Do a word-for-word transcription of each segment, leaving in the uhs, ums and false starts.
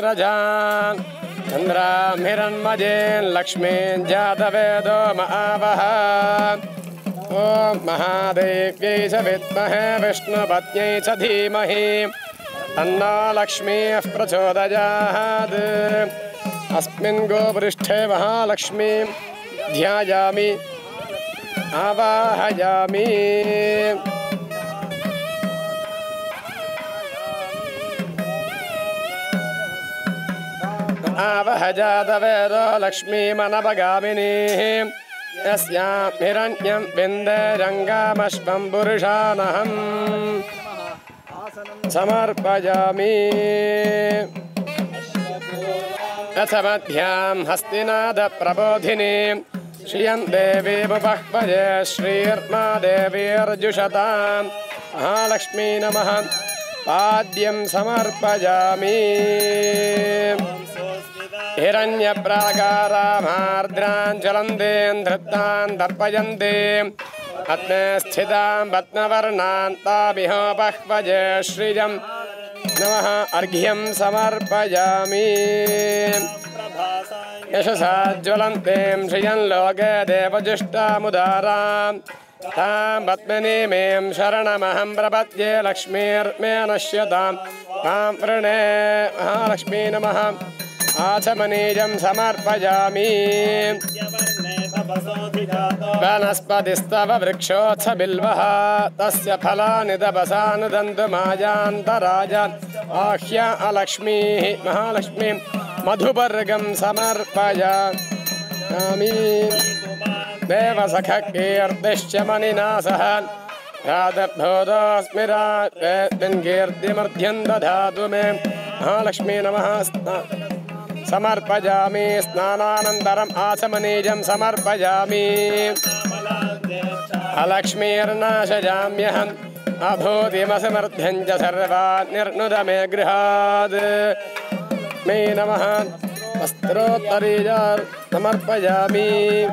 नेत्रजान् चन्द्रां हिरण्मयेन् लक्ष्मीं जातवेदो महावः ॐ महादेव्यै च विद्महे विष्णुपत्न्यै च धीमहि तन्नो लक्ष्मीः प्रचोदयात् अस्मिन् गोपृष्ठे महालक्ष्मीं ध्यायामि आवाहयामि आवहजातवेदो लक्ष्मीमनवगामिनीः यस्यां हिरण्यं विन्देरङ्गामश्वं पुरुषानहम् समर्पयामि अथ मध्यां हस्तिनादप्रबोधिनीं श्रियं देवीमुपह्वये श्रीर्मा देवीर्जुषतां महालक्ष्मी नमः पाद्यं समर्पयामि हिरण्यप्राकारामार्द्रां ज्वलन्तीं धृतां दर्पयन्ति पद्मे स्थितां पद्मवर्णां ताभिहोपह्वये श्रियं नमः अर्घ्यं समर्पयामि यशसा ज्वलन्तीं श्रियं लोके देवजुष्टामुदारां तां पद्मिनीमीं शरणमहं प्रपद्ये लक्ष्मीर्मे नश्यतां तां वृणे महालक्ष्मी नमः आचमनीयं समर्पयामि वनस्पतिस्तव वृक्षोत्स बिल्वः तस्य फलानि तपसानुदन्तु मायान्तराज आह्य अलक्ष्मीः महालक्ष्मीं मधुपर्गं समर्पयामि देवसखकीर्तिश्च मणिनासः राधभूतोऽस्मि रात्रिन् कीर्तिमर्ध्यं दधातु मे महालक्ष्मी नमः समर्पयामि स्नानानन्तरम् आचमनीयं समर्पयामि अलक्ष्मीर्नाशयाम्यहम् अभूतिमसमर्थ्यं च सर्वान् निर्नुद मे गृहात् मे नमः वस्त्रोत्तरीया समर्पयामि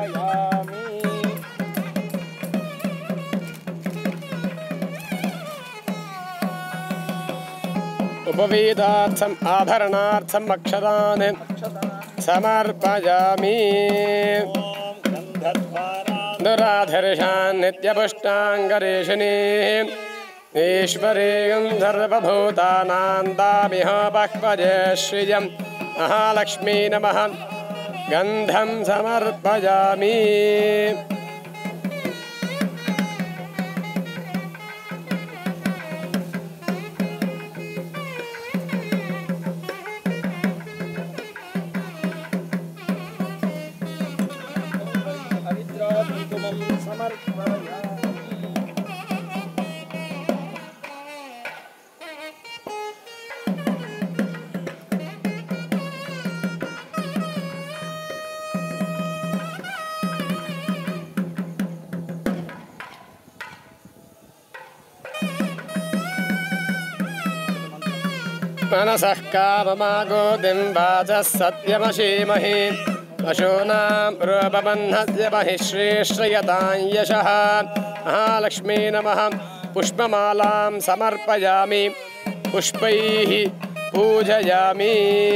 उपवीतार्थम् आभरणार्थम् अक्षतान् समर्पयामि दुराधर्षान् नित्यपुष्टाङ्गरेशिनीः ईश्वरीं सर्वभूतानां तामिहोपह्वये श्रियं महालक्ष्मी नमः गन्धं समर्पयामि मनसः काममागोदिं वाचः सत्यमशीमहि पशूनां रूपबन्धस्य महिश्रीश्रयतां यशः महालक्ष्मी नमः पुष्पमालां समर्पयामि पुष्पैः पूजयामि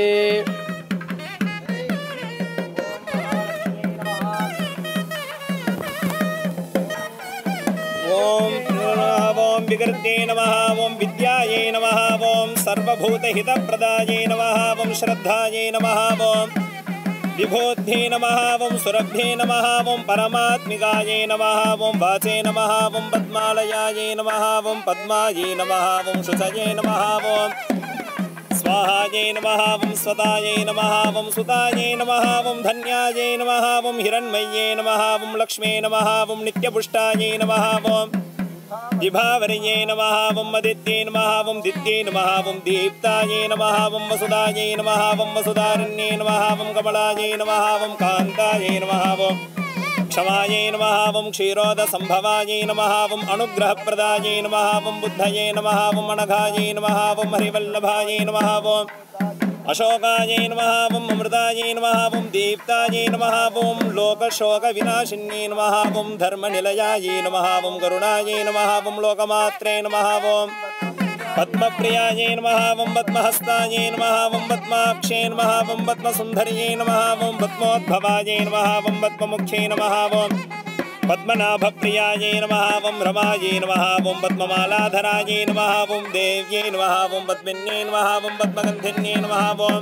ओम विकृते नमः ओम विद्याये नमः ओम सर्वभूतहितप्रदाये नमः ओम श्रद्धाये नमः ओम विभूध्ये नमः ओम सुरभ्ये नमः ओम परमात्मिकाये नमः ओम वाचे नमः ओम पद्मालयाये नमः ओम पद्माये नमः ओम शुचये नमः ओम स्वाहाये नमः ओम स्वताये नमः ओम सुताये नमः ओम धन्याये नमः ओम हिरण्मये नमः ओम लक्ष्मे नमः ओम नित्यपुष्टाये नमः ओम विभावर्ये नमः ओम अदित्ये नमः ओम दित्ये नमः ओम दीप्ताये नमः ओम वसुदाये नमः ओम वसुदारण्ये नमः ओम कमलाये नमः ओम कान्ताये नमः ओम क्षमाये नमः ओम क्षीरोदसंभवाये नमः ओम अनुग्रहप्रदाये नमः ओम बुद्धये नमः ओम अनघाये नमः ओम हरिवल्लभाये नमः ओम अशोकाये नमः ओम अमृताये नमः ओम दीप्ताये नमः ओम लोकशोकविनाशिन्ये नमः ओम धर्मनिलयाये नमः ओम करुणाये नमः ओम लोकमात्रे नमः ओम पद्मप्रियायै नमः वं पद्महस्तायै नमः वं पद्माक्षै नमः वं पद्मसुन्दर्यै नमः वं पद्मोद्भवायै नमः वं पद्ममुख्यै नमः वं पद्मनाभप्रियायै नमः वं रमायै नमः वं पद्ममालाधरायै नमः वं देव्यै नमः वं पद्मिन्यै नमः वं पद्मगन्धिन्यै नमः वं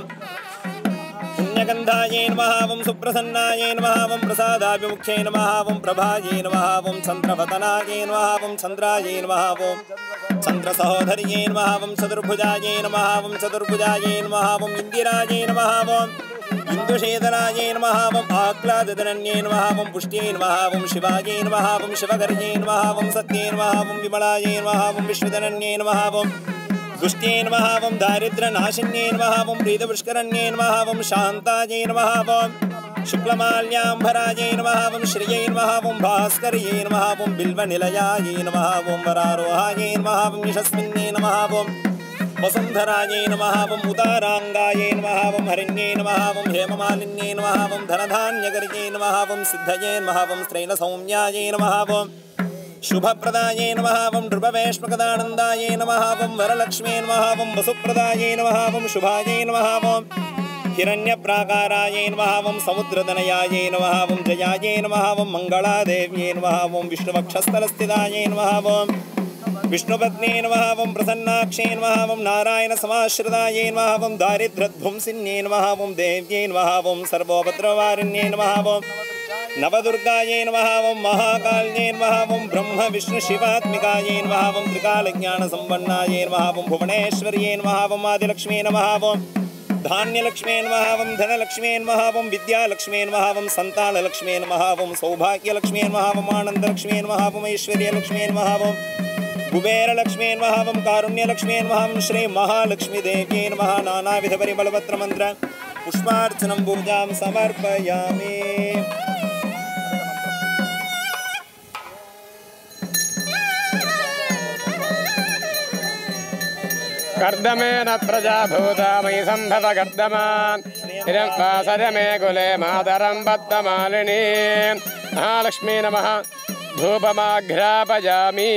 पुण्यगन्धायै नमः वं सुप्रसन्नायै नमः वं प्रसादाभिमुख्यै नमः वं प्रभायै नमः वं चन्द्रवदनायै नमः वं चन्द्रायै नमः वं चन्द्रसहोदर्यै नमः वं चतुर्भुजायै नमः वं चतुर्भुजायै नमः वं इन्दिरायै नमः वं इन्दुशेखरायै नमः वं आह्लादधरण्यै नमः वं पुष्ट्यै नमः वं शिवायै नमः वं शिवकर्यै नमः वं सत्यै नमः वं विमलायै नमः वं विश्वधरण्यै नमः वं दुष्ट्यै नमः वं दारिद्र्यनाशिन्यै नमः वं प्रीतपुष्करण्यै नमः वं शान्तायै नमः वं शुक्लमाल्याम्बरायै नमः वं श्रियै नमः वं भास्कर्यै नमः वं बिल्वनिलयायै नमः वं वरारोहायै नमः वं यशस्विन्यै नमः वं वसुन्धरायै नमः वं उदाराङ्गायै नमः वं हरिण्यै नमः वं हेममालिन्यै नमः वं धनधान्यकर्यै नमः वं सिद्धये नमः वं स्त्रैणसौम्यायै नमः वं शुभप्रदायै नमः वं नृपवेश्मकदानन्दायै नमः वं वरलक्ष्म्यै नमः वं वसुप्रदायै नमः वं शुभायै नमः वं हिरण्यप्राकारायै नमः वं समुद्रतनयायै नमः वं जयायै नमः वं मङ्गलादेव्यै नमः वं विष्णुवक्षस्थलस्थितायै नमः वं विष्णुपत्न्यै नमः वं प्रसन्नाक्षै नमः वं नारायणसमाश्रितायै नमः वं दारिद्र्यध्वंसिन्यै नमः वं देव्यै नमः वं सर्वोपद्रववारिण्यै नमः वं नवदुर्गायै नमः वं महाकाल्यै नमः वं ब्रह्मविष्णुशिवात्मिकायै नमः वं त्रिकालज्ञानसम्पन्नायै नमः वं भुवनेश्वर्यै नमः वं आदिलक्ष्म्यै नमः वं धान्यलक्ष्म्यै नमः वं धनलक्ष्म्यै नमः वं विद्यालक्ष्म्यै नमः वं सन्तानलक्ष्म्यै नमः वं सौभाग्यलक्ष्म्यै नमः वं आनन्दलक्ष्म्यै नमः वं ऐश्वर्यलक्ष्म्यै नमः वं कुबेरलक्ष्म्यै नमः वं कारुण्यलक्ष्म्यै नमः वं श्रीमहालक्ष्मीदेव्यै नमः नानाविधपरिमलपत्रमन्त्र पुष्पार्चनं पूजां समर्पयामि। कर्दमेन प्रजाभूता मयि सम्भव कर्दमान् हिरं वासर मे कुले मातरं पद्ममालिनी महालक्ष्मी नमः धूपमाघ्रापयामि।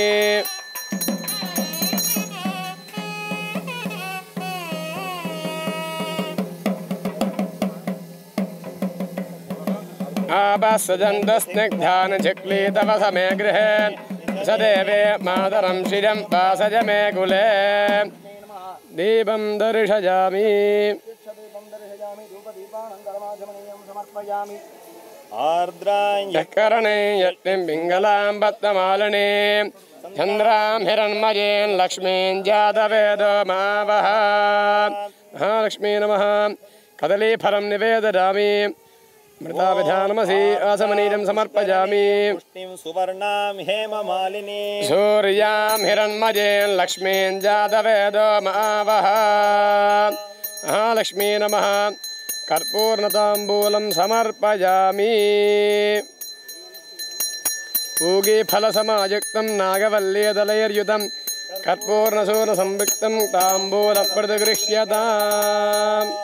आपस्सजन्तस्निग्धान् चिक्लीतव समे गृहे सदेवे मातरं शिरं वासज मे कुले दीपं दर्शयामि। आर्द्रायकरणे यज्ञं पिङ्गलां पद्ममालिनी चन्द्रां हिरण्मयीं लक्ष्मीं जातवेदो मावः। महालक्ष्मी नमः कदलीफलं निवेदयामि मृताभिधानमसि आसमनीरं समर्पयामि। पुष्टिं सुवर्णां हेममालिनी सूर्यां हिरण्मयीं लक्ष्मीं जातवेदो मावः। महालक्ष्मी नमः कर्पूर्णताम्बूलं समर्पयामि। पूगीफलसमायुक्तं नागवल्लीदलैर्युतं कर्पूर्णसूर्णसंयुक्तं ताम्बूलं प्रतिगृह्यताम्।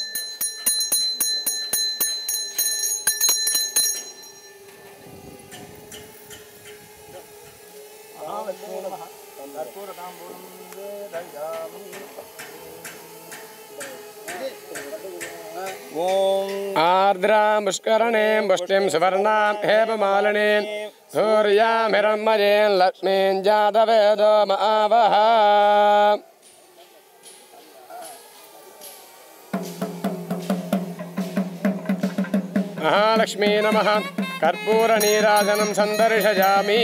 आर्द्रां पुष्करणीं पुष्टिं सुवर्णां हेममालिनीं सूर्यां हिरण्मयीं लक्ष्मीं जातवेदो मावः। महालक्ष्मी नमः कर्पूरनीराजनं सन्दर्शयामि।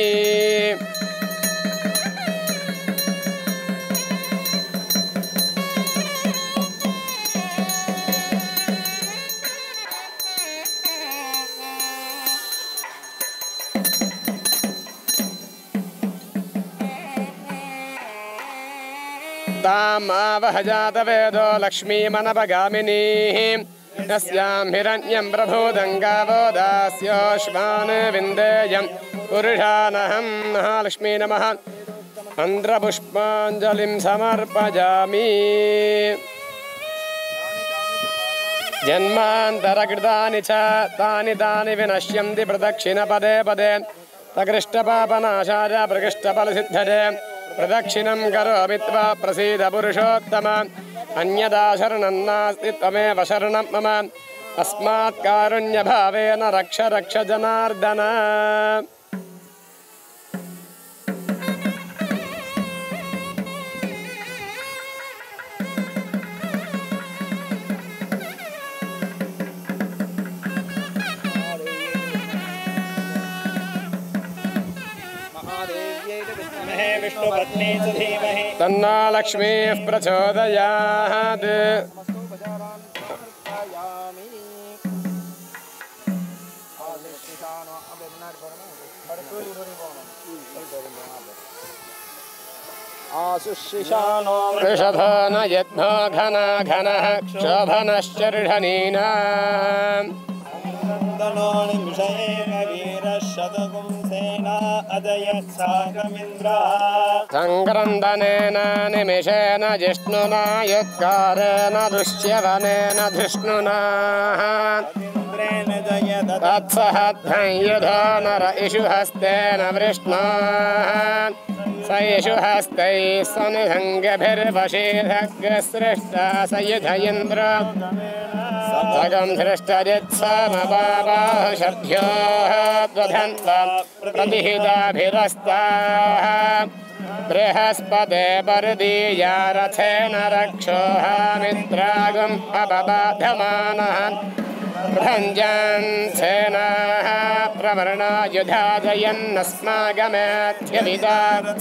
तामावह जातवेदो लक्ष्मीमनपगामिनीः यस्यां हिरण्यं प्रभूतं गावो दास्योश्वान् विन्देयं पुरुषानहं। महालक्ष्मी नमः मन्त्रपुष्पाञ्जलिं समर्पयामि। जन्मान्तरकृतानि च तानि तानि विनश्यन्ति प्रदक्षिण पदे पदे प्रकृष्टपापनाशाय प्रकृष्टफलसिद्धये प्रदक्षिणं करोमि त्वा प्रसीद पुरुषोत्तम अन्यदा शरणं नास्ति त्वमेव शरणं मम अस्मात् कारुण्यभावेन रक्ष रक्ष जनार्दन विष्णुपत्नी च धीमहि तन्नो लक्ष्मीः प्रचोदयात् आशुशिशानो वृषभो न यद्भो घना घनः क्षोभनश्चर्षणीनाम् संक्रन्दनेन निमिषेण जिष्णुना यत्कारेण दुष्यवनेन धृष्णुना तत्सहध्वं युधो नर इषुहस्तेन वृष्णाः स इषुहस्तैः सनिधङ्गभिर्वशीधग्सृष्टा स युध इन्द्र सगं धृष्टजित्समबाबाहुषभ्योः त्वधन्वा प्रतिहिताभिरस्ताः बृहस्पते परदीया रथेन रक्षोहामित्रागम् अपबाधमानः प्रभञ्जन् सेनाः प्रवर्णा युधाजयन्नस्मागमेध्यभिदा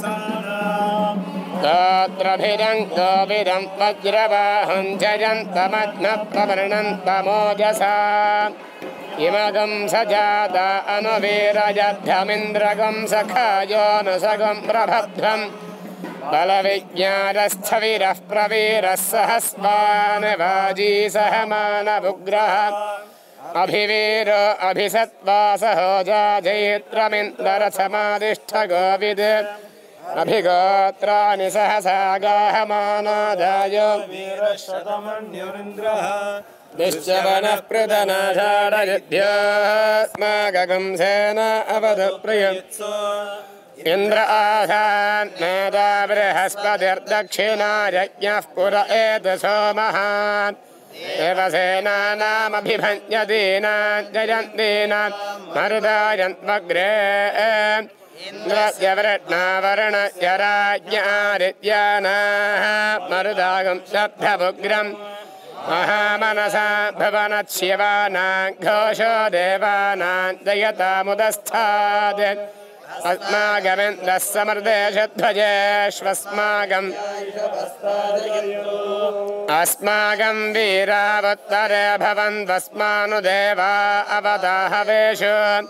गोत्रभिदं गोविदं वज्रबाहुं जयन्तमग्नः प्रवर्णन्तमोजसा इमगं सजाता अनुवीरजद्धमिन्द्रगं सखायो न सगं प्रभध्वं बलविज्ञानस्थविरः प्रवीरः सहस्वानवाजी सहमानवुग्रः अभिवीर अभिसत्वा सहोजा जयित्रमिन्दरसमादिष्ठ गोविद अभिगोत्राणि सहसा गाहमानादाय निश्चवनः प्रदनाषाढयुध्योऽस्माकं सेन अवधप्रियम् इन्द्र आधान् मेधा बृहस्पतिर्दक्षिणा यज्ञः पुर एत सोमहान् देवसेनानामभिभञ्जदीनान् जयन्तीनान् मरुदायन्त्वग्रे इन्द्रस्य वृष्णावरणस्य राज्ञादित्यानाः मरुदागं शब्दमुग्रम् महामनसा भवनशिवानां घोषो देवानां जयतामुदस्थात् अस्माकमिन्द्रः समर्देशध्वजेष्वस्माकम् अस्माकं वीरावत्तरे भवन्वस्मानुदेवा अवदाहवेषु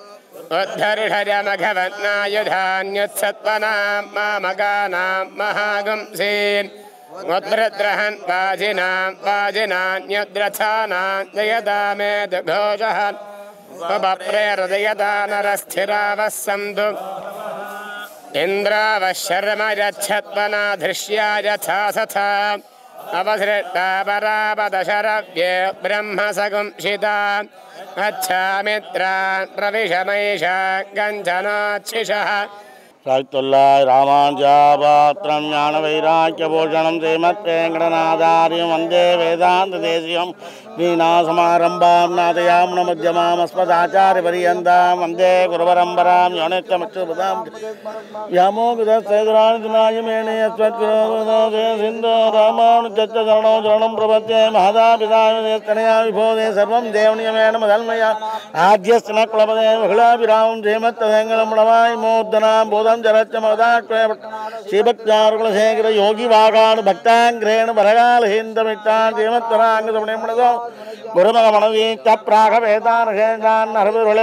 उद्धर्षजमघवन्नायुधान्युत्सत्वनां मामगानां महागुंसीन् उद्भृद्रहन् वाजिनां वाजिनान्युद्रथानां जयदामेदघोषः उपप्रेरदयदा नरस्थिरावः सन्तु इन्द्रावः शर्म यच्छत्वना धृष्या यथा सथा अवसृष्टा परापदशरव्ये ब्रह्मसगुंशिता अच्छामित्रान् प्रविशमैषा गञ्जनाच्छिषः साहित्युल्लाह रामानुजापात्रं ज्ञानवैराग्यभूषणं श्रीमद्वेङ्कटनाथार्यं वन्दे वेदान्तदेशिकं वीणासमारम्भां नाथयामुनमध्यमामस्मदाचार्यपर्यन्तां वन्दे गुरुपरम्परां यो नित्यमच्युतां व्यामोहतस्तेजराणितनाय मेणे यस्मत्कुरुदे सिन्धो रामानुजस्य शरणो शरणं प्रपद्ये महदापितास्तनया विभोदे सर्वं देवनियमेन मदन्मया आद्यस्य न कुलपदे महिलाभिरामं श्रीमत्तवेङ्कटं प्रणमामि मोदनां बोधं श्रीभक्तारुकुलशेखर योगी वागानु भक्तांग्रेण बरगालहीन्दमिट्टान् श्रीमत्तराङ्गसमणिमणसो गुरुमगमणवीच्च प्रागवेदानशेषान्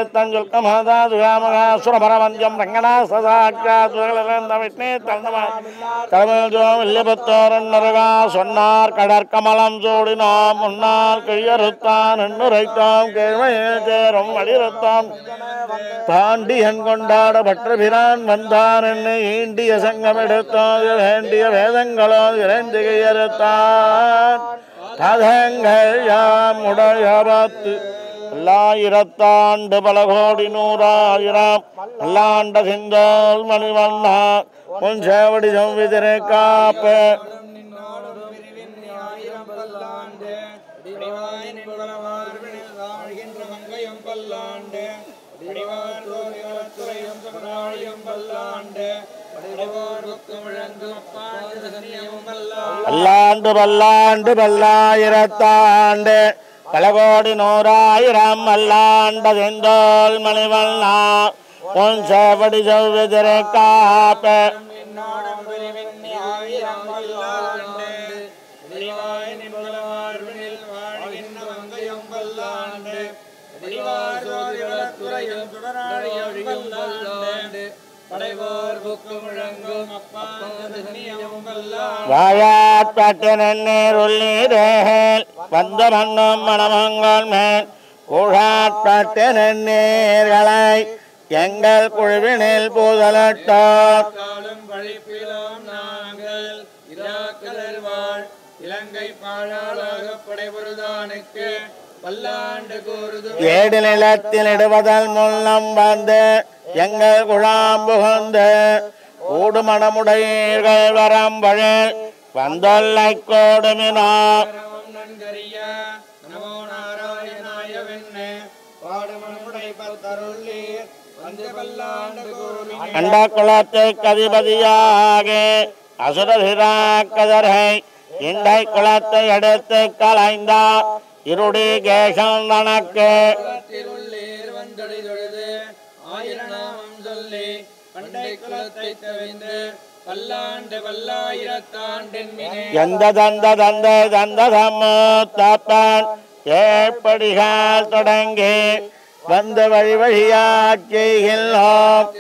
हरविरुळित्तञ्जुल्कमहदादुगामगासुरभरमञ्जं रङ्गनाथसाक्षात्विष्णे तन्नमः तलमेजो विल्यपुत्तोरन्नरगा சொன்னார் கடற்கமலம் சூடினோம் முன்னால் கையறுத்தான் எண்ணுரைத்தோம் கேழ்மையே சேரும் வழிறுத்தோம் பாண்டியன் கொண்டாட பற்றபிரான் வந்தான் என்னை ஈண்டிய சங்கம் எடுத்தோம் வேண்டிய வேதங்களோ இறைந்து கையறுத்தான் ததங்கள் யாம் உடைய பார்த்து பல்லாயிரத்தாண்டு பல கோடி நூறாயிரம் பல்லாண்ட சிந்தோல் மணிவண்ணா உன் சேவடி சம்விதிரை காப்ப பல்லாண்டு பல்லாண்டு பல்லாயிரத்தாண்டு பல கோடி நூறாயிரம் பல்லாண்ட செந்தோல் மணிவண்ணா உன் சேவடி சௌவிதிரை காப்ப வாயாட்பட்டனேருள்ளீரேல் வந்த மன்னும் மணமங்கள் மேல் கூழாட்பட்டனேர்களை எங்கள் குழுவினில் பூதலட்டார் இலங்கை பாழாளாக படைபொருதானுக்கு பல்லாண்டு ஏடு நிலத்தில் இடுவதல் முன்னம் வந்து எங்கள் குழாம் புகுந்து கூடு மணமுடையீர்கள் வரம்பழல் வந்தொல்லை கோடுமினோ அண்ட குளத்தை கதிபதியாக அசுரசிராக்கதரை இண்டை குளத்தை எடுத்து கலைந்தா இருடி கேசம் தனக்கு எந்த தந்த தந்த தந்த சம்மூத்தப்பன் ஏற்படிகள் தொடங்கி வந்த வழி வழியாக்கின்றோம்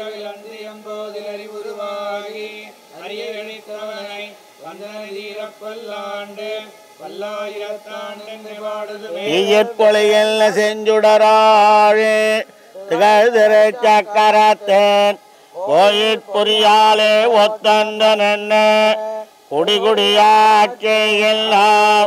பொழியில் செஞ்சுடராழே திகழ்திரு சக்கரத்தேன் கோயிற்புரியாலே ஒத்தந்த நென்ன குடிகுடியாக்கின்றோம்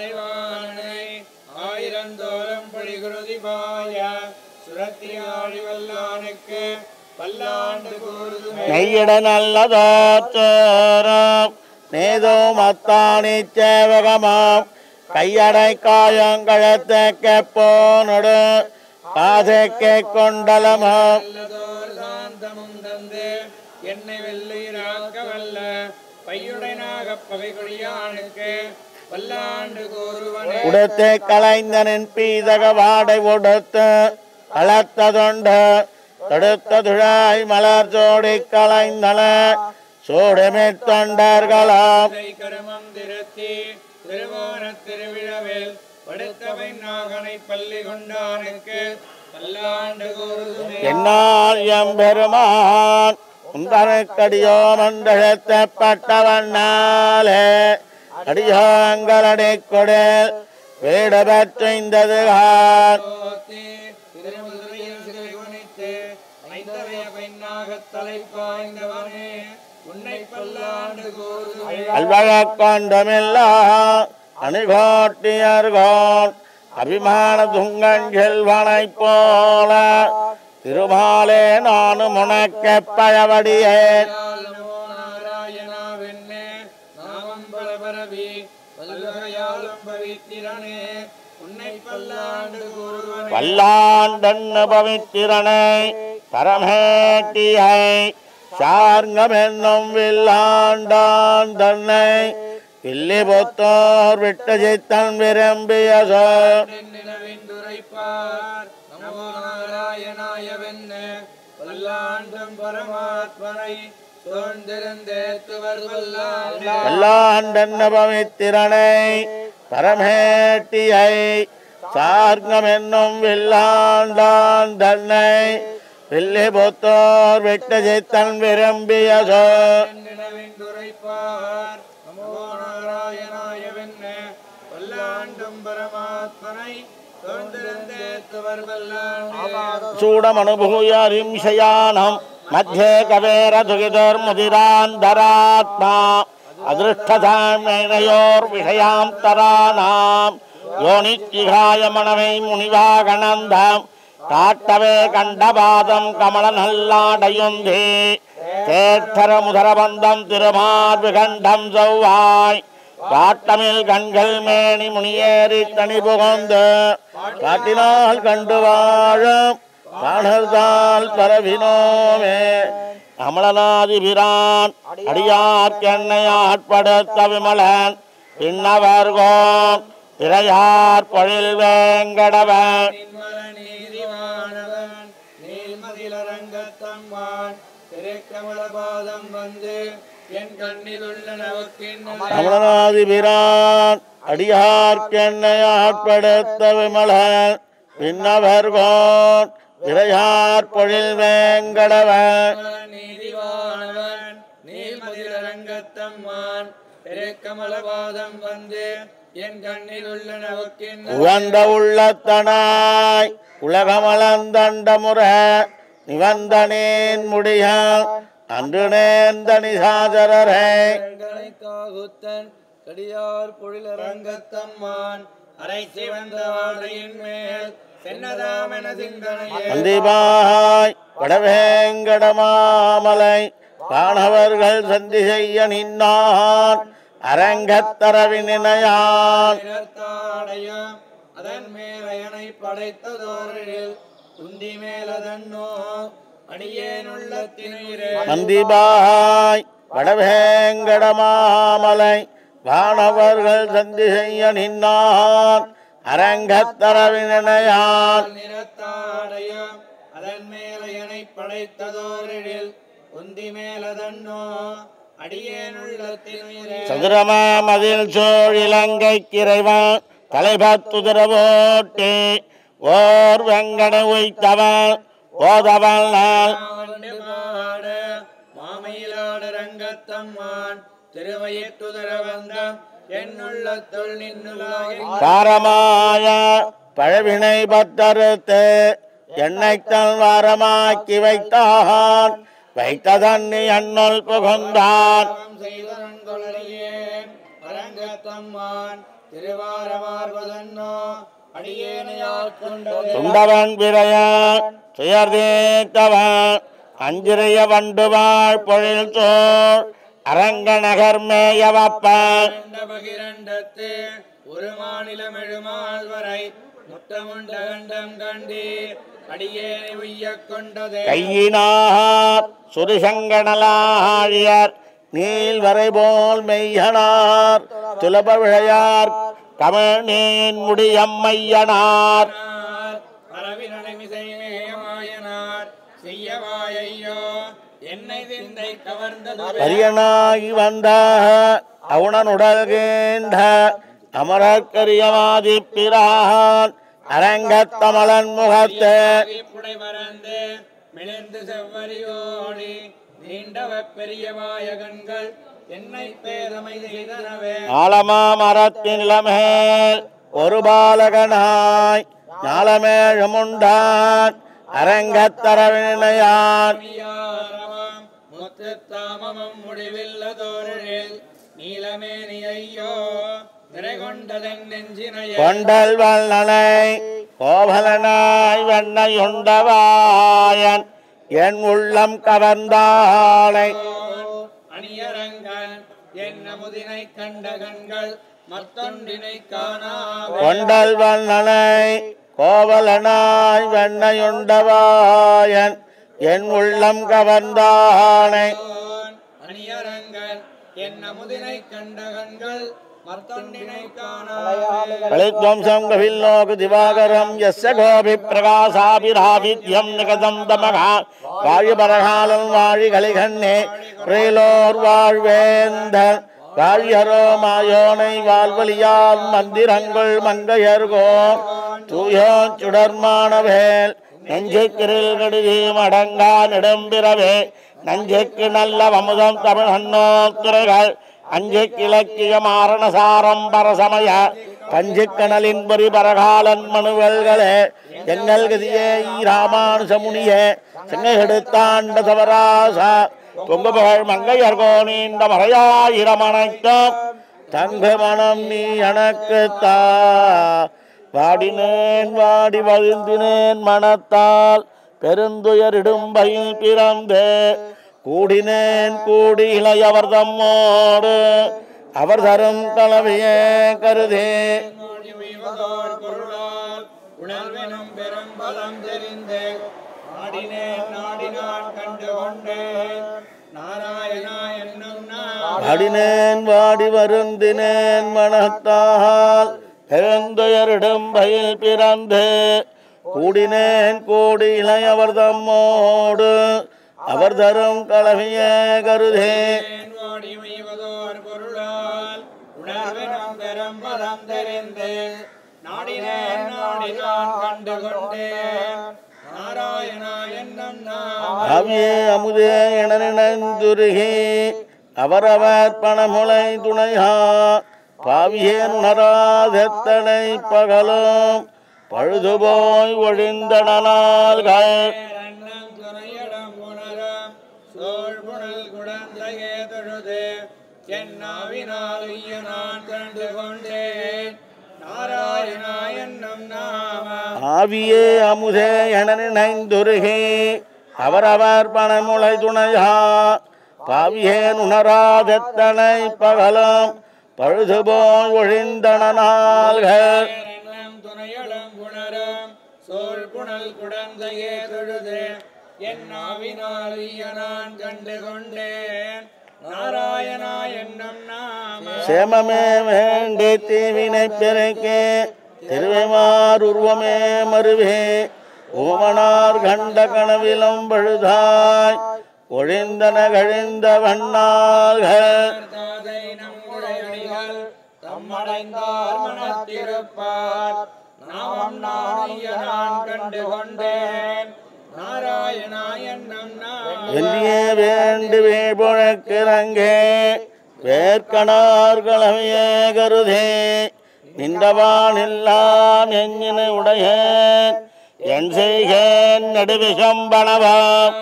ஆயிரந்தோறும் பொழிகுருதி பாய சுரத்தியாழி வல்லானுக்கு பல்லாண்டு நெய்யிட நல்லதோம் நேதோ மத்தானி சேவகமாம் கையடை காயங்கழத்த போனொடு காதைக்கு கொண்டலமாம் என்னை வெள்ளையிராக்க வல்ல பையுடனாக பகைகுடியானுக்கு பல்லாண்டு கூறுவனே உடுத்து கலைந்தனின் பீதக வாடை உடுத்து கலத்ததொண்டு தடுத்த துழாய் மலர் சோடி கலைந்தன சோடமே தொண்டர்களாம் கருமம் திருத்தி திருவோண திருவிழவில் படுத்தவை நாகனை பள்ளி கொண்டானுக்கு பல்லாண்டு கூறுவனே என்னால் எம்பெருமான் உந்தனக்கடியோ மண்டலத்தப்பட்டவண்ணாலே அடியோங்களடை கொடல் வீடு பெற்றது அல்வழக்கொண்டமில்லா அணிகோட்டியர்கோன் அபிமான துங்கன் செல்வனை போல திருமாலே நானும் உனக்கு பழவடியேன் பல்லாண்டன்னு பவித்திரனை பரமேட்டியை சார்ங்கமென்னும் வில்லாண்டான் தன்னை வில்லி புத்தோர் விட்ட சித்தன் விரும்பிய சோர் பல்லாண்டன்ன பவித்திரனை பரமேட்டியை சார்ங்கமென்னும் வில்லாண்டான் தன்னை வில்லி புத்தோர் விட்ட சித்தன் விரும்பிய சோர் சூடமனுபூயரிம்சயானம் மத்தியே கவேரதுகிதர்முதிராந்தராத்மா அதிருஷ்டதாம் நயனயோர் விஷயாந்தராணாம் யோனிச்சிகாய மனவை முனிவாகனந்தம் காட்டவே கண்டபாதம் கமல நல்லாடையுந்தே தேற்றர முதரபந்தம் திருமார்பு கண்டம் செவ்வாய் காட்டமில் கண்கள் மேனி முனியேறி தனி புகந்து காட்டினால் கண்டு வாழும் காணர்தால் பரவினோமே அமலநாதிபிரான் அடியார்க்கென்னை ஆட்படுத்த விமலன் பின்னவர்கோன் திரையார் பொழில் வேங்கடவன் அமலநாதிபிரான் அடியார்க்கென்னை ஆட்படுத்த விமலன் பின்னவர்கோன் திரையார் பொழில் வேங்கடவன் உகந்த உள்ளத்தனாய் உலகமலந்தண்ட முற நிவந்தனேன் முடிய அன்று நேர்ந்தனி சாதரரை கடியார் பொழிலரங்கத்தம்மான் அரை சிவந்த வாழையின் மேல் வந்திபாய் வடவேங்கடமாமலை காணவர்கள் சந்தி செய்ய நின்னான் அரங்கத்தரவினையான் அதன் மேலையனை படைத்ததோரில் துந்தி மேலதன்னோ அடியேனுள்ளத்தினீரே வந்திபாய் வடவேங்கடமாமலை காணவர்கள் சந்தி செய்ய நின்னான் அரங்கத்தரவினையான் நிறத்தாடையம் அதன் மேலையனை படைத்ததோரில் உந்தி மேலதன்னோ அடியேனுள்ளத்தினீரே சதுரமாமதில் சோழ் இலங்கை கிரைவன் தலைபத்துதிரவோட்டி ஓர் வெங்கட உய்த்தவன் ஓதவன் மாமையிலாட ரங்கத்தம்மான் திருவயிற்றுதர வந்தம் காரமாய பழவினை பத்தறுத்து என்னைத்தன் வாரமாக்கி வைத்தான் வைத்த தண்ணி அண்ணல் புகுந்தான் சுண்டவன் பிறைய சுயர்தீத்தவன் அஞ்சிறைய வண்டுவாழ் பொழில் சோழ் அரங்க நகர் மேயவப்பன் ஒரு மாநிலம் எழுமால் வரை முத்தமுண்ட கண்டம் கண்டீர் அடியேனை உய்ய கொண்டதே கையினார் சுரிசங்கணலாழியர் நீல் வரை போல் மெய்யனார் துலப விழையார் கமழ்நீன் முடியம்மையனார் செய்யவாயோ அரியனாகி வந்த அவுணனுடல்கேண்ட அமரக்கரியமாதி பிரான் அரங்கத்தமலன் முகத்தே மிளந்து செவ்வரியோடி நீண்டவ பெரியவாய கண்கள் என்னை பேதமை செய்தனவே ஆலமா மரத்தின் இளமேல் ஒரு பாலகனாய் ஞாலமேழுமுண்டான் அரங்கத்தரவினையான் முத்தாமமும் முடிவில்லதோரில் நீலமேனி ஐயோ நிறைகொண்டதன் நெஞ்சினை கொண்டல் வல்லனை கோபலனாய் வெண்ணையுண்டவாயன் என் உள்ளம் கவர்ந்தாளை அணியரங்கன் என் அமுதினை கண்ட கண்கள் மத்தொன்றினை காணா கொண்டல் வல்லனை கோவலனாய் வெண்ணையுண்டவாயன் என் உள்ளம் கவர்ந்தானை அணியரங்கன் என் அமுதினை கண்ட கண்கள் கலித்வம்சம் கபில்லோகு திவாகரம் யஸ்ய கோபி பிரகாசாபிராபித்யம் நிகதம் தமகா வாழி பரகாலன் வாழி கலிகண்ணே பிரேலோர் வாழ்வேந்தன் வாழியரோ மாயோனை வாழ்வலியால் மந்திரங்கள் மங்கையர்கோ தூயோ சுடர்மானவேல் நெஞ்சுக்கிரில் கடுதி மடங்கா நெடும்பிறவே நஞ்சுக்கு நல்ல வமுதம் தமிழ் ஹன்னோத்துறைகள் அஞ்சு கிழக்கிய மாரணசாரம் பரசமய பஞ்சு கணலின் பொறி பரகாலன் மனுவல்களே எங்கள் கதியே ராமானுசமுனியே செங்கெடுத்தாண்ட சவராசா பொங்கு புகழ் மங்கையர்கோ நீண்ட மறையாயிரம் அனைத்தும் தங்க மனம் நீ எனக்குத்தா வாடினேன் வாடி வழுந்தினேன் மனத்தால் பெருந்துயரிடும் பயில் பிறந்தே கூடினேன் கூடி இளையவர் தம்மோடு அவர் தரும் கலவையே கருதே உணர்வெனும் பெரும் பலம் தெரிந்து நாடினேன் நாடினான் கண்டு கொண்டேன் நாராயணா என்னும் வாடினேன் வாடி வருந்தினேன் மனத்தால் பெருந்துயரிடும் பயில் பிறந்து கூடினேன் கூடி இளையவர் தம்மோடு அவர் தரும் கலவையே கருதே பொருளால் உணர்வெனும் பெரும் பலம் தெரிந்து நாடினேன் நாடினான் கண்டு கொண்டேன் நாராயணா என்னும் அவியே அமுதே என நினைந்துருகே அவரவர் பணமுலை துணையா பாவியேன் உணராதெத்தனை பகலும் பழுதுபோய் ஒழிந்தனால் சோழ்புணல் குடந்தையே தொழுது என்னாவினால் நான் கண்டு கொண்டேன் நாராயணா என்னும் நாம ஆவியே அமுதே என நினைந்துருகே அவரவர் பணமுலை துணையா பாவியேன் உணராதெத்தனை பகலும் பழுதுபோய் ஒழிந்தனால் துணையடம் குணரம் சோழ்புணல் குடந்தையே தொழுது என்னாவினால் நான் கண்டு கொண்டேன் நாராயணா என்னும் நாம சேமமே வேண்டி தீவினை பெருக்கே திருவைமார் உருவமே மருவே ஓமனார் கண்ட கனவிலும் பழுதாய் ஒழிந்தன கழிந்த வண்ணாள்கள் தம்மடைந்தார் மனத்திருப்பார் நாமம் நான் கண்டு கொண்டேன் நாராயணா என்னும் வெள்ளியே வேண்டு வேழ்பொழக்கிறங்கே வேர்க்கணார் கலவையே கருதே நின்றவான் எல்லாம் எஞ்சின உடையேன் என் செய்கேன் நடுவிஷம் பணவாம்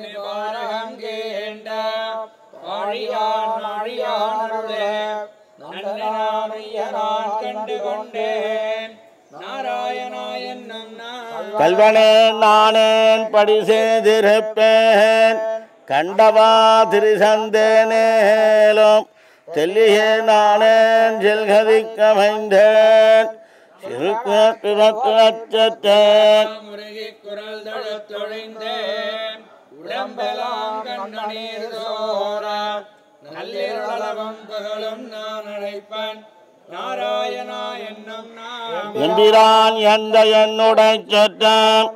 கண்டு கொண்டேன் நாராயணா என்னும் கல்வனே நானேன் படி செய்திருப்பேன் கண்டவா திரிசந்தேனேலும் தெல்லியே நானேன் செல்கதிக்கமைந்தேன் சிறுக்குவத்தேன் முருகி குரல் தழுத்தொழிந்தேன் உடம்பெல்லாம் கண்ணீர் சோர நல்லிரளவும் பகலும் நான் அழைப்பன் நாராயணா என்னும் எம்பிரான் எந்த என்னுடைய சொற்றம்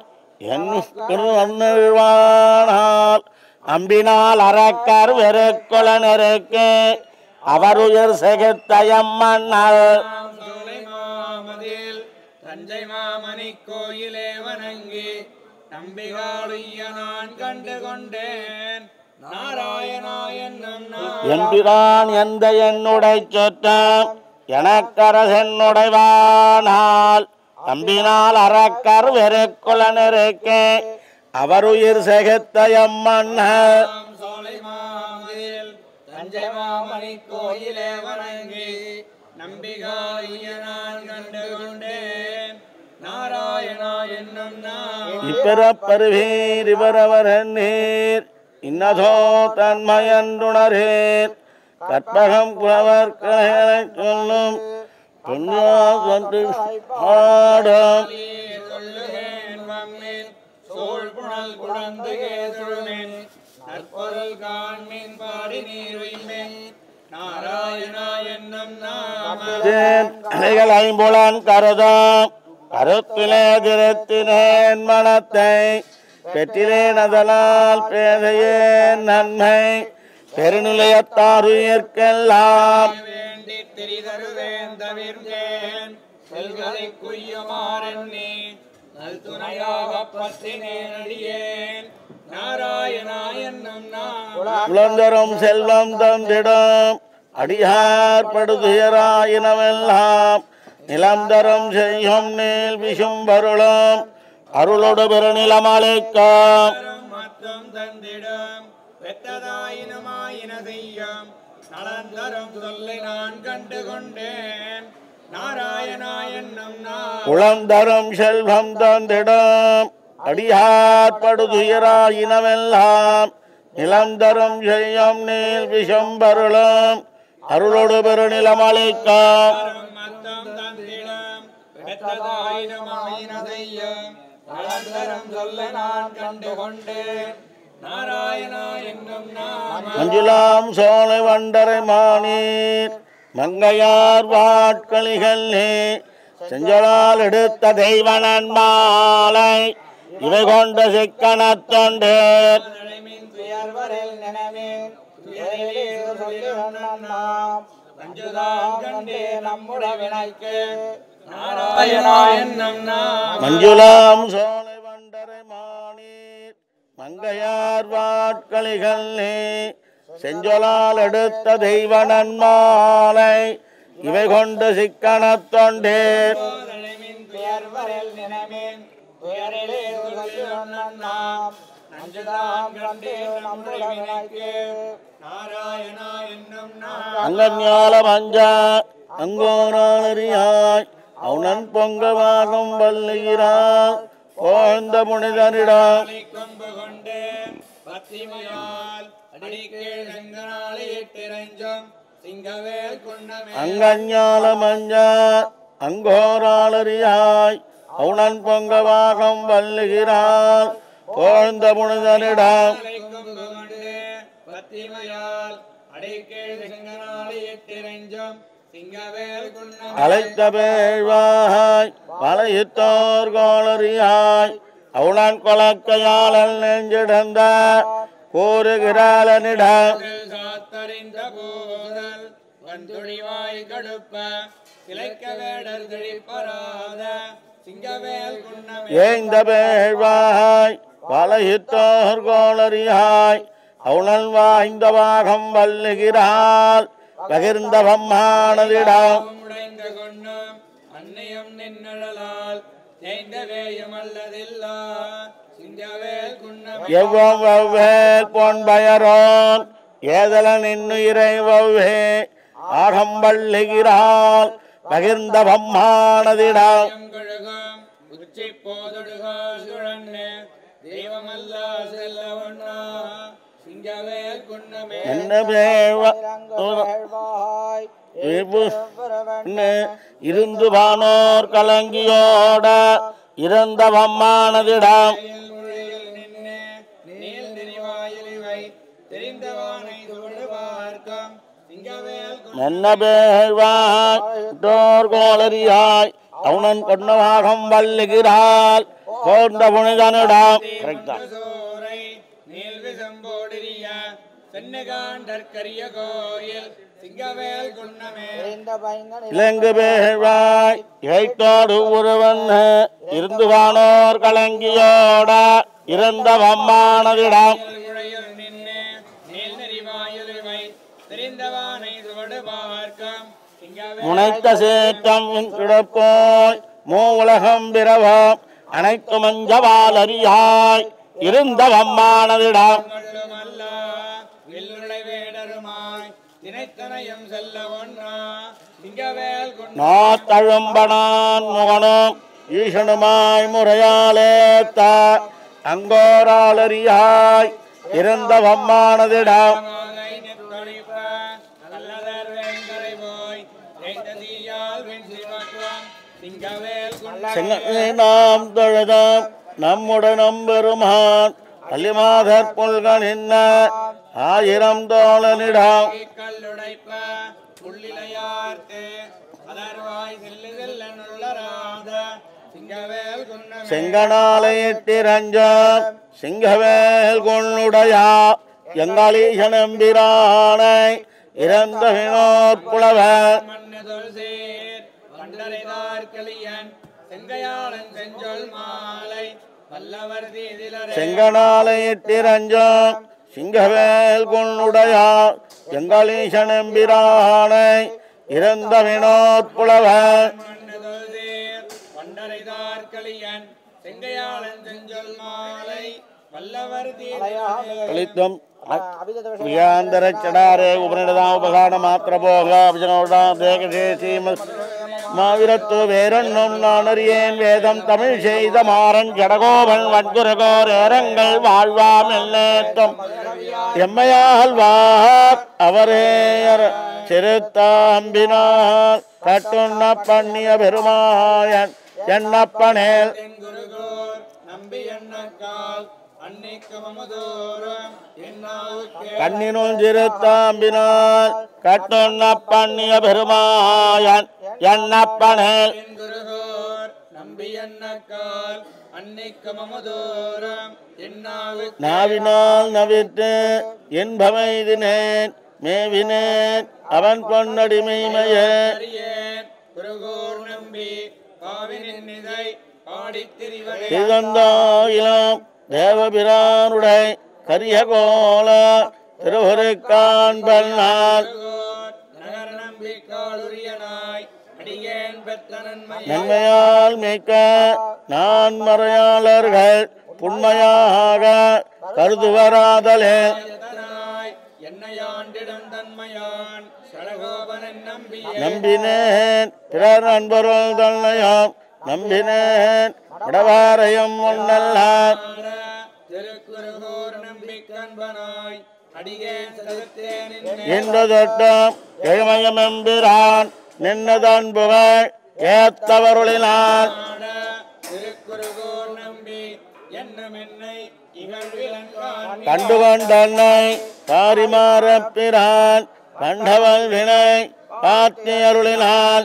என்னுள்வானால் அம்பினால் அறக்கர் வெறுக்குல நெருக்கு அவர் உயர் செகுத்தயம் மன்னர் மாமதில் தஞ்சை மாமணி கோயிலே வணங்கி நம்பிகாளுய்ய நான் கண்டு கொண்டேன் நாராயணா என்னும் எம்பிரான் எந்த என்னுடைய சொற்றம் எனக்கரசென்னுடைவானால் அம்பினால் அறக்கர் வெறுக்குல நெருக்கு அவர் உயிர் செகுத்தயம் மன்னர் சோலை மாமதில் தஞ்சை மாமணி கோயிலே வணங்கி நம்பிகாளுய்ய நான் கண்டு கொண்டேன் நாராயணா என்னும் இப்பிறப்பருவீர் இவரவர் நீர் இன்னதோ தன்மயன்றுணரேர் கற்பகம் புலவர் கலைகளை சொல்லும் ஆடம் சொல்லுகேன் வம்மின் சோழ்புணல் குடந்தையே தொழுமின் நற்பொருள் காண்மின் பாடி நீருய்மின் நாராயணா என்னும் அலைகள் ஐம்புலன் கருதம் கருத்திலே திருத்தினேன் மனத்தை பெற்றிலேன் அதனால் பேதையேன் நன்மை பெருநிலையத்தாருயிர்க்கெல்லாம் வேண்டி திரிதருவேன் தவிர்ந்தேன் செல்களை குய்யுமாறெண்ணி நல் துணையாக பற்றினேன் அடியேன் நாராயணா என்னும் உலந்தரும் செல்வம் தந்திடம் அடியார் படுதுயராயினவெல்லாம் நிலந்தரம் செய்யும் நீல் விஷும் வருளும் அருளோடு பெருநிலமளிக்கும் மற்றும் தந்திடம் பெற்றதாயினமாயின செய்யும் நலந்தரும் சொல்லை நான் கண்டு கொண்டேன் நாராயணா என்னும் நான் உளந்தரும் செல்வம் தந்திடம் அடியார்படுதுயராயினவெல்லாம் நிலந்தரும் செய்யம் நீல் விஷம்பருளும் அருளோடு பெருநிலமளிக்கும் மத்தம் தந்திடம் பெற்றதாயிரமாயினதையும் நலந்தரும் சொல்லை நான் கண்டு கொண்டேன் நாராயணா என்னும் நான் மஞ்சுளாம் சோலை வண்டரை மானீர் மங்கையார் வாட்களிகள் செஞ்சலால் எடுத்த தெய்வ நன்மாலை இவை கொண்ட சிக்கனத் தொண்டேர் மஞ்சுளாம் சோலை வண்டரை மானீர் மங்கையார் வாட்களிகள் செஞ்சொலால் எடுத்த தெய்வ நன்மாலை இவை கொண்டு சிக்கனத் தொண்டேர் அங்கஞால மஞ்ச அங்கோராளரியாய் அவனன் பொங்கவாகம் வல்லுகிறான் போந்த புனிதனிடம் அங்கஞால மஞ்ச அங்கோராளரியாய் அவனன் பொங்கவாகம் வல்லுகிறான் போந்த புனிதனிடம் அழைத்த பேழ்வாய் வளையித்தோர் கோளறியாய் அவனன் கொலக்கையாளன் நெஞ்சிடந்த கூறுகிறாளனிடம் ஏந்த பேழ்வாய் வளையித்தோர் கோளறியாய் அவனன் வாய்ந்த வாகம் வல்லுகிறாள் பகிர்ந்த பம்மானதிடம் எவ்வம் வவ்வேல் பொன் பயரோன் ஏதல நின்னுயிரை வவ்வே ஆகம் வல்லுகிறாள் பகிர்ந்த பம்மானதிடம் உச்சி போதொடுகா சுழன்னு தெய்வமல்லா செல்லவண்ணா சிங்கவேல் குன்னமே இருந்து வானோர் கலங்கியோட இறந்த வம்மானதிடம் கோளரியாய் அவனன் கொண்டவாகம் வல்லுகிறாள் போன்ற புனிதனிடம் இலங்கு பேழ்வாய் இழைத்தோடு ஒருவன் இருந்து வானோர் கலங்கியோட இறந்த வம்மானதிடம் முனைத்த சேற்றம் கிடப்போய் மூ உலகம் பிறவம் அனைத்து மஞ்சவால் அறியாய் இருந்த வம்மானதிடம் நாத்தழும்பனான் முகனும் ஈசனுமாய் முறையாலேத்த அங்கோராளரியாய் இருந்த வம்மானதிடம் நாம் தொழுதாம் நம்முடனும் பெருமான் கல்லிமாதற் புல்களின் ஆயிரம் தோழனிடம் செங்கனாலையிட்டிரஞ்சம் சிங்கவேல் கொள்ளுடையா எங்களீசனம்பிரானை இறந்த வினோர் புலவர் செங்கனாலையிட்டிரஞ்சம் சிங்கவேல் கொள்ளுடையா எங்களீசனம்பிரானை இறந்த வினோர் புலவர் கலித்தம் வியாந்தர சடாரே உபனிடதா உபகான மாத்திர போக அபிஜனோடா தேகதேசி மாவிரத்து வேறென்னும் நான் அறியேன் வேதம் தமிழ் செய்த மாறன் ஜடகோபன் வன்குரகோர் ஏரங்கள் வாழ்வாம் எல்லேத்தம் எம்மையால் வார் அவரேயர் சிறுத்தாம்பினார் கட்டுண்ண பண்ணிய பெருமாயன் என்னப்பனேல் கண்ணினுள் சிறுத்தாம்பினார் கட்டுண்ண பண்ணிய பெருமாயன் என்னப்பனேல் நாவினால் நவித்து என்பமைதினேன் மேவினேன் அவன் பொன்னடிமைமையே திகந்தாயிலம் தேவபிரானுடை கரிய கோல திருவருக்கான் பன்னாள் நன்மையால் மிக்க நான் மறையாளர்கள் புண்மையாக கருதுவராதலே நம்பினேன் பிறர் நண்பர்கள் தன்னையும் நம்பினேன் இடவாரையும் ஒன்னல்ல இந்த தொட்டம் எழுமயமெம்பிரான் நின்னதன் புகழ் ஏத்தவருளினான் கண்டுகொண்டன்னை காரிமாறப்பிரான் கண்டவள் வினை காத்தி அருளினான்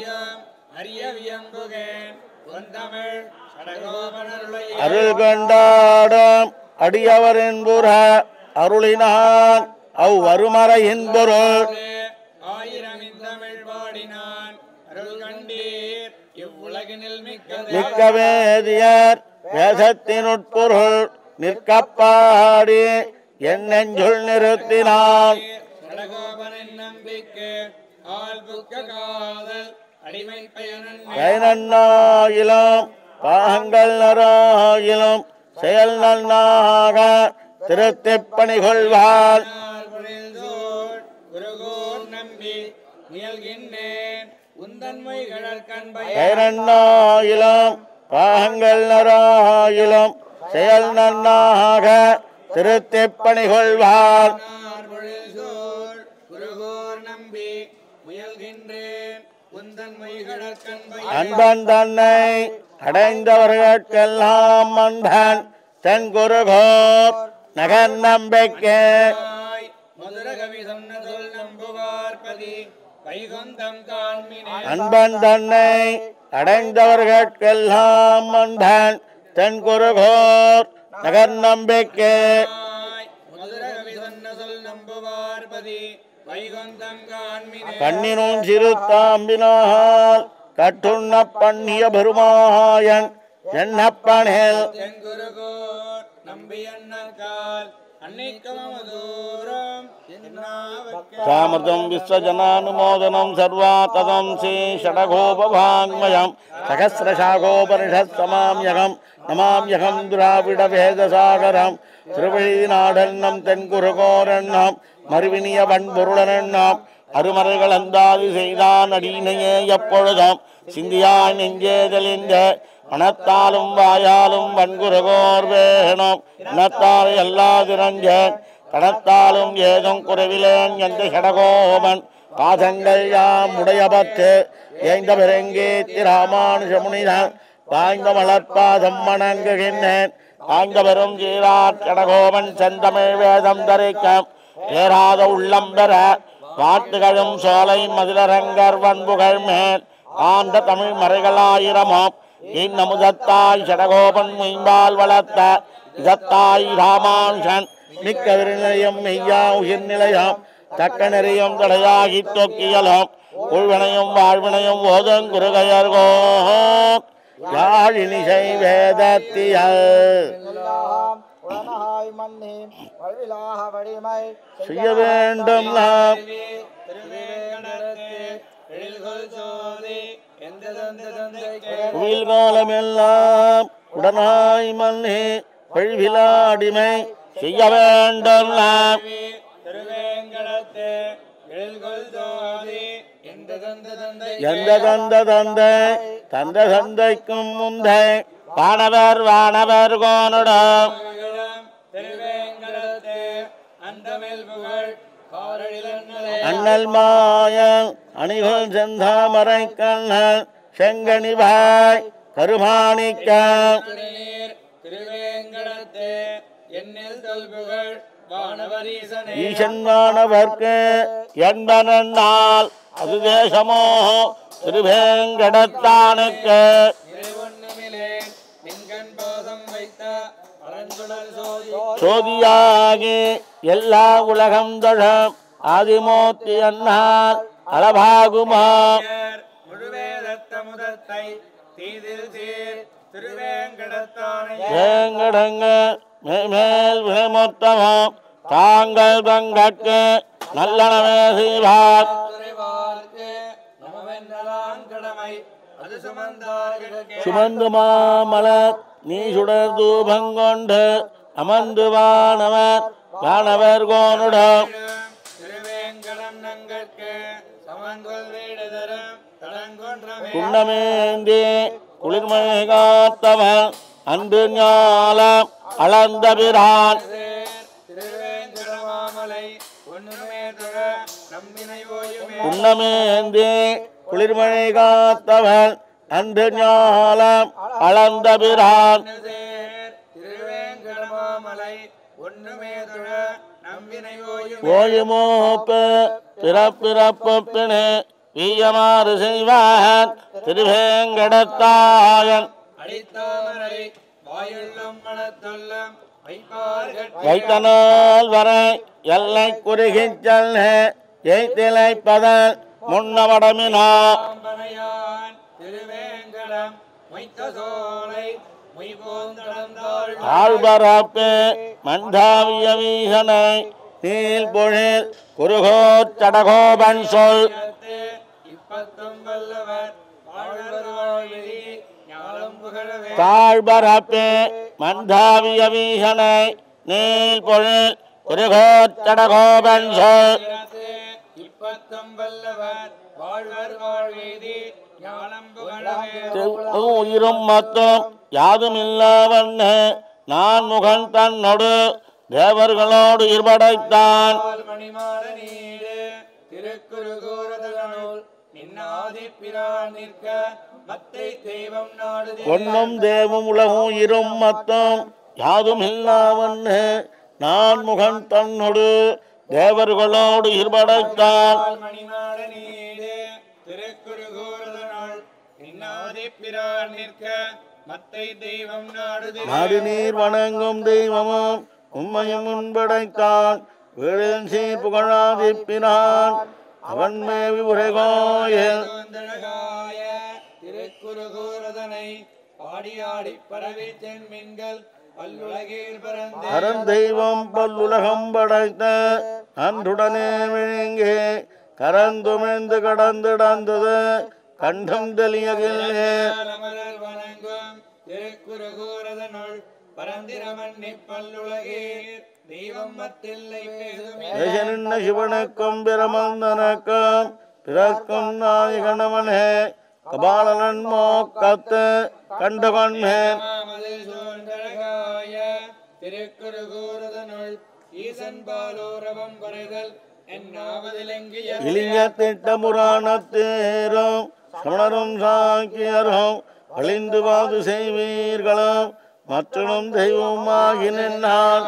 அருள் கண்டாடும் அடியவரின் புற அருளினான் அவ் வருமறையின் பொருள் மிக்க வேதியர் வேதத்தினுட்பொருள் நிற்கப்பாடி என் நெஞ்சுள் நிறுத்தினான் பயனன்னாயிலும் பாகங்கள் நராயிலும் செயல் நன்னாக திருத்திப் பணிகொள்வாள் பயனன்னாயிலும் பாகங்கள் நராயிலும் செயல் நன்னாக திருத்திப் பணிகொள்வாள் அன்பன் தன்னை அடைந்தவர்களுக்கெல்லாம் அன்பன் தன் குருகோர் நகர் நம்பிக்கை அன்பன் தன்னை அடைந்தவர்களுக்கெல்லாம் அன்பன் தன் குருகோர் நகர் நம்பிக்கை கண்ணினும் சிறுத்தாம்பினால் கட்டுண்ண பண்ணிய பெருமாயன் என்னப்பனேல் சாமர்தம் விஸ்வஜனானுமோதனம் சர்வாத்ததம் ஸ்ரீ ஷடகோபவாங்மயம் சகசிரசாகோபனிஷத்சமாம்யகம் நமாம்யகம் திராவிட வேதசாகரம் திருவழிநாடன்னம் தென்குருகோரண்ணம் மறுவினிய வன்பொருளனண்ணம் அருமறைகள் அந்தாதி செய்தான் அடியினையே எப்பொழுதும் சிந்தியாய் நெஞ்சேதலிந்த மனத்தாலும் வாயாலும் வன்குருகோர் வேணும் இனத்தாரை எல்லாதிரஞ்சேன் கணத்தாலும் ஏதும் குறைவிலேன் என்ற ஷடகோபன் பாதங்கள் யாம் உடையபத்து ஏந்த பெருங்கே திராமானுஷமுனிதான் வாய்ந்த மலர்பாதம் வணங்குகின்றேன் வாய்ந்த பெரும் சீரார் ஷடகோபன் செந்தமிழ் வேதம் தரிக்கம் ஏறாத உள்ளம் பெற வாட்டுகளும் சோலை மதுரரங்கர் வன்புகள் மேல் ஆண்ட தமிழ் மறைகளாயிரமாம் இன்னமுதத்தாய் ஷடகோபன் மெய்பால் வளர்த்த இதத்தாய் ராமானுஷன் மிக்க விருநிலையம் மெய்யா உயிர் நிலையம் தக்க நெறியும் தடையாகி தொக்கியலும் உள்வினையும் வாழ்வினையும் ஓதங் குருகையர்கோ யாழினிசை வேதத்தியல் செய்ய வேண்டும் நாம் உயில் காலமெல்லாம் உடனாய் மன்னே பழிவிலாடிமை செய்ய வேண்டும் நாம் திருவேங்கடத்து எழில்கொள் ஜோதி எந்த தந்த தந்தை எந்த தந்த தந்தை தந்த தந்தைக்கும் முந்தை வானவர் வானவர் கோனுடம் திருவேங்கடத்து அந்தமில் புகழ் அண்ணல் மாயம் அணிகள் செந்தாமரை கண்ணல் செங்கனிவாய் கருமாணிக்கம் திருவேங்கடத்து எண்ணில் தொல்புகழ் வானவரீசனே ஈசன் வானவர்க்கு என்பனால் அது தேசமோ திருவேங்கடத்தானுக்கு சோதியாகி எல்லா உலகம் தொழம் ஆதிமூர்த்தி அண்ணால் அளவாகுமா முழுவேதத்த முதத்தை தீதில் சீர் திருவேங்கடத்தானை வேங்கடங்க மேல் விளைமொத்தமும் தாங்கள் பங்கற்கு நல்லனவே செய்வார் சுமந்து மாமலர் நீ சுடர் தூபங்கொண்டு அமர்ந்து வானவர் வானவர் கோனுடம் திருவேங்கடம் நங்கற்கு சமங்கொல் வீடு தரும் தடங்கொன்றமே குண்டமேந்தி குளிர்மழை காத்தவன் அன்று ஞாலம் அளந்த பிரான் திருவேங்கடமாமலை ஒன்றுமே தொழ நம்பினை ஓயுமே குண்டமேந்தி குளிர்மழை காத்தவன் அன்று ஞாலம் அளந்த பிரான் திருவேங்கடமாமலை ஒன்றுமே தொழ நம்பினை ஓயுமே ஓயுமோப்பு பிறப்பிறப்பு பிணு வீயமாறு செய்வான் திருவேங்கடத்தாயன் அடித்தாமரை வாயுள்ளம் மனத்தொல்லம் வைத்தனால் வரை எல்லை குறுகிச் செல்ல எய்திலைப்பதன் முன்னவடமினா திருவேங்கடம் மொய்த்த சோலை மொய்போந்தளந்தாள் ஆழ்பரப்பு மந்தாவிய வீசனை நீல் பொழில் குருகோர் சடகோபன் சொல் இப்பத்தும் வல்லவர் வாழ்வர் வாழ்வி ஞானம் புகழவே தாழ்பரப்பு மந்தாவிய வீசனை நீல் பொழில் குருகோர் சடகோபன் சொல் இப்பத்தும் வல்லவர் வாழ்வர் வாழ்வீதி ஞானம் புகழவே உயிரும் மொத்தம் யாதும் இல்லாவண்ண நான் முகன் தன்னொடு தேவர்களோடு இருபடைத்தான் மணிமாட நீடு திருக்குறுகூரதனுள் நின்னாதி பிரான் நிற்க மத்தை தெய்வம் நாடு ஒன்னும் தேவும் உலகும் இரும் மொத்தம் யாதும் இல்லாவண்ண நான் முகன் தன்னொடு தேவர்களோடு இருபடைத்தான் மணிமாட நீடு திருக்குறுகூரதனுள் நின்னாதி பிரான் நிற்க மத்தை தெய்வம் நாடு நாடு நீர் வணங்கும் தெய்வமும் உம்மையும் முன்படைத்தான் வீழின் சீர் புகழாதிப்பினான் அவன் மேவி உரைகோயில் திருக்குறுகூரதனை பாடி ஆடி பரவி தென்மின்கள் பல்லுலகில் பரந்து அறந்தெய்வம் பல்லுலகம் படைத்த அன்றுடனே விழுங்கே கரந்துமிழ்ந்து கடந்திடந்தது கண்டம் தெளியகில்லே அமரர் வணங்கும் திருக்குறுகூரதனுள் பரந்திரமன்னி பல்லுலகீர் தெய்வம் மத்தில்லை பேசுமே நின்ன சிவனுக்கும் பிரமந்தனக்கும் பிறக்கும் நாயகனவனே கபாலனன் மோக்கத்து கண்டகொன்மேன் மாமதில் சூழ்ந்தழகாய திருக்குறுகூரதனுள் ஈசன் பாலோரவம் குறைதல் என்னாவதிலெங்கிய இளிய திட்ட புராணத்தேரும் சமணரும் சாக்கியரும் அழிந்து வாது செய்வீர்களும் மற்றும் தெய்வமாகி நின்றான்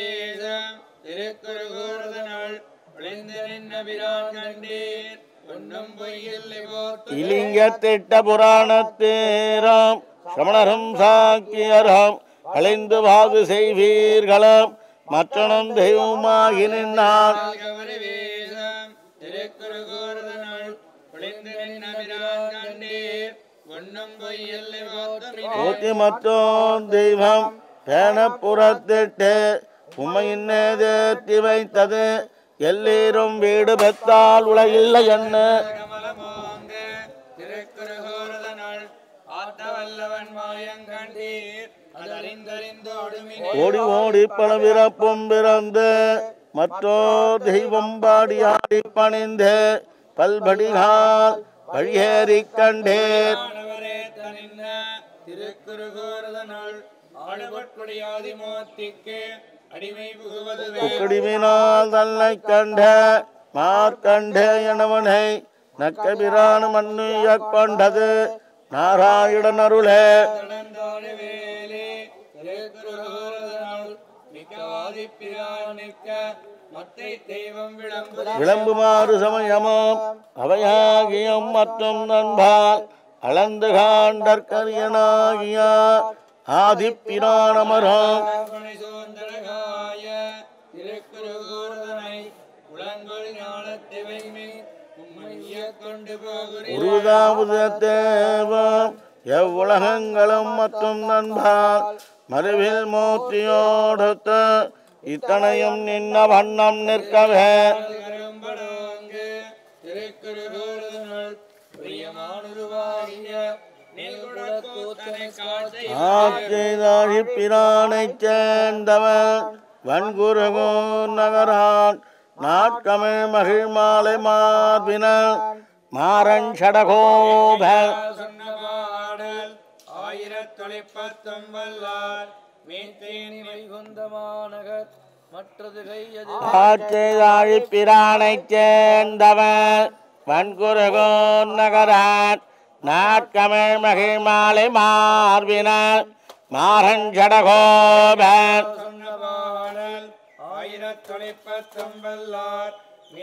திருக்குறுகூரதனுள் ஒளிந்து நின்ற பிரான் கண்டீர் ஒன்றும் பொய்யில்லை போத்து இலிங்க திட்ட புராணத்தேரும் சமணரும் சாக்கியரும் அழிந்து வாது செய்வீர்களும் மற்றும் தெய்வமாகி நின்றான் கவரி வேஷம் திருக்குறுகூரதனுள் ஒளிந்து நின்ற பிரான் கண்டீர் ஒன்றும் பொய்யில்லை போத்து ஊத்தி மத்தோன் தெய்வம் பேணப்புறத்திட்டு உமையின்னே தேர்த்தி வைத்தது எல்லீரும் வீடு பெற்றால் உலகில்லை என்ன கமலமோங்க திருக்குறுகூரதனுள் ஆத்த வல்லவன் மாயங்கண்டீர் ஓடி ஓடி பல பிறப்பும் பிறந்து மற்றோர் தெய்வம் பாடி ஆடி பணிந்து பல்படிகால் வழியேறி கண்டேன் குக்கடிமினால் தன்னை கண்ட மார்க்கண்டே எனவனை நக்கபிரான் மன்னுய கொண்டது நாராயணன் அருளே விளம்புமாறு சமயமும் அவையாகியும் மற்றும் நண்பால் அளந்து காண்டற்கரியனாகிய ஆதிப்பிரானமரம் உருதாவுதேவம் எவ்வுலகங்களும் மற்றும் நண்பால் மறுவில் மூர்த்தியோடுத்த இத்தனையும் நின்ன வண்ணம் நிற்கவே ஆட்சிதாழி பிரானை சேர்ந்தவன் வன்குருகூர் நகரான் நாட்கமிழ் மகிழ் மாலை மார்பினல் மாறன் சடகோப ஆயிரத்தொழிப்பத்தும் வல்லார் ஆட்சிதாழி பிரானை சேர்ந்தவன் வன்குருகூர் நகரான் நாட்கமிழ் மகிழ் மாலை மார்பினல் மாறன் சடகோபன் ஆயிரத்தொழிப்பத்தும் வல்லார்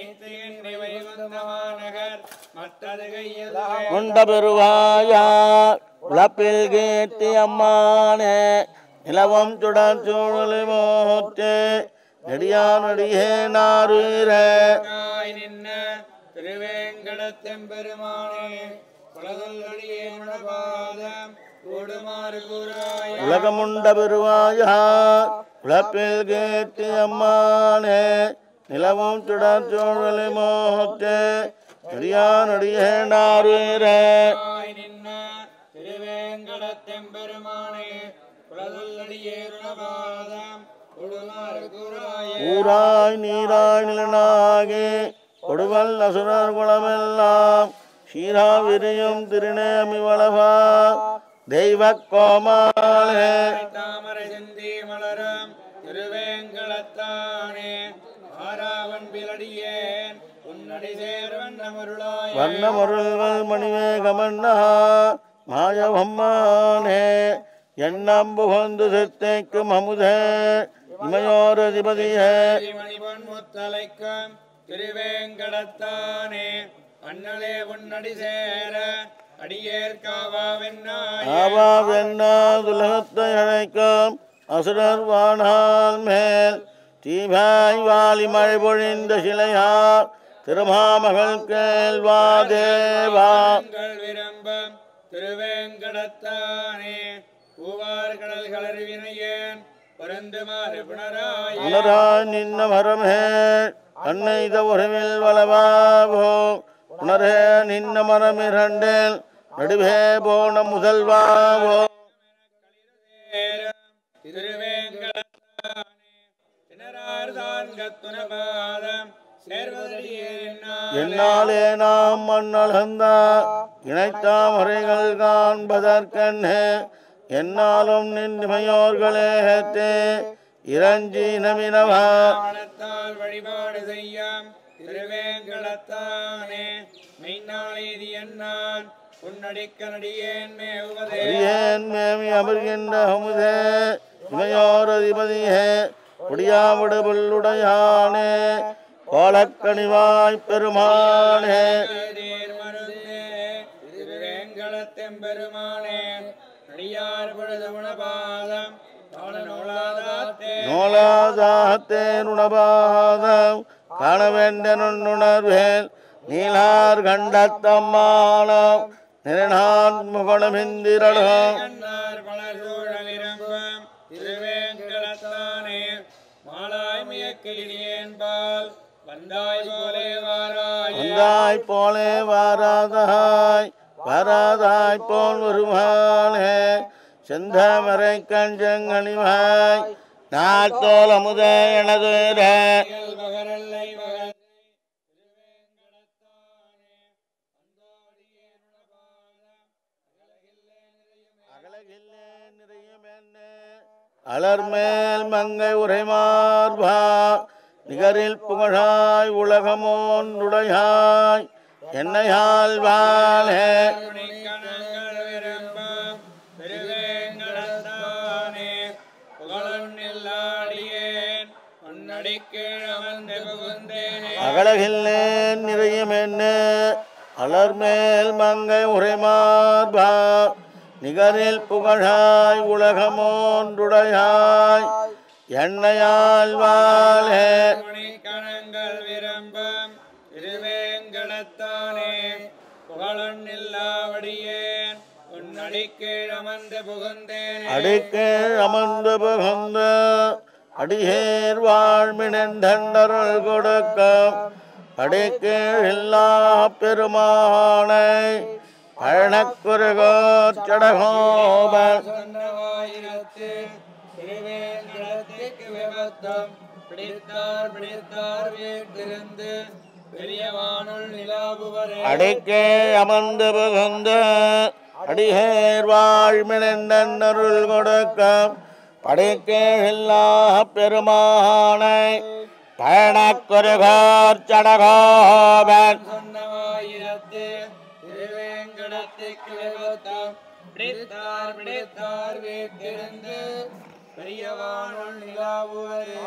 உண்ட பெருவாயார் உழப்பில் கீர்த்தி அம்மானே நிலவம் சுடர் சூழலை மோற்றே நெடியானடியே நாரீர திருவேங்கடத்தெம்பெருமானே உலகமுண்ட பெருவாயார் உழப்பில் கீர்த்தி அம்மானே நிலவும் சுடர் சூழலை மோற்றே நெடியானடியே நாரீர ஊராய் நீராய் நிலனாகி கொடுவல் அசுரர் குளமெல்லாம் சீரா விரியும் திருநேமி வளவா தெய்வ கோமாலே தாமரை செந்தி மலரும் திருவேங்கடத்தானே ஆராவன் பிலடியேன் உன்னடி சேர் வண்ணமருளாய் வண்ணமருள்வல் மணிமேகமன்னா மாயவம்மானே எண்ணம் புகந்து சித்தைக்கும் அமுதே இமையோர் அதிபதியே மணிபொன் முத்தலைக்கும் திருவேங்கடத்தானே அண்ணலே உன்னடி சேர அடியேற்காவாவென்னாதுலகத்தை அழைக்கும் அசுரர் வானால் மேல் தீபாய் வாலி மழை பொழிந்த சிலையார் திருமாமகள் கேள்வா தேவா விரும்பம் திருவேங்கடத்தானே பூவார் கடல் கலர்வினையேன் பொருந்துமாறு புனராய் புனராய் நின்ன மரமே அன்னை உறவில் வளவாவோ புனரே நின்ன மரமிரண்டில் நடுவே போன முதல்வாவோ என்னாலே நாம் மண்ணளந்த இணைத்தாமரைகள் காண்பதற்கண்ணே என்னாலும் நின்மையோர்களே இரஞ்சி நமினவா வழிபாடு செய்யாம் திருவேங்கடத்தானே மெய்நாளேதி என்னான் உன்னடிக்க நடியேன் மேவுவதேன் மேவி அமர்கின்ற அமுதே இமையோர் அதிபதியே குடியாவிடு புல்லுடையானே கோலக்கணிவாய் பெருமானே திருவேங்கடத்தெம்பெருமானே நடியார் பொழுது உணபாதம் நோலாதாத்தே நுணபாதம் காண வேண்ட நுண்ணுணர்வேல் நீலார் கண்டத்தம்மானம் நிறநான் முகணமிந்திரளும் திருவேங்கடத்தானே மாலாய் மியக்கிளியேன்பால் வந்தாய் போலே வாராய் வந்தாய் போலே வாராதாய் வராதாய் போல் வருமானே செந்தமரை கஞ்சங்கனிவாய் நாத்தோல் அமுதே எனதுர அலர்மேல் மங்கை உரைமார்பா நிகரில் புகழாய் உலகமோன்றுடையாய் என்னையால் வாழே அகலகில்லேன் நிறையும் என்ன அலர்மேல் மங்கை உரைமார்பா நிகரில் புகழாய் உலகமோன்றுடையாய் என்னையால் வாழே கணங்கள் விரும்பும் திருவேங்கடத்தானே புகழொன்னில்லாவடியேன் உன்னடிக்கீழ் அமர்ந்து புகுந்தேன் அடிக்கீழ் அமர்ந்து புகுந்த அடியேர் வாழ்மினென்றருள் கொடுக்க அடிக்கீழ் இல்லா பெருமானை பழனக்குருகோர் சடகோபர் திருவேங்கடத்திற்கு விபத்தம் பிடித்தார் பிடித்தார் வீட்டிருந்து பெரியவானுள் நிலாபுவரே அடிக்கீழ் அமர்ந்து புகுந்த அடியேர் வாழ்மினென்றருள் கொடுக்க படைக்கீழ் இல்லா பெருமானை பழனக்குருகோர் சடகோபர் சொன்னவாயிரத்து திருவேங்கடத்திற்கு விபத்தம் பிடித்தார் பிடித்தார் வீட்டிருந்து பெரியவானுள் நிலாபுவரே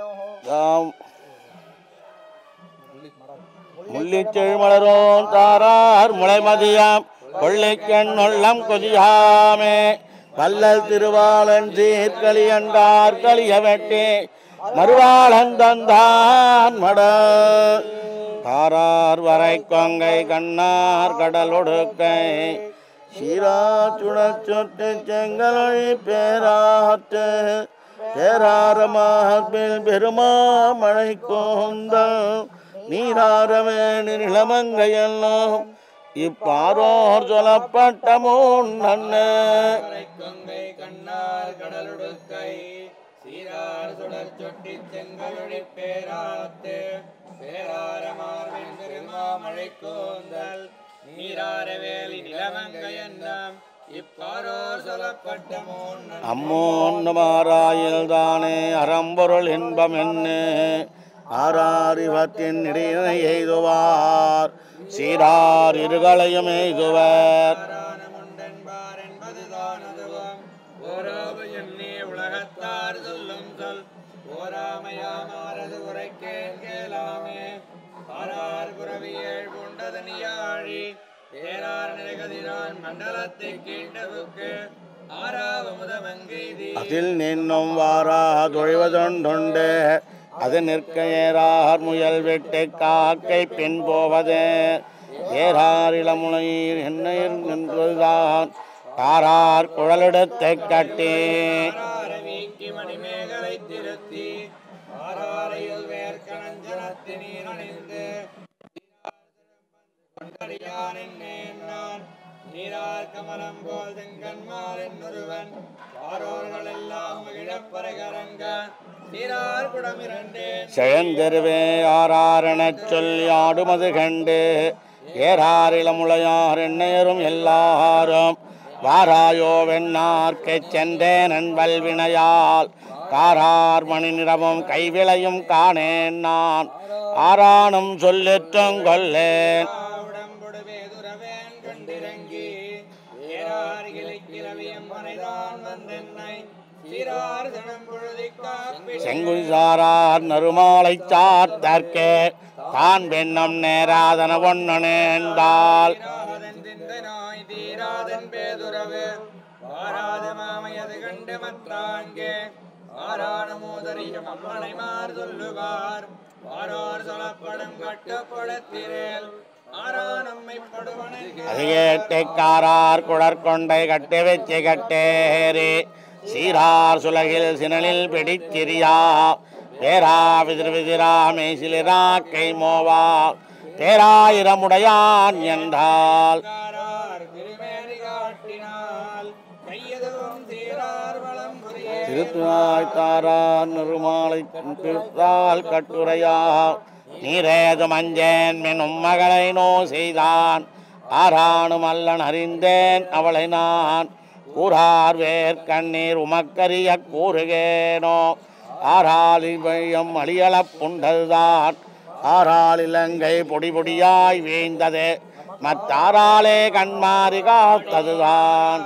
முள்ளிச்செழ் மலரோன் தாரார் முளைமதியாம் கொள்ளைக்கண் உள்ளம் கொதியாமே வல்லல் திருவாளன் சீர்கலியண்டார் கலிய வெட்டி மறுவாளன் தந்தான் மட தாரார் வரை கொங்கை கண்ணார் கடல் ஒடுக்கை சீரா சுடச்சொட்டு செங்கலொழி பேராற்று பேராரமார்பில் பெருமா மழை கோந்தல் நீராரவே நிலமங்கையெல்லாம் இப்பாரோர் சொல்லப்பட்ட முன்னே கொங்கை கண்ணார் கடலுடுக்கை சீரார் சுடர் சொட்டி செங்கலொழி பேராத்து பேராரமார்பின் பெருமாமழை கோந்தல் நீராரவேலி நிலமங்கையெல்லாம் இப்பாரோர் சொல்லப்பட்ட முன்னே அம்மோன் மாராயில் தானே அறம்பொருள் இன்பம் என்ன ஆறாரிவத்தின் இடையினை எய்துவார் சீரார் இருகளையும் எய்துவர் முண்டன்பார் என்பதுதான் அதுவும் ஓராவு எண்ணே உலகத்தார் சொல்லும் சொல் ஓராமையாமாரது உரைக்கேன் கேளாமே ஆறார் புறவியேழ் பூண்டதனியாழி தேரார் நிலைகதிரான் மண்டலத்தை கீண்டவுக்கு ஆறாவு முதமங்கெய்தி அதில் நின்னும் வாரா தொழிவதொண்டுண்டு அது நிற்க ஏறார் முயல் வெட்டு காக்கை பின் போவது ஏறார் இளமுனையில் என்னையில் நின்றுதான் காரார் குழலெடுத்து கட்டி வீக்கி மணிமேகலை திருத்தி ஆறாரையில் வேர்க்கணஞ்சனத்து நீர் அணிந்து நீரார் கமலம் போல் செங்கன்மாரின் ஒருவன் ஆரோர்கள் எல்லாம் மகிழப்பரகரங்க நீரார் குடமிரண்டே செழந்தெருவே ஆறாரெனச் சொல்லி ஆடுமது கண்டு ஏறார் இளமுளையார் என்னையரும் எல்லாரும் வாராயோ வெண்ணார்க்கு சென்றேன் நண்பல் வினையால் காரார் மணி நிறமும் கைவிளையும் காணேன் நான் ஆரானும் சொல்லிற்றும் கொல்லேன் உடம்புடு வேதுரவேன் கண்டிறங்கி ஏறார் கிளைக்கிழவியம் மனைதான் வந்தென்னை சீரார் சடம்புழுதி காப்பி செங்குசாரார் நறுமாலை சாத்தற்கே தான் பெண்ணும் நேராதன ஒன்னு நேர்ந்தால் நாய் தீராதன் பேதுறவு வாராத மாமையது கண்டு மற்றாங்கே ஆரான மோதரியம் அம்மனை மார் சொல்லுவார் வாரார் சொல்லப்படும் கட்டுப்படுத்திரேல் ஆரானம்மை படுவனை அதிகேட்டைக்காரார் குடற்கொண்டை கட்டி வச்சு கட்டேரி சீரார் சுலகில் சினலில் பிடிச்சிரியா பேரா விதிர் விதிரா மேசிலிரா கை மோவா பேராயிரமுடையான் என்றால் திருமேனி காட்டினால் கையதுவும் திருத்துவாய் தாரான் நிருமாலை திருத்தால் கட்டுரையா நீரேது மஞ்சேன் மெனும் மகளை நோ செய்தான் ஆரானும் அல்லன் அறிந்தேன் அவளை நான் கூறார் வேர்கண்ணீர் உமக்கரிய கூறுகேனோ ஆறால் இவையம் அழியலப் புண்டதுதான் ஆறால் இலங்கை பொடி பொடியாய் வீழ்ந்தது மத்தாராலே கண்மாறி காத்ததுதான்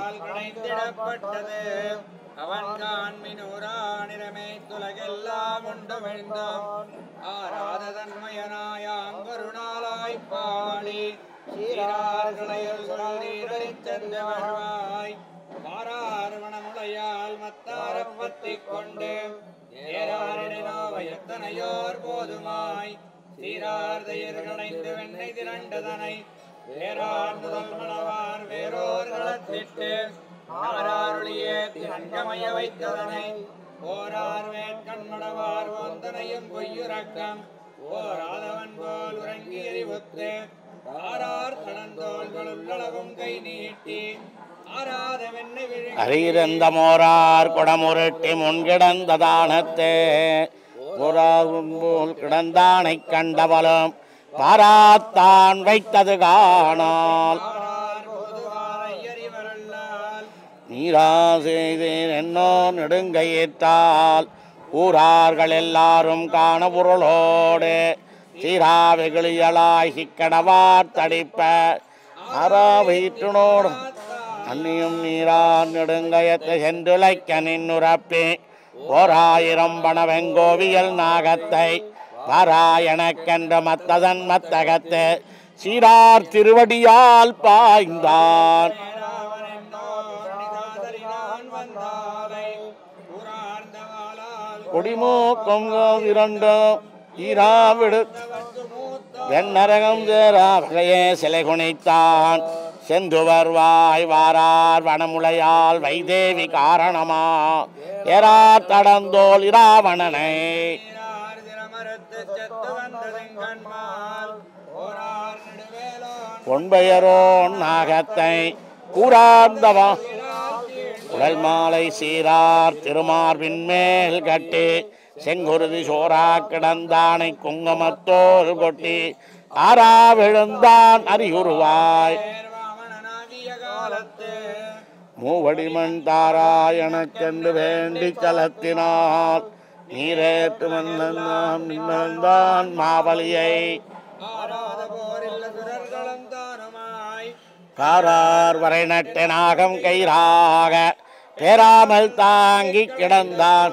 அவன் காண்மினூரானிரமே துலகெல்லாம் உண்டு விழுந்தான் ஆராத தன்மயனாயாங்கருணாலாய் பாடி சீரார்களையில் சொல்லிச் சென்று வாழ்வாய் பாரார்வணமுடையால் மத்தாரம் பத்திக் கொண்டு ஏராரிடனோவையத்தனையோர் போதுமாய் சீரார் தயிர்களைந்து வெண்ணை திரண்டதனை வேறார் முதல் மணவார் வேறோர் களத்திட்டு ஆராருளியே திரங்கமய வைத்ததனை ஓரார் வேட்கண்மடவார் ஓந்தனையும் பொய்யுறக்கம் ஓராதவன் போல் உறங்கி எறிவுத்து ஆரார் தடந்தோள்களுள்ளளவும் கை நீட்டி ஆராத வெண்ணை விழி அறிந்த மோரார் குடமுருட்டி முன்கிடந்த தானத்தே போல் கிடந்தானை கண்டவளும் பாராத்தான் வைத்தது காணால் நீரா செய்தேன் என்னோ நெடுங்கையிட்டால் ஊரார்கள் எல்லாரும் காண பொருளோடு சீரா வெகுளியலாய் சிக்கடவார் தடிப்ப ஆரா வயிற்றுனோடு அன்னியும் நீரா நெடுங்கயத்தை சென்றுழைக்க நின்னுரப்பி ஓராயிரம் பண வெங்கோவியல் நாகத்தை பாராயணக்கென்ற மத்ததன் மத்தகத்து சீரார் திருவடியால் பாய்ந்தான் கொடிமூக்கம் இரண்டும் ஈராவிடு வெண்ணரகம் சேரா வகையே சிலை குனைத்தான் செந்துவர்வாய் வாரார் வனமுலையால் வைதேவி காரணமா ஏரா தடந்தோல் இராவணனை பொன்பெயரோன் நாகத்தை கூறார்ந்தவா உடல் மாலை சீரார் திருமார்பின் மேல் கட்டி செங்குருதி சோரா கிடந்தானை குங்குமத்தோல் கொட்டி ஆரா விழுந்தான் அறியுருவாய் மூவடிமண் தாராயணக்கென்று வேண்டி கலத்தினார் நீரேற்று வந்தான் நின்றான் மாவலியை காரார் வரை நட்டு நாகம் கயிறாக பேராமல் தாங்கி கிடந்தான்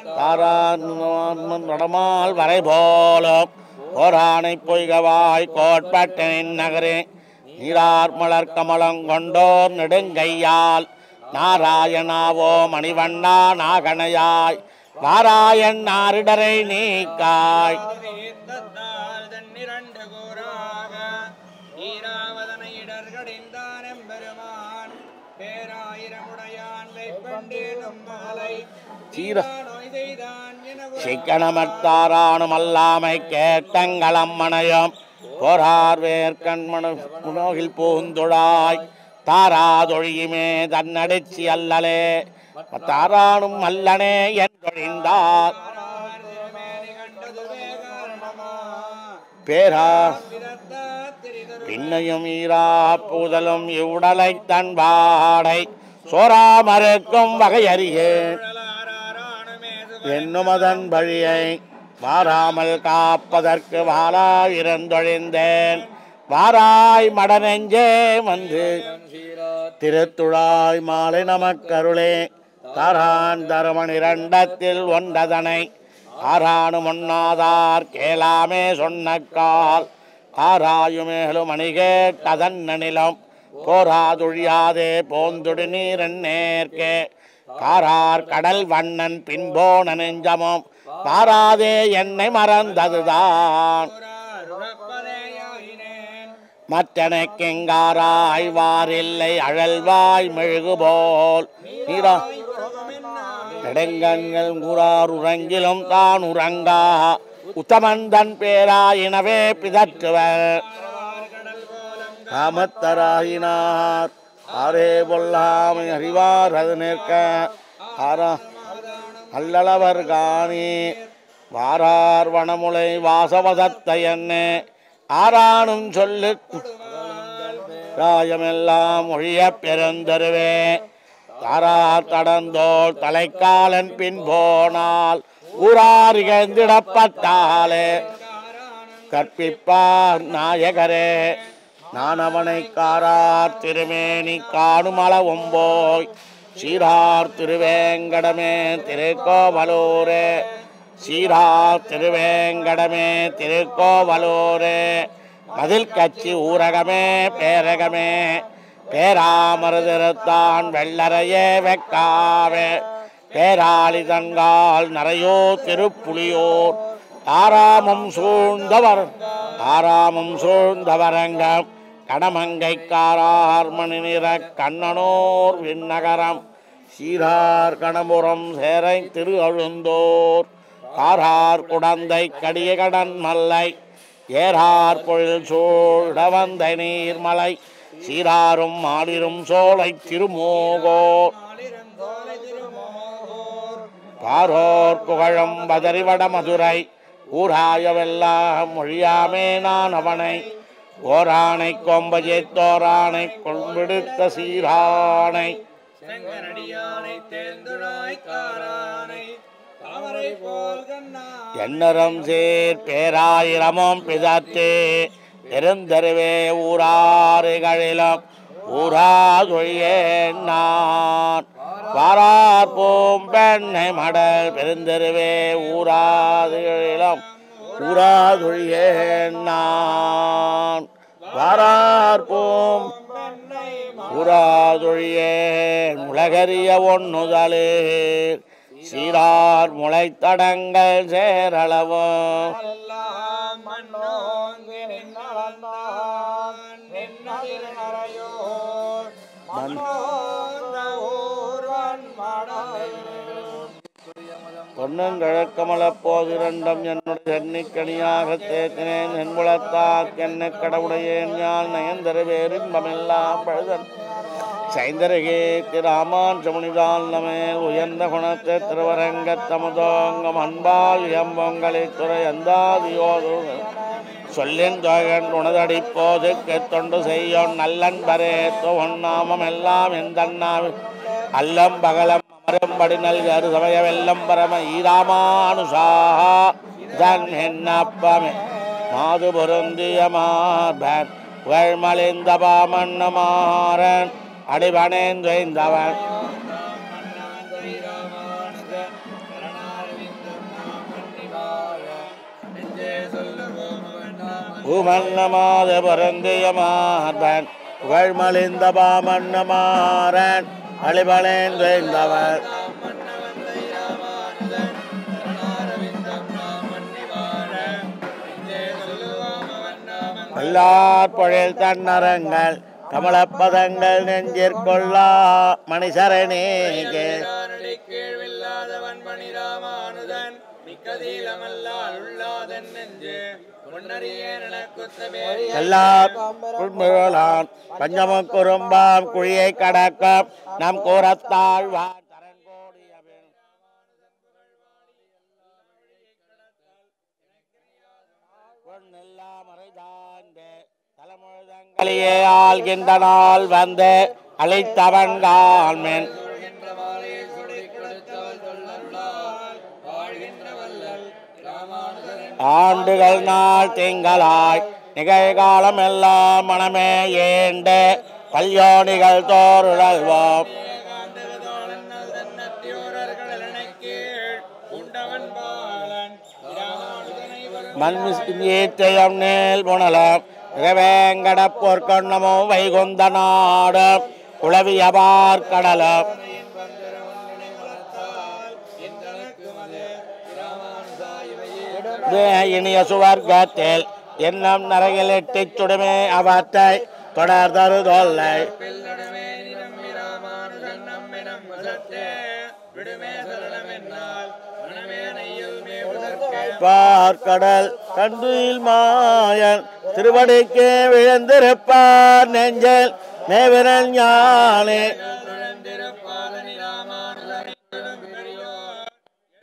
நடமால் வரை போலும் ஓரானை பொய்கவாய் கோட்பட்டின் நகரே நீரார் மலர் கமலம் கொண்டோர் நெடுங்கையால் நாராயணாவோ மணிவண்ணா நாகனையாய் வாராயன் நாரிடரை நீக்காய் சிக்கனமத்தாரானும் அல்லாமை கேட்டங்களம்மனையும் போரார் வேர்கண்மனு முனோகில் பூந்துழாய் தாராதொழியுமே தன்னடிச்சி அல்லலே தாரானும் அல்லனே என்றொழிந்தார் பேரா பின்னையும் ஈரா பூதலும் இவ்வுடலை தன் வாடை சோராமருக்கும் வகையறியேன் என்னும் அதன் வழியை வாராமல் காப்பதற்கு வாராயிருந்தொழிந்தேன் வாராய் மடநெஞ்சே வந்து திருத்துழாய் மாலை நமக்கருளே தாரான் தருமன் இரண்டத்தில் ஒன்றதனை ஆரானு முன்னாதார் கேளாமே சொன்னக்கால் ஆராயுமேலும் அணிகேட்டதன் நிலம் போராதுழியாதே போந்துடு நீரன் நேர்க்கே காரார் கடல் வண்ணன் பின்போன நெஞ்சமும் பாராதே என்னை மறந்ததுதான் மற்றனக்கெங்காராய் வாரில்லை அழல்வாய் மெழுகுபோல் நீரா நெடுங்கண்கள் கூறார் உறங்கிலும் தான் உறங்கா உத்தமன் தன் பேராயினவே பிதற்றுவர் காமத்தராயினார் ஆரே பொல்லாமை அறிவார் அது நிற்க ஆரா அல்லளவர் காணி வாரார் வனமுலை வாசவதத்தை என்ன ஆரானும் சொல்லு ராயமெல்லாம் ஒழிய பெருந்தருவே தாரார் தடந்தோள் தலைக்காலன் பின் போனால் ஊரார் இகழ்ந்திடப்பட்டாலே கற்பிப்பார் நாயகரே நான் அவனை காரார் திருமேனி காணுமளவும் போய் சீரார் திருவேங்கடமே திருக்கோவலூரே சீரார் திருவேங்கடமே திருக்கோவலூரே மதில் கட்சி ஊரகமே பேரகமே பேராமருதிருத்தான் வெள்ளரையே வெக்காவே பேராளி தங்கால் நரையோ திருப்புலியோர் ஆராமம் சூழ்ந்தவர் ஆராமம் சூழ்ந்தவரங்கம் கடமங்கைக்காரார் மணி நிற கண்ணனோர் விண்ணகரம் சீரார் கணபுரம் சேரை திரு அழுந்தோர் காரார் குடந்தை கடிய கடன் மல்லை ஏறார் பொழில் சூழவந்தை நீர்மலை சீராரும் மாடிரும் சோலை திருமோகோர் பாரோர் புகழும் பதறிவட மதுரை ஊராயவெல்லாம் மொழியாமே நான் அவனை ஓரானை கொம்பஜேத்தோரானை கொள்விடுத்த சீரானை எண்ணரம் சேர் பேராயிரமும் பிதத்தே பெருந்தருவே ஊராறுகளிலும் ஊராதொழியே நான் வாரார் போம் பெண்ணை மடல் பெருந்தருவே ஊராதுகளிலும் ஊராதொழியே நான் வாரார் போம் ஊராதொழியே உலகறிய ஒன்னுதலேர் சீரார் முளைத்தடங்கள் சேரளவும் பொன்னங்கழக்கமல போதிரண்டம் என்னுடைய சென்னிக்கணியாக தேத்தினேன் என்புலத்தாக்கென்ன கடவுடையேன் ஞான் நயந்தர வேறின்பமெல்லாம் பழுதன் சைந்தரகே திராமான் சமுனிதால் நமேல் உயர்ந்த குணத்தை திருவரங்கத் தமுதோங்கம் அன்பால் எம்பொங்களை துறை அந்தாதியோடு சொல்லின் தோகன் உணதடி போது தொண்டு செய்யோன் நல்லன்பரே தொன்னாமம் எல்லாம் எந்தன்னாவில் அல்லம் பகலம் அமரும்படி நல்கரு சமய வெல்லம் பரம ஈராமானுஷாஹா தன் என்னப்பமே மாது பொருந்திய மார்பன் வேழ்மலிந்த பாமண்ண மாறன் அடிபணேந்தவன் பூமன்னமாத பொருந்திய மார்பன் புகழ்மலிந்த பாமண்ண மாறன் அழிபணேந்தவன் எல்லார் பொழில் தன்னரங்கள் கமலப்பதங்கள் நெஞ்சிற்கொள்ளா மணிசரணேகே எல்லான் பஞ்சமும் குறும்பாம் குழியை கடக்கம் நம் கூறத்தாழ்வான் தலைமுழுதங்களியே ஆள்கின்ற நாள் வந்து அழைத்தவன் கால்மென் ஆண்டுகள் நாள் திங்களாய் நிகழ்காலம் எல்லாம் மனமே ஏண்டு கல்யாணிகள் தோறுழல்வோம் மண்மிஸ்கியம் நேல் புனலம் வேங்கட பொற்கண்ணமோ வைகுந்த நாடு குளவியபார் கடலம் இனிய சுவர்க்கத்தில் என்னும் நரகில் எட்டிச் சுடுமே அவற்றை தொடர்தரு தொல்லை பார்க்கடல் கண்டுயில் மாயன் திருவடிக்கே விழுந்திருப்பார் நெஞ்சல் மேவிரல் ஞானே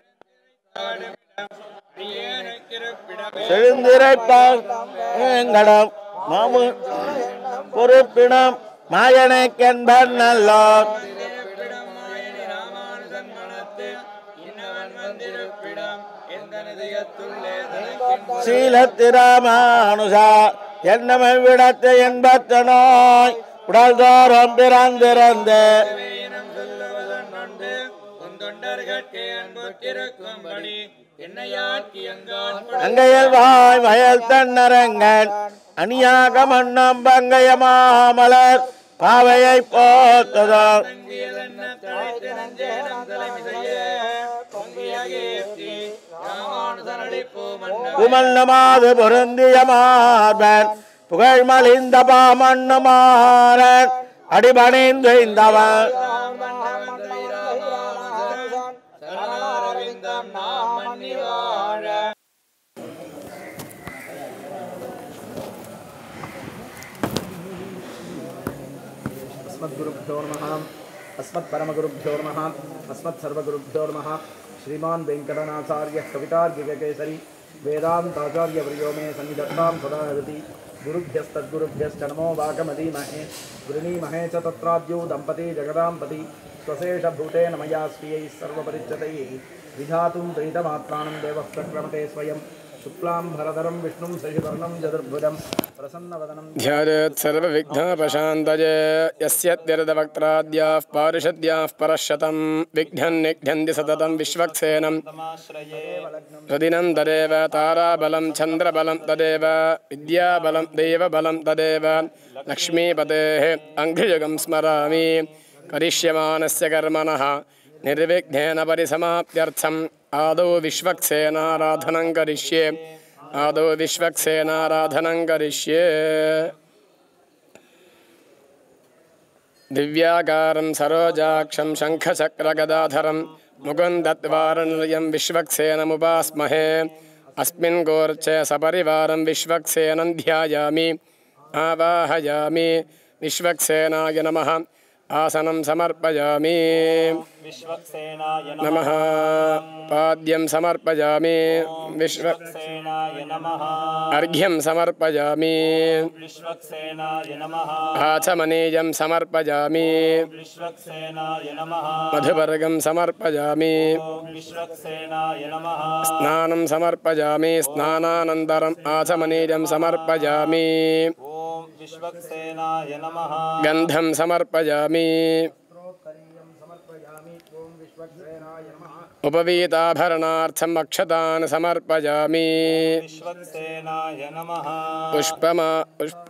செழுந்திரைப்பாங்கடம் மாமு பொறுப்பிடம் மாயனைக்கென்பர் நல்லோர் சீலத்திராமானுஷா என்னமெவ்விடத்தை என்பத்த நோய் உடல் தோறும் பிறந்திறந்து அங்கையல் வாய் வயல் தன்னரங்கன் அணியாக மன்னம் பங்கைய மாமலர் பாவையை போத்ததோ குமல்லமாது பொருந்திய மார்பன் புகழ் மலிந்த பாமன்னமாறன் அடிபணிந்து இந்தவன் अस्मद्गुरुभ्यो नमः अस्मत्परमगुरुभ्यो नमः अस्मत्सर्वगुरुभ्यो नमः श्रीमान् वेङ्कटनाथार्यः कवितार्किककेसरी वेदान्ताचार्यवर्यो मे सन्निधत्तां सदा हरति गुरुभ्यस्तद्गुरुभ्यश्च नमो वाकमधीमहे गृणीमहे च तत्राद्यौ दम्पती जगदाम्पति स्वशेषभूतेन मया स्वीयैः सर्वपरिच्यतैः विधातुं त्रितमात्राणं देवः प्रक्रमते स्वयं शुक्लाम्भरधरं विष्णुं शशिवर्णं चतुर्भुजं प्रसन्नवदनं ध्यायेत् सर्वविघ्नोपशान्तये यस्य द्विरदवक्त्राद्याः पारिषद्याः परशतं विघ्नन्निघ्नन्ति सततं विश्वक्सेनं प्रतिदिनं तदेव ताराबलं चन्द्रबलं तदेव विद्याबलं देवबलं तदेव लक्ष्मीपतेः अङ्घ्रियुगं स्मरामि करिष्यमाणस्य कर्मणः निर्विघ्नेन परिसमाप्त्यर्थम् आदौ विश्वक्सेनाराधनं करिष्ये आदौ विश्वक्सेनाराधनं करिष्ये दिव्याकारं सरोजाक्षं शङ्खचक्रगदाधरं मुकुन्दद्वारनिलयं विश्वक्सेनमुपास्महे अस्मिन् गोर्चे सपरिवारं विश्वक्सेनं ध्यायामि आवाहयामि विश्वक्सेनाय नमः आसनं समर्पयामि विश्वक्सेनाय नमः पाद्यं समर्पयामि विश्वक्सेनाय नमः अर्घ्यं समर्पयामि विश्वक्सेनाय नमः आचमनीयं समर्पयामि विश्वक्सेनाय नमः मधुवर्गं समर्पयामि विश्वक्सेनाय नमः स्नानं समर्पयामि स्नानानन्तरम् आचमनीयं समर्पयामि ॐ विश्वक्सेनाय नमः गन्धं समर्पयामि उपवीताभरणार्थम् अक्षतान् समर्पयामि विश्वक्सेनाय नमः पुष्पमा पुष्प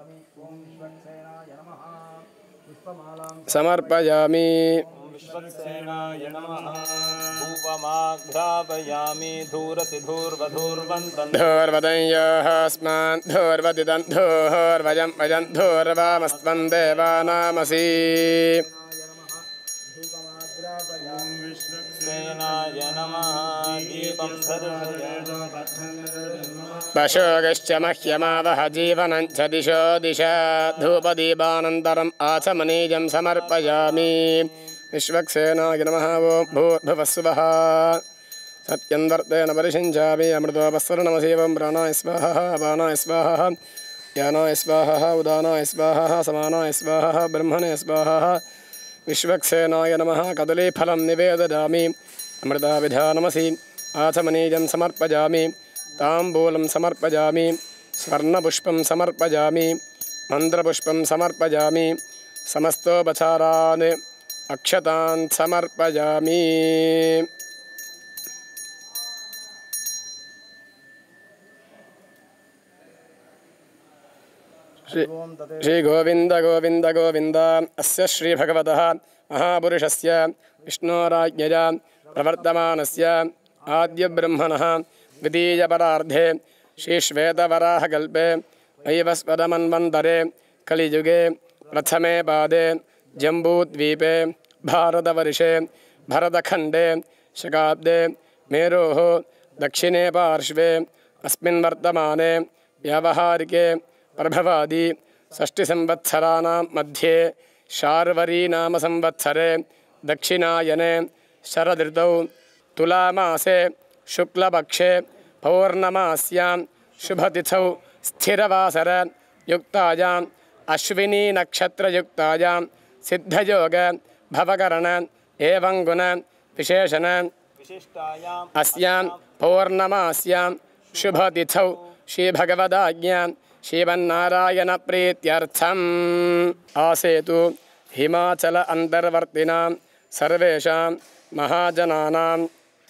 समर्पयामि विश्वक्सेनाय नमः धूपमाघ्रापयामि धूरसि धूर्वधूर्वन्तं धूर्वदञ्योः अस्मान् धूर्वदिदं धूर्वजं वजं धूर्वामस्त्वं देवानामसि विश्वक्सेनाय नमः दीपं पशोगश्च मह्यमावह जीवनं च दिशो दिशा धूपदीपानन्तरम् आचमनीयं समर्पयामि विश्वक्सेनाय नमः ॐ भूर्भुवस्सुवः सत्यं वर्तेन परिषिञ्चामि अमृतोपस्वर्णमसीवं प्राणाय स्वाहा अपानाय स्वाहा ज्ञानाय स्वाहा उदानाय स्वाहा समानाय स्वाहा ब्रह्मणे स्वाहा विश्वक्सेनाय नमः कदलीफलं निवेदयामि अमृताभिधानमसि आचमनीयं समर्पयामि ताम्बूलं समर्पयामि स्वर्णपुष्पं समर्पयामि मन्त्रपुष्पं समर्पयामि समस्तोपचारान् अक्षतान् समर्पयामि श्री श्री गोविंद गोविंद गोविंद अस्य श्री भगवतः महापुरुषस्य विष्णोराज्ञया प्रवर्तमानस्य आद्यब्रह्मणः द्वितीयपरार्धे श्रीश्वेतवराहकल्पे वैवस्वतमन्वन्तरे कलियुगे प्रथमे पादे जम्बूद्वीपे भारतवर्षे भरतखण्डे शकाब्दे मेरोः दक्षिणे पार्श्वे अस्मिन् वर्तमाने व्यावहारिके प्रभवादि षष्टिसंवत्सराणां मध्ये शार्वरी नाम संवत्सरे दक्षिणायने शरदृतौ तुलामासे शुक्लपक्षे पौर्णमास्यां शुभतिथौ स्थिरवासर युक्तायाम् अश्विनी नक्षत्रयुक्तायां सिद्धयोग भवकरण एवं गुण विशेषण विशिष्टायाम् अस्यां पौर्णमास्यां शुभतिथौ श्रीभगवदाज्ञां श्रीमन्नारायणप्रीत्यर्थम् आसेतु हिमाचल अन्तर्वर्तिनां सर्वेषां महाजनानाम्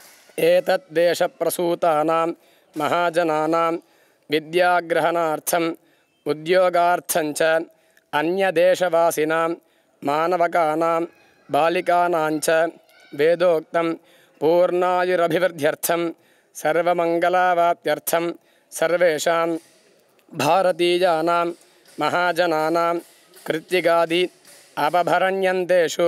एतद्देशप्रसूतानां महाजनानां विद्याग्रहणार्थम् उद्योगार्थञ्च अन्यदेशवासिनां मानवकानां बालिकानाञ्च वेदोक्तं पूर्णायुरभिवृद्ध्यर्थं सर्वमङ्गलावाप्त्यर्थं सर्वेषां भारतीयानां महाजनानां कृत्तिकादि अपभरण्यन्तेषु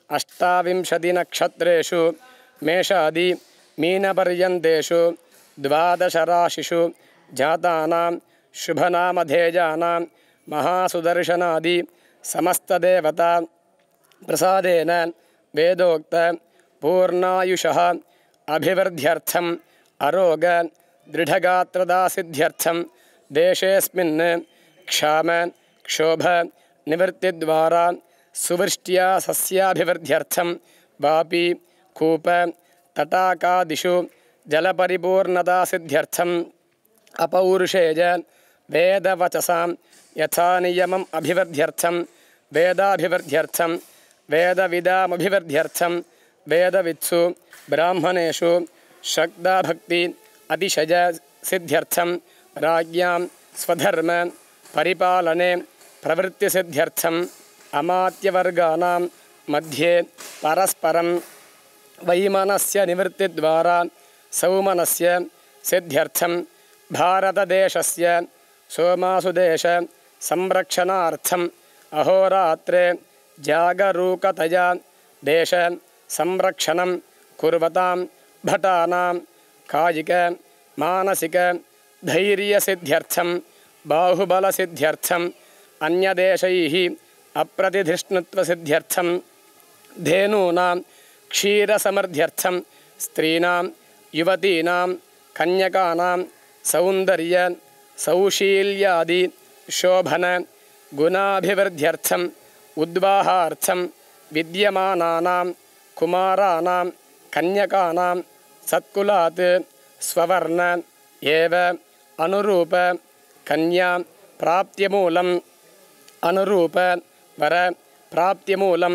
अष्टाविंशतिनक्षत्रेषु मेषादि मीनपर्यन्तेषु द्वादशराशिषु जातानां शुभनामधेयानां महासुदर्शनादि समस्तदेवता प्रसादेन वेदोक्त पूर्णायुषः अभिवृद्ध्यर्थम् अरोग दृढगात्रदासिद्ध्यर्थं देशेऽस्मिन् क्षाम क्षोभ निवृत्तिद्वारा सुवृष्ट्या सस्याभिवृद्ध्यर्थं वापि कूप तटाकादिषु जलपरिपूर्णतासिद्ध्यर्थम् अपौरुषेय वेदवचसां यथा नियमम् अभिवृद्ध्यर्थं वेदाभिवृद्ध्यर्थं वेदविदामभिवृद्ध्यर्थं वेदवित्सु ब्राह्मणेषु शक्ताभक्ति अतिशय सिद्ध्यर्थं राज्ञां स्वधर्म परिपालने प्रवृत्तिसिद्ध्यर्थम् अमात्यवर्गाणां मध्ये परस्परं वैमनस्य निवृत्तिद्वारा सौमनस्य सिद्ध्यर्थं भारतदेशस्य सोमासुदेश संरक्षणार्थम् अहोरात्रे जागरूकतया देश संरक्षणं कुर्वतां भटानां कायिक मानसिक धैर्यसिद्ध्यर्थं बाहुबलसिद्ध्यर्थम् अन्यदेशैः अप्रतिधिष्णुत्वसिद्ध्यर्थं धेनूनां क्षीरसमृद्ध्यर्थं स्त्रीणां युवतीनां कन्यकानां सौन्दर्य सौशील्यादि शोभन गुणाभिवृद्ध्यर्थम् उद्वाहार्थं विद्यमानानां कुमाराणां कन्यकानां सत्कुलात् स्ववर्ण एव अनुरूप कन्या प्राप्त्यमूलम् अनुरूप वर प्राप्त्यमूलम्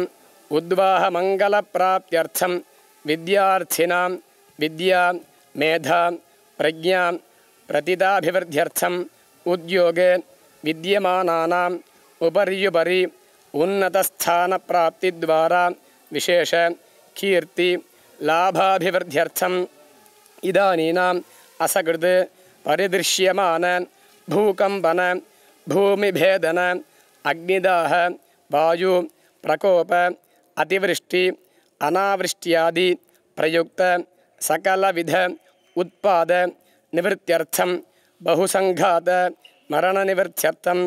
उद्वाहमङ्गलप्राप्त्यर्थं विद्यार्थिनां विद्या मेधा प्रज्ञा प्रतिदाभिवृद्ध्यर्थम् उद्योगे विद्यमानानाम् उपर्युपरि उन्नतस्थानप्राप्तिद्वारा विशेष कीर्ति लाभाभिवृद्ध्यर्थम् इदानीनाम् असकृत् परिदृश्यमान भूकम्पन भूमिभेदन अग्निदाह वायु प्रकोप अतिवृष्टि अनावृष्ट्यादि प्रयुक्त सकलविध उत्पाद निवृत्त्यर्थं बहुसंघात मरणनिवृत्त्यर्थं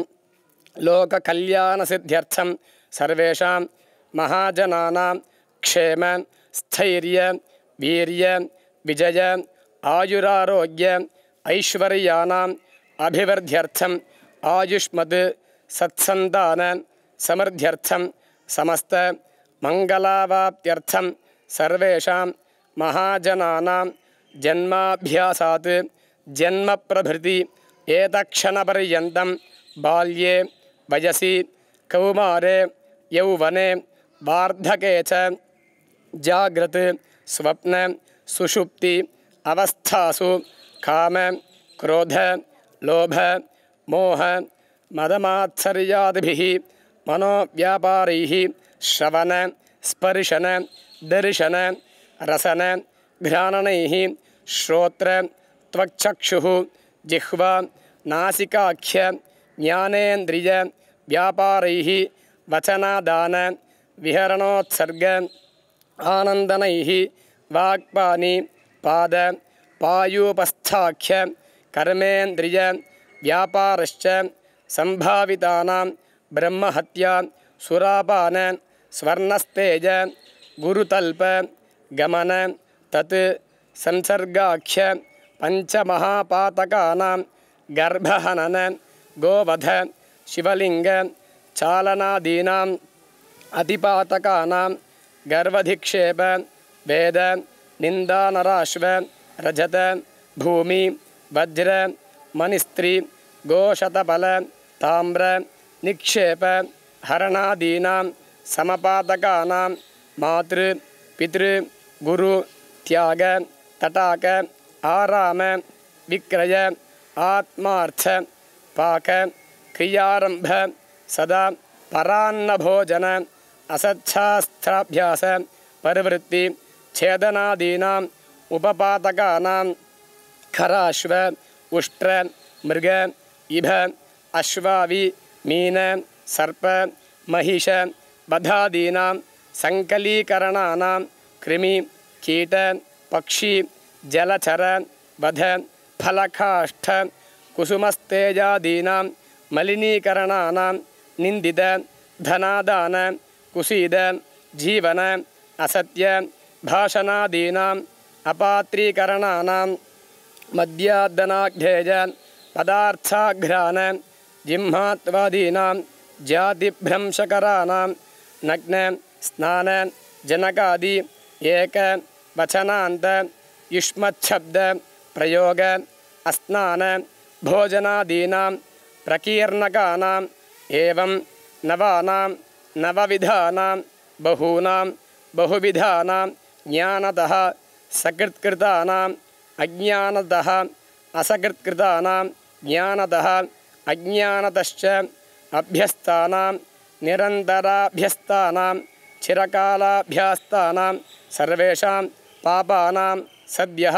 लोककल्याणसिद्ध्यर्थं सर्वेषां महाजनानां क्षेम स्थैर्य वीर्य विजय आयुरारोग्य ऐश्वर्याणाम् अभिवृद्ध्यर्थम् आयुष्मद् सत्सन्तान समृद्ध्यर्थं समस्त मङ्गलावाप्त्यर्थं सर्वेषां महाजनानां जन्माभ्यासात् जन्मप्रभृति एतक्षणपर्यन्तं बाल्ये वयसि कौमारे यौवने वार्धके च जाग्रत् स्वप्न सुषुप्ति अवस्थासु काम क्रोध लोभ मोह मदमात्सर्यादिभिः मनोव्यापारैः श्रवण स्पर्शन दर्शन रसन घ्राणनैः श्रोत्र त्वक्चक्षुः जिह्वा नासिकाख्य ज्ञानेन्द्रिय व्यापारैः वचनादान विहरणोत्सर्ग आनन्दनैः वाक्पानि पाद पायूपस्थाख्य कर्मेन्द्रिय व्यापारश्च संभावितानां ब्रह्महत्या सुरापान स्वर्णस्तेज गुरुतल्प गमन तत् संसर्गाख्य पञ्चमहापातकानां गर्भहनन गोवध शिवलिंग चालनादीनाम् अतिपातकानां गर्वधिक्षेप वेद निंदानराश्व रजत भूमि वज्र मणिस्त्री गोशतबल ताम्र निक्षेप हरणादीनां समपातकानां मातृ पितृ गुरु त्याग तटाक आराम विक्रय आत्मार्थ पाक क्रियारंभ सदा परान्न भोजन असच्छास्त्राभ्यास परवृत्ति छेदनादीनां उपपातकानां खराश्व उष्ट्र मृग इभ अश्वावि मीन सर्प महिष बधादीनां संकलीकरणानां कृमि कीट पक्षी जलचर बध फलकाष्ठ कुसुमस्तेजादीनां मलिनीकरणानां निंदित धनादान कुसीद जीवन असत्य भाषणादीनां अपात्रीकरणानां मद्यादनाघ्रेय पदार्थाघ्रान जिह्मात्वादीनां जातिभ्रंशकराणां नग्न स्नान जनकादि एक वचनान्त युष्मच्छब्द प्रयोग अस्नान भोजनादीनां प्रकीर्णकानां एवं नवानां नवविधानां बहूनां बहुविधानां ज्ञानतः सकृत्कृतानां अज्ञानतः असकृत्कृतानां ज्ञानतः अज्ञानतश्च अभ्यस्तानां निरन्तराभ्यस्तानां चिरकालाभ्यस्तानां सर्वेषां पापानां सद्यः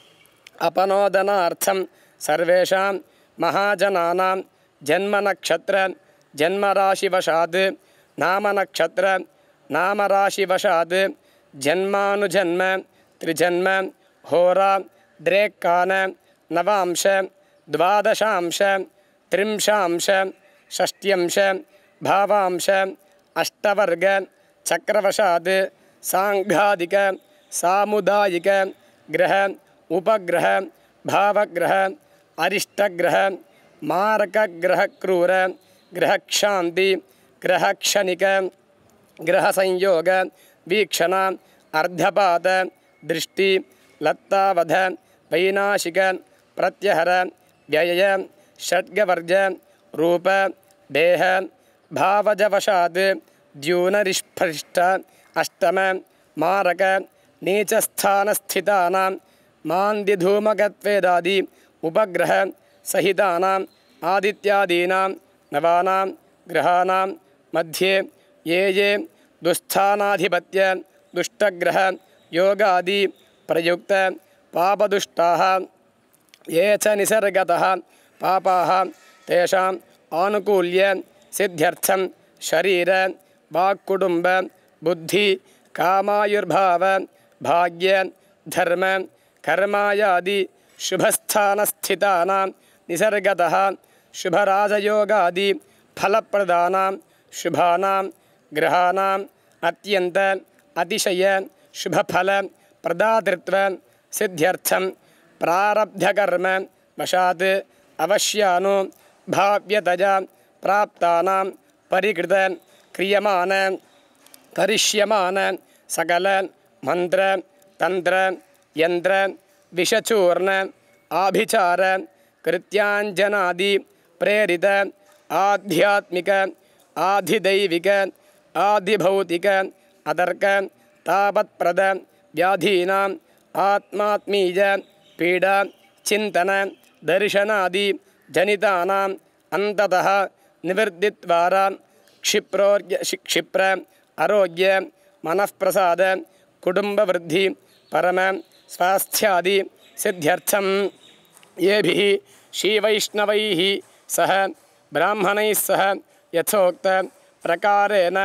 अपनोदनार्थं सर्वेषां महाजनानां जन्मनक्षत्र जन्मराशिवशात् नामनक्षत्र नामराशिवशात् जन्मानुजन्म त्रिजन्म होरा द्रेक्कान नवांश द्वादशांश त्रिंशांश षष्ट्यंश भावांश अष्टवर्ग चक्रवशात् सांघादिक सामुदायिक ग्रह उपग्रह भावग्रह अरिष्टग्रह मारकग्रह क्रूर ग्रहक्षान्ति ग्रहक्षणिक ग्रहसंयोग वीक्षण अर्धपात दृष्टि लत्तावध वैनाशिक प्रत्यहर व्यय षड्गवर्ज रूप देह भावजवशात् द्यूनरिष्पृष्ट अष्टम मारक नीचस्थानस्थितानां मान्द्यधूमकत्वेदादि उपग्रह सहितानाम् आदित्यादीनां नवानां ग्रहाणां मध्ये ये ये दुस्थानाधिपत्य दुष्टग्रह योगादि प्रयुक्त पापदुष्टाः ये च निसर्गतः पापाः तेषाम् आनुकूल्य सिद्ध्यर्थं शरीर वाक्कुटुम्ब बुद्धि कामायुर्भाव भाग्य धर्म कर्मायादि शुभस्थानस्थितानां निसर्गतः शुभराजयोगादि फलप्रदानां शुभानां ग्रहाणाम् अत्यन्त अतिशय शुभफल प्रदातृत्व सिद्ध्यर्थं प्रारब्धकर्म वशात् अवश्यानु भाव्यतया प्राप्तानां परिकृत क्रियमान करिष्यमान सकल मंत्र तंत्र यंत्र विषचूर्ण आभिचार कृत्यांजनादि प्रेरित आध्यात्मिक आधिदैविक आधिभौतिक अतर्क तापत्प्रद व्याधीनां आत्मात्मीय पीडा चिंतन दर्शनादि जनितानां अंततः निवृत्तिद्वारा क्षिप्रोर्य क्षिप्र आरोग्य मनःप्रसाद कुटुंबवृद्धि परम स्वास्थ्यादि सिद्ध्यर्थं येभिः श्रीवैष्णवैः सह ब्राह्मणैः सह यथोक्त प्रकारेण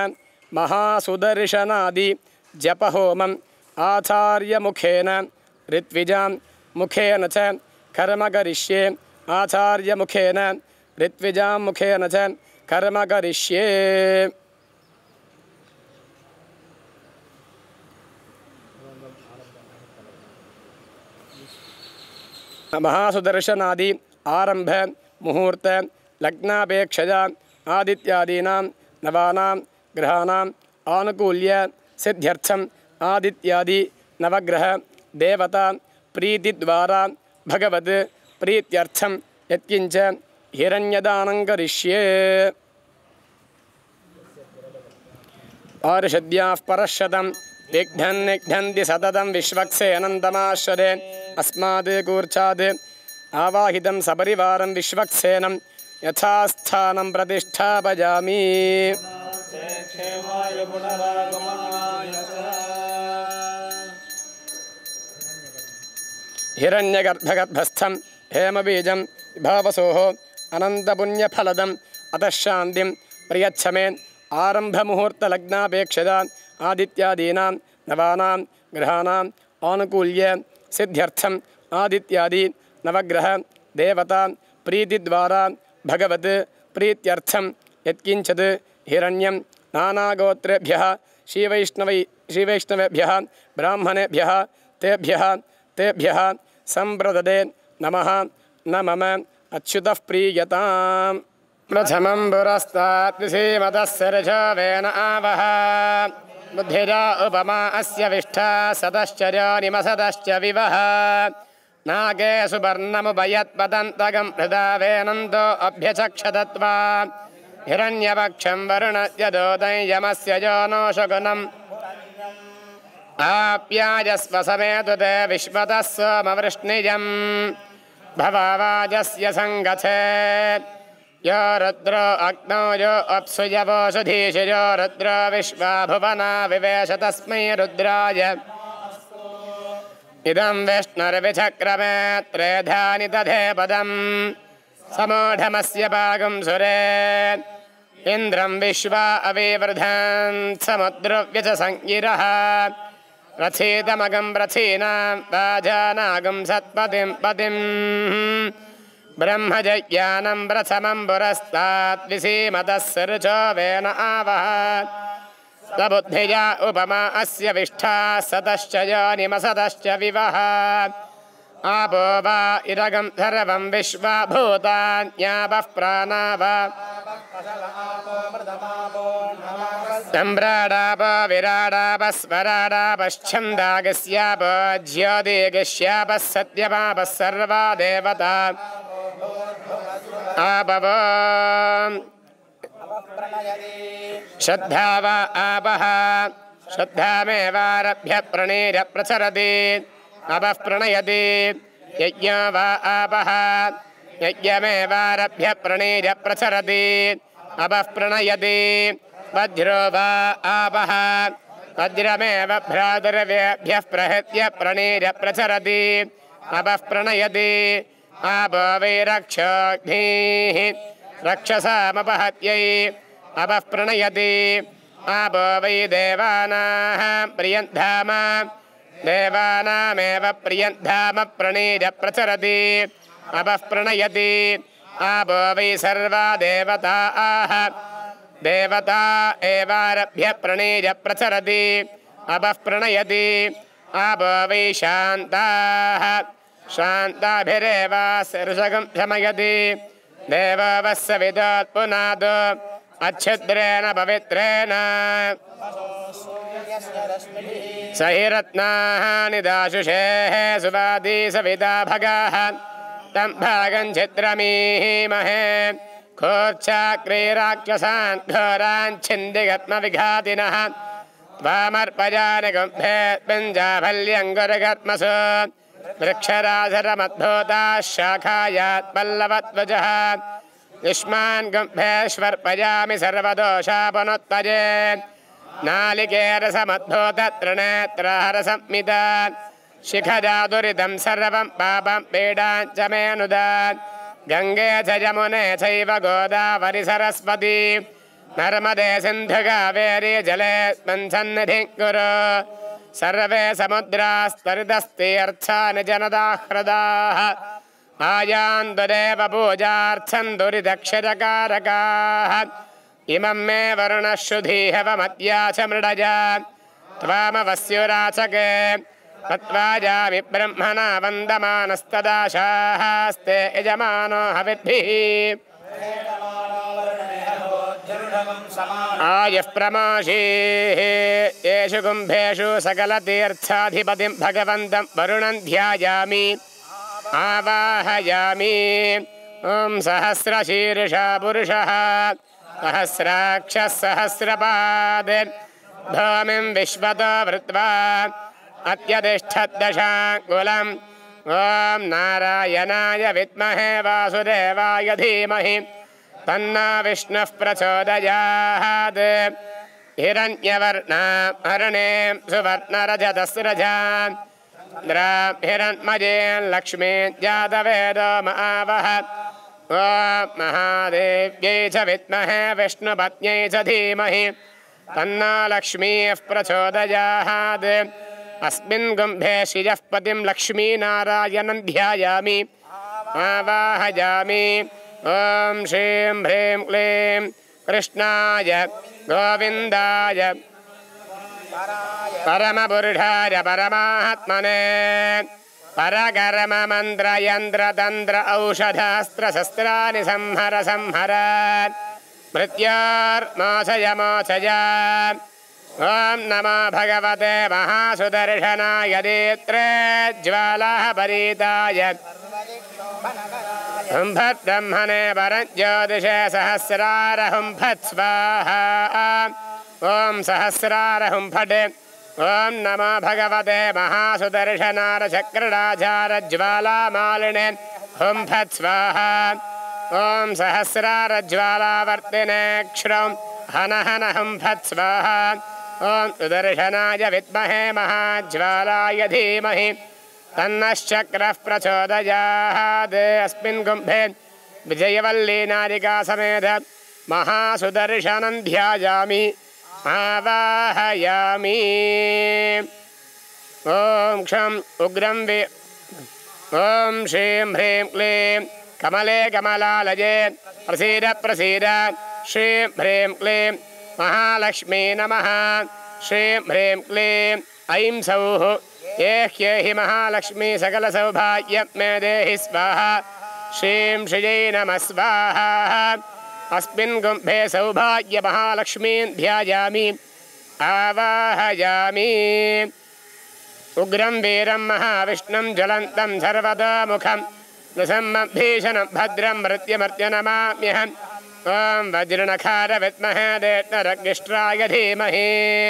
महासुदर्शनादि जपहोमम् आचार्यमुखेन ऋत्विजां मुखेन च कर्म करिष्ये आचार्यमुखेन ऋत्विजां मुखेन च कर्म करिष्ये। महासुदर्शनादि आरंभ मुहूर्त लग्नापेक्षया आदित्यादीनां नवानां ग्रहाणाम् आनुकूल्य सिद्ध्यर्थम् आदित्यादि नवग्रह देवता प्रीतिद्वारा भगवत् प्रीत्यर्थं यत्किञ्च हिरण्यदानं करिष्ये। पारिषद्याः परशतं विघ्नन् निघ्नन्ति सततं विश्वक्सेनन्तमाश्वरे अस्मात् कूर्चात् आवाहितं सपरिवारं विश्वक्सेनं यथास्थानं प्रतिष्ठापयामि। हिरण्यगर्भगर्भस्थं हेमबीजं विभावसोः अनन्तपुण्यफलदम् अतः शान्तिं प्रयच्छ मे। आरम्भमुहूर्तलग्नापेक्षया आदित्यादीनां नवानां ग्रहाणाम् आनुकूल्य सिद्ध्यर्थम् आदित्यादि नवग्रह देवता प्रीतिद्वारा भगवत् प्रीत्यर्थं यत्किञ्चित् हिरण्यं नानागोत्रेभ्यः श्रीवैष्णवै श्रीवैष्णवेभ्यः ब्राह्मणेभ्यः तेभ्यः तेभ्यः सम्प्रददे नमः न मम अच्युतः प्रीयताम्। प्रथमं पुरस्तात् विसीमतः सरजवेन आवह बुद्धिरा उपमा अस्य विष्ठा सतश्चर्योनिमसतश्च विवह नागे सुवर्णमुपयत्पतन्तगं हृदा वेनन्दो अभ्यचक्षदत्वा हिरण्यवक्षं वरुणत्यदोदं यमस्य यो नो शकुनम् आप्यायस्व समेतु ते विश्वतः सोमवृष्णिजम् भवावाजस्य सङ्गथे यो रुद्रो अग्नौ यो अप्सु यवोषधीषु यो रुद्रो विश्वा भुवना विवेश तस्मै रुद्राय इदं विष्णुर्विचक्रमे त्रेधानि दधे पदम् समूढमस्य पागं सुरे इन्द्रं विश्वा अविवृधन् समुद्रव्य च संगिरः रथीतमगं रथीनां वाजानागं सत्पतिं पतिं ब्रह्मजज्ञानं प्रथमं पुरस्तात् विसीमतः सृजो वेन आवह सबुद्धिया उपमा अस्य विष्ठा सतश्च योनिमसतश्च विवह आपो वा इदगं सर्वं विश्वा भूतान्यावः प्राणा वा सम्राडाप विराडाप स्वराडापश्छन्दागस्याप ज्योतिगस्यापः सत्यपापः सर्वा देवता आपवो श्रद्धा वा आपः श्रद्धामेवारभ्य प्रणीर प्रचरति अपः प्रणयति यज्ञो वा आपः यज्ञमेवारभ्य प्रणीर प्रचरति अपः प्रणयति वज्रो वा आपः वज्रमेव भ्रातृव्येभ्यः प्रहृत्य प्रणीर प्रचरति अपः प्रणयति आपो वै रक्षोऽग्निः रक्षसामपहत्यै अपः प्रणयति आपो वै देवानाः प्रियन्धाम देवानामेव प्रियन्धाम प्रणीर प्रचरति अपः प्रणयति आपो वै सर्वा देवताः देवता एवारभ्य प्रणीर प्रचरति अपः प्रणयति आपो वै शान्ताः शान्ताभिरेव शीर्षकं शमयति देववस्य विदोत् पुनाद अच्छिद्रेण पवित्रेण सहिरत्नाः निदाशुषेः सुवादी सविता भगाः तं भागं छिद्रमीमहे खोर्चाक्रीराक्षसान् घोरान् छिन्दिगत्मविघातिनः त्वामर्पयानि गुम्भेत्पिञ्जाभल्यङ्गुरगत्मसु वृक्षराधरमद्भूताः शाखायात् पल्लवध्वजः युष्मान् गुम्भेष्वर्पयामि सर्वदोषापनुत्तये नालिकेरसमद्भूतत्रिनेत्रहरसंमिता शिखजादुरिदं सर्वं पापं पीडां च मेऽनुदात् गङ्गे च यमुने चैव गोदावरि सरस्वती नर्मदे सिन्धु कावेरी जलेऽस्मिन् सन्निधिं कुरु सर्वे समुद्रास्तरितस्तीर्थानि जनदाह्रदाः आयान्तु देवपूजार्थं दुरिदक्षरकारकाः इमं मे वरुणः शुधीहवमद्या च मृडया त्वामवस्युराचके तत्त्वाजामि ब्रह्मणा वन्दमानस्तदाशास्ते यजमानो हविद्भिः आयुः प्रमाशीः येषु कुम्भेषु सकलतीर्थाधिपतिं भगवन्तं वरुणं ध्यायामि आवाहयामि ॐ सहस्रशीर्षा पुरुषः सहस्राक्षः सहस्रपाद भूमिं विश्वतो वृत्वा अत्यतिष्ठद्दशाङ्गुलम् ॐ नारायणाय विद्महे वासुदेवाय धीमहि तन्नो विष्णुः प्रचोदयात् हिरण्यवर्णाभरणे सुवर्णरजतस्रजान् हिरण्मयेन लक्ष्मी जातवेदो महावः ॐ महादेव्यै च विद्महे विष्णुपत्न्यै च धीमहि तन्नो लक्ष्मीः प्रचोदयात् अस्मिन् कुम्भे श्रियः पतिं लक्ष्मीनारायणं ध्यायामि आवाहयामि ॐ श्रीं ह्रीं क्लीं कृष्णाय गोविन्दाय परमपुरुषाय परमात्मने परकर्ममन्त्रयन्त्रतन्त्र औषधास्त्रशस्त्राणि संहर संहर मृत्योर्मोचय मोचय ॐ नमो भगवते महासुदर्शनाय नेत्रे ज्वालाः परीताय हुंफत् ब्रह्मणे परं ज्योतिषे सहस्रार हुंफत् स्वाहा ॐ सहस्रार हुंफट् ॐ नमो भगवते महासुदर्शनार चक्रराचार ज्वालामालिने हुंफत् स्वाहा ॐ सहस्रार ज्वालावर्तिने क्षरं हन हन हुंफत् स्वाहा ॐ सुदर्शनाय विद्महे महाज्वालाय धीमहि तन्नश्चक्रः प्रचोदयात् अस्मिन् कुम्भे विजयवल्ली नारिका समेत महासुदर्शनं ध्यायामि आवाहयामि ॐ क्षं उग्रं वि ॐ श्रीं ह्रीं क्लीं कमले कमलालये प्रसीद प्रसीद श्रीं ह्रीं क्लीं महालक्ष्मी नमः श्रीं ह्रीं क्लीं ऐं सौः एह्येहि महालक्ष्मी सकलसौभाग्यं मे देहि स्वाहा श्रीं श्रियै नमः स्वाहा अस्मिन् कुम्भे सौभाग्य महालक्ष्मीं ध्यायामि आवाहयामि उग्रं वीरं महाविष्णुं ज्वलन्तं सर्वतोमुखं नृसिंहं भीषणं भद्रं मृत्युमर्त्यनमाम्यहम् ॐ वज्रनखार विद्महे देवरग्निष्ट्राय धीमहि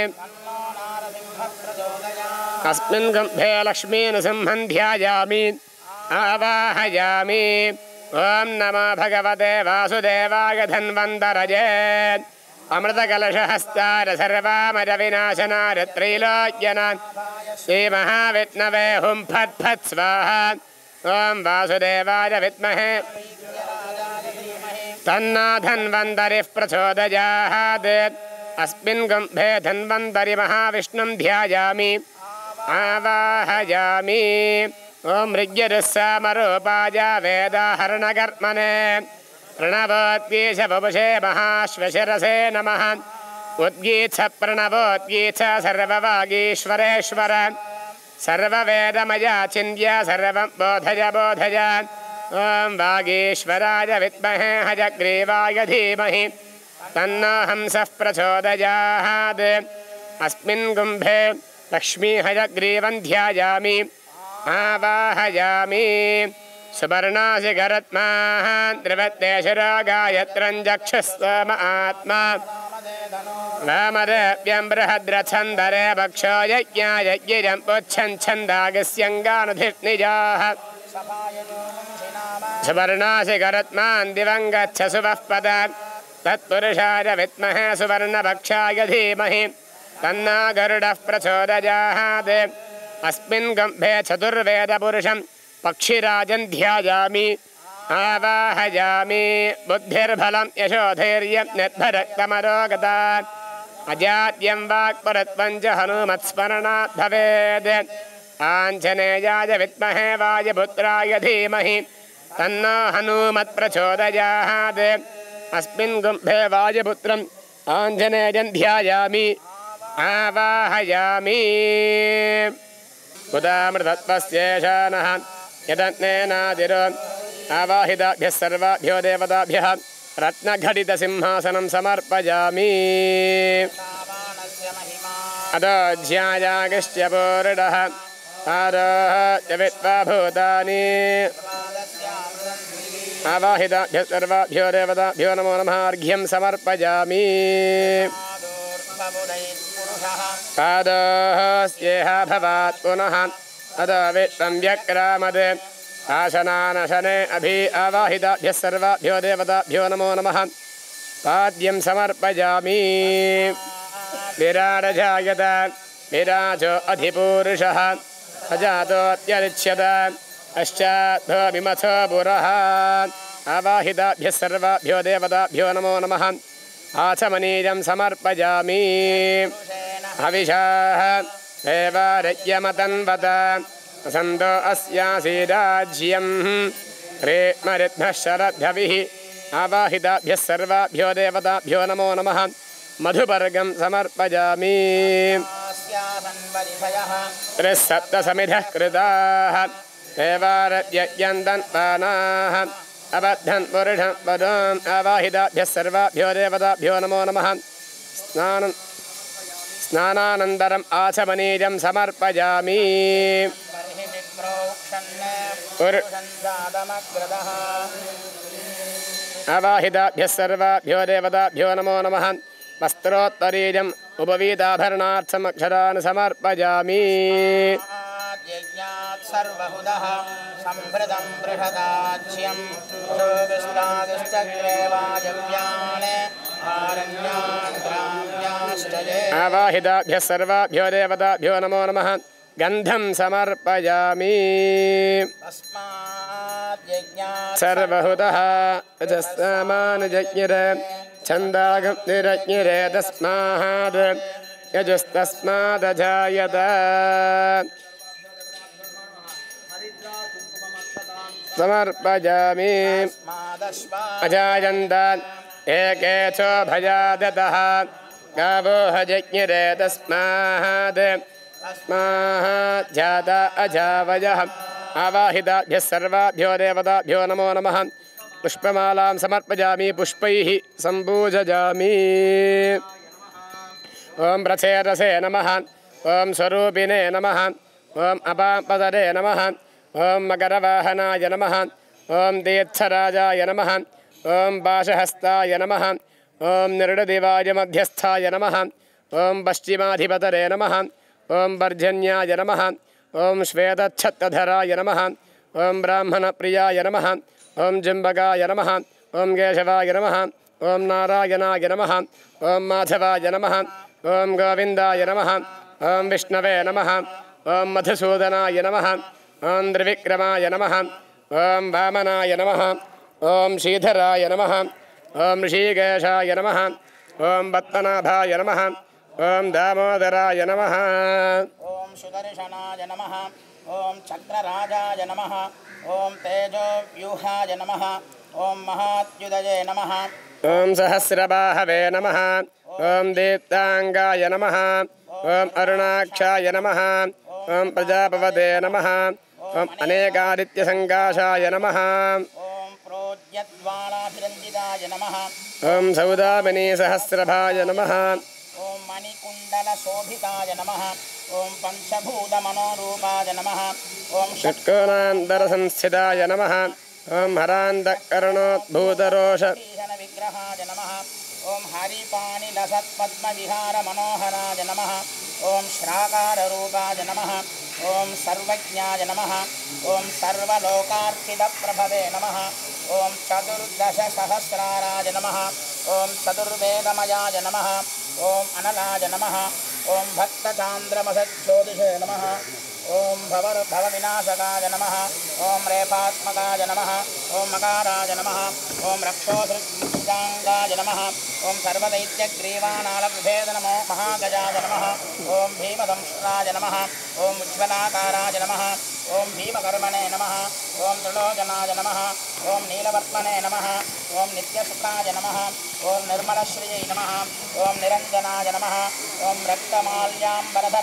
अस्मिन् कुम्भे लक्ष्मीनृसिंहं ध्यायामि आवाहयामि ॐ नमो भगवते वासुदेवाय धन्वन्तरये अमृतकलशहस्तार सर्वामरविनाशनार त्रैलोक्यनाथ श्रीमहाविष्णवे हुं फट् फट् स्वाहा ॐ वासुदेवाय विद्महे तन्नो धन्वन्तरिः प्रचोदयात् अस्मिन् कुम्भे धन्वन्तरि महाविष्णुं ध्यायामि आवाहयामि ॐ ऋग्यरुस्सामरूपाय वेदाहरणकर्मणे प्रणवोद्गीष वपुषे महाश्वशिरसे नमः उद्गीछ प्रणवोद्गीछ सर्ववागीश्वरेश्वर सर्ववेदमया चिन्त्य सर्वं बोधय बोधय ॐ वागीश्वराय विद्महे हयग्रीवाय धीमहि तन्नो हंसः प्रचोदयात् अस्मिन् कुम्भे लक्ष्मी हयग्रीवं ध्यायामि आवाहयामि सुवर्णासि गरत्माः त्रिवत्तेश्वरो गायत्रं चक्षुस्तम आत्मा वामदेव्यं बृहद्रथन्दरे भक्षो यज्ञाय गिरं पुच्छं छन्दागस्यङ्गानुधिष्णिजाः सुवर्णासि गरत्मान् दिवं गच्छ सुवः पदात् तत्पुरुषाय विद्महे सुवर्णभक्षाय धीमहि तन्नो गरुडः प्रचोदयात् अस्मिन् कुम्भे चतुर्वेदपुरुषं पक्षिराजं ध्यायामि आवाहयामि बुद्धिर्बलं यशोधैर्यं निर्भरक्तमरोगता अजाड्यं वाक्परत्वं च हनुमत्स्मरणात् भवेत् आञ्जनेयाय विद्महे वायुपुत्राय धीमहि तन्नो हनुमत् प्रचोदयात् अस्मिन् कुम्भे वायुपुत्रम् आञ्जनेयं ध्यायामि आवाहयामि उदामृतत्वस्येषानः यदन्नेनादिरो आवाहिताभ्यः सर्वाभ्यो देवताभ्यः रत्नघटितसिंहासनं समर्पयामि अदोज्यायागिश्च पूर्णः आरोह्य विद्वा भूतानि आवाहिताभ्यः सर्वाभ्यो देवताभ्यो नमो नमः अर्घ्यं समर्पयामि पादोस्येह भवात् पुनः अदो विश्वं व्यक्रामद् आशनानशने अभि आवाहिताभ्यः सर्वाभ्यो देवताभ्यो नमो नमः पाद्यं समर्पयामि विराडजायत विराजो अधिपूरुषः अजातोऽत्यरिच्यत पश्चाद्धो विमथो पुरः आवाहिताभ्यः सर्वाभ्यो देवताभ्यो नमो नमः आचमनीयं समर्पयामि हविषाः देवारय्यमतन्वत वसन्तो अस्यासीराज्यं रेत्मरिद्मः शरद्भविः आवाहिताभ्यः सर्वाभ्यो देवताभ्यो नमो नमः मधुपर्गं समर्पयामि त्रिसप्तसमिधः कृताः देवारय्यन्तन्वानाः अबद्धन् पुरुषं पदम् आवाहिताभ्यः सर्वाभ्यो देवताभ्यो नमो नमः स्नानं स्नानानन्तरम् आचमनीयं समर्पयामि आवाहिताभ्यः सर्वाभ्यो देवताभ्यो नमो नमः वस्त्रोत्तरीयम् उपवीताभरणार्थम् अक्षरान् समर्पयामि सर्वहुदः संभृतं बृहदाज्यं योगिष्टादिष्टग्रेवायव्यान् आरण्यान् ग्राम्याश्चये आवाहिताभ्यः सर्वाभ्यो देवताभ्यो नमो नमः गन्धं समर्पयामि सर्वहुतः यजस्तामानुजज्ञिर छन्दागम्निरज्ञिरे तस्माद् यजुस्तस्मादजायत समर्पयामि अजायन्तान् एकेचो भयादतः गावो हजज्ञिरे तस्माद् जाता अजावयः आवाहिताभ्यः सर्वाभ्यो देवताभ्यो नमो नमः पुष्पमालां समर्पयामि पुष्पैः सम्पूजयामि ॐ रसेरसे नमः ॐ स्वरूपिणे नमः ॐ अपापदरे नमः ॐ मकरवाहनाय नमः ॐ तीर्थराजाय नमः ॐ पाशहस्ताय नमः ॐ निर्णदिवाय मध्यस्थाय नमः ॐ पश्चिमाधिपतरे नमः ॐ पर्जन्याय नमः ॐ श्वेतच्छत्तधराय नमः ॐ ब्राह्मणप्रियाय नमः ॐ जम्बकाय नमः ॐ केशवाय नमः ॐ नारायणाय नमः ॐ माधवाय नमः ॐ गोविन्दाय नमः ॐ विष्णवे नमः ॐ मधुसूदनाय नमः ॐ त्रिविक्रमाय नमः ॐ वामनाय नमः ॐ श्रीधराय नमः ॐ ऋषिकेशाय नमः ॐ पद्मनाभाय नमः ॐ दामोदराय नमः ॐ सुदर्शनाय नमः ॐ चक्रराजाय नमः ॐ तेजोव्यूहाय नमः ॐ महात्युदये नमः ॐ सहस्रबाहवे नमः ॐ दीप्ताङ्गाय नमः ॐ अरुणाक्षाय नमः ॐ प्रजापवते नमः ॐ अनेकादित्यसङ्काशाय नमः ॐ प्रोज्यद्वालाभिरञ्जिताय नमः ॐ सौदामिनीसहस्रभाय नमः ॐ मणिकुण्डलशोभिताय नमः ॐ पञ्चभूतमनोरूपाय नमः ॐ षट्कोणान्तरसंस्थिताय नमः ॐ हरान्तःकरणोद्भूतरोष विग्रहाय नमः ॐ हरिपाणिलसत्पद्मविहारमनोहराय नमः ॐ श्राकाररूपाय नमः ॐ सर्वज्ञाय नमः ॐ सर्वलोकार्चितप्रभवे नमः ॐ चतुर्दशसहस्राराय नमः ॐ चतुर्वेदमयाय नमः ॐ अनलाय नमः ॐ भक्तचान्द्रमसज्योतिषे नमः ॐ भवर भवविनाशकाय नमः ॐ रेफात्मकाय नमः ॐ मकाराय नमः ॐ रक्षोसृजाङ्गाय नमः ॐ सर्वदैत्यग्रीवाणालविभेद नमो महागजाय नमः ॐ भीमदंष्ट्राय नमः ॐ उज्ज्वलाकाराय नमः ॐ भीमकर्मणे नमः ॐ त्रिलोचनाय नमः ॐ नीलवर्त्मने नमः ॐ नित्यसुखाय नमः ॐ निर्मलश्रियै नमः ॐ निरञ्जनाय नमः ॐ रक्तमाल्याम्बरधराय नमः।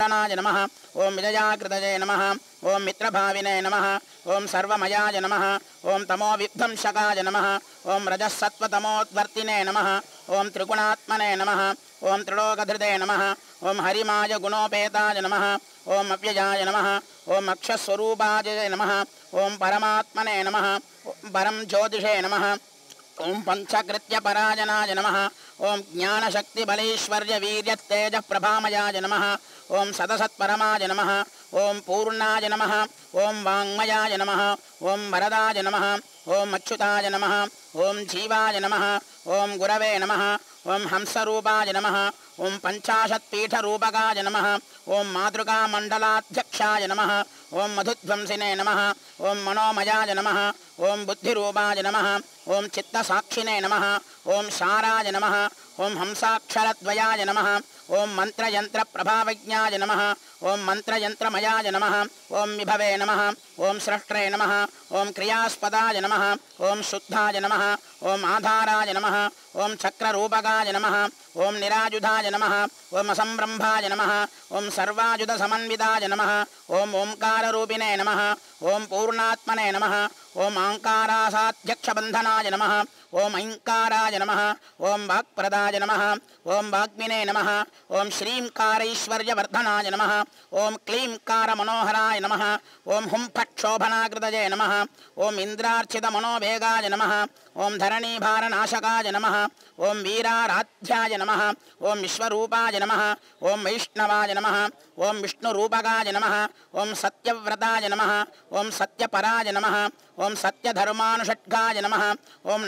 नाय नमः ओम विजयाकृतये नमः ओम मित्रभाविने नमः ओम सर्वमयाय नमः ओम तमो विध्वंसकाय नमः ओम रजस्सत्त्वतमोद्वर्तिने नमः ओम त्रिगुणात्मने नमः ओम त्रिलोकधृते नमः ओम हरिमाय गुणोपेताय नमः ओम अव्ययाय नमः ओम अक्षस्वरूपाय नमः ओम परमात्मने नमः परम ज्योतिषे नमः ओम पंचकृत्य पराजनाय नमः ओम ज्ञानशक्ति बलेश्वर्य वीर्य तेज प्रभामयाय नमः ओम सदसत्परमाय नमः ओम पूर्णाय नमः ओम वाङ्मयाय नमः ओम वरदाय नमः ओम अच्युताय नमः ओम जीवाय नमः ओम गुरवे नमः ओम हंसरूपाय नमः ओम पंचाशत्पीठरूपकाय नमः ओम मातृकामण्डलाध्यक्षाय नमः ओम मधुध्वंसिने नमः ओम मनोमयाय नमः ओम बुद्धिरूपाय नमः ओम चित्तसाक्षिणे नमः ओम शाराय नमः ओम हंसाक्षरद्वयाय नमः ओम मंत्रयंत्रप्रभावज्ञाय नमः ओम मंत्रयंत्रमयाय नमः ओम विभवे नमः ओम स्रष्ट्रे नमः ओम क्रियास्पदाय नमः ओम शुद्धाय नमः ओम आधाराय नमः ओम चक्ररूपकाय नमः ओम निराजुधाय नमः ओम असंब्रह्माय नमः ओम सर्वाजुधसमन्विताय नमः ओम ओंकाररूपिणे नमः ओम पूर्णात्मने नमः ओम आंकारासाध्यक्षबन्धनाय नमः ओम ऐंकाराय नमः ओम वाक्प्रदाय नमः ओम वाग्मिने नमः ओम श्रींकारैश्वर्यवर्धनाय नमः ओम क्लींकारमनोहराय नमः ओम हुं फट् शोभनाकृतये नमः ओम इन्द्रार्चितमनोवेगाय नमः ओम धरणीभारनाशकाय नमः ओम वीराराध्याय नमः ओम विश्वरूपाय नमः ओम वैष्णवाय नमः ओम विष्णुरूपकाय नमः ओम सत्यव्रताय नमः ओम सत्यपराय नमः ओम सत्यधर्मानुषट्गाय नमः ओम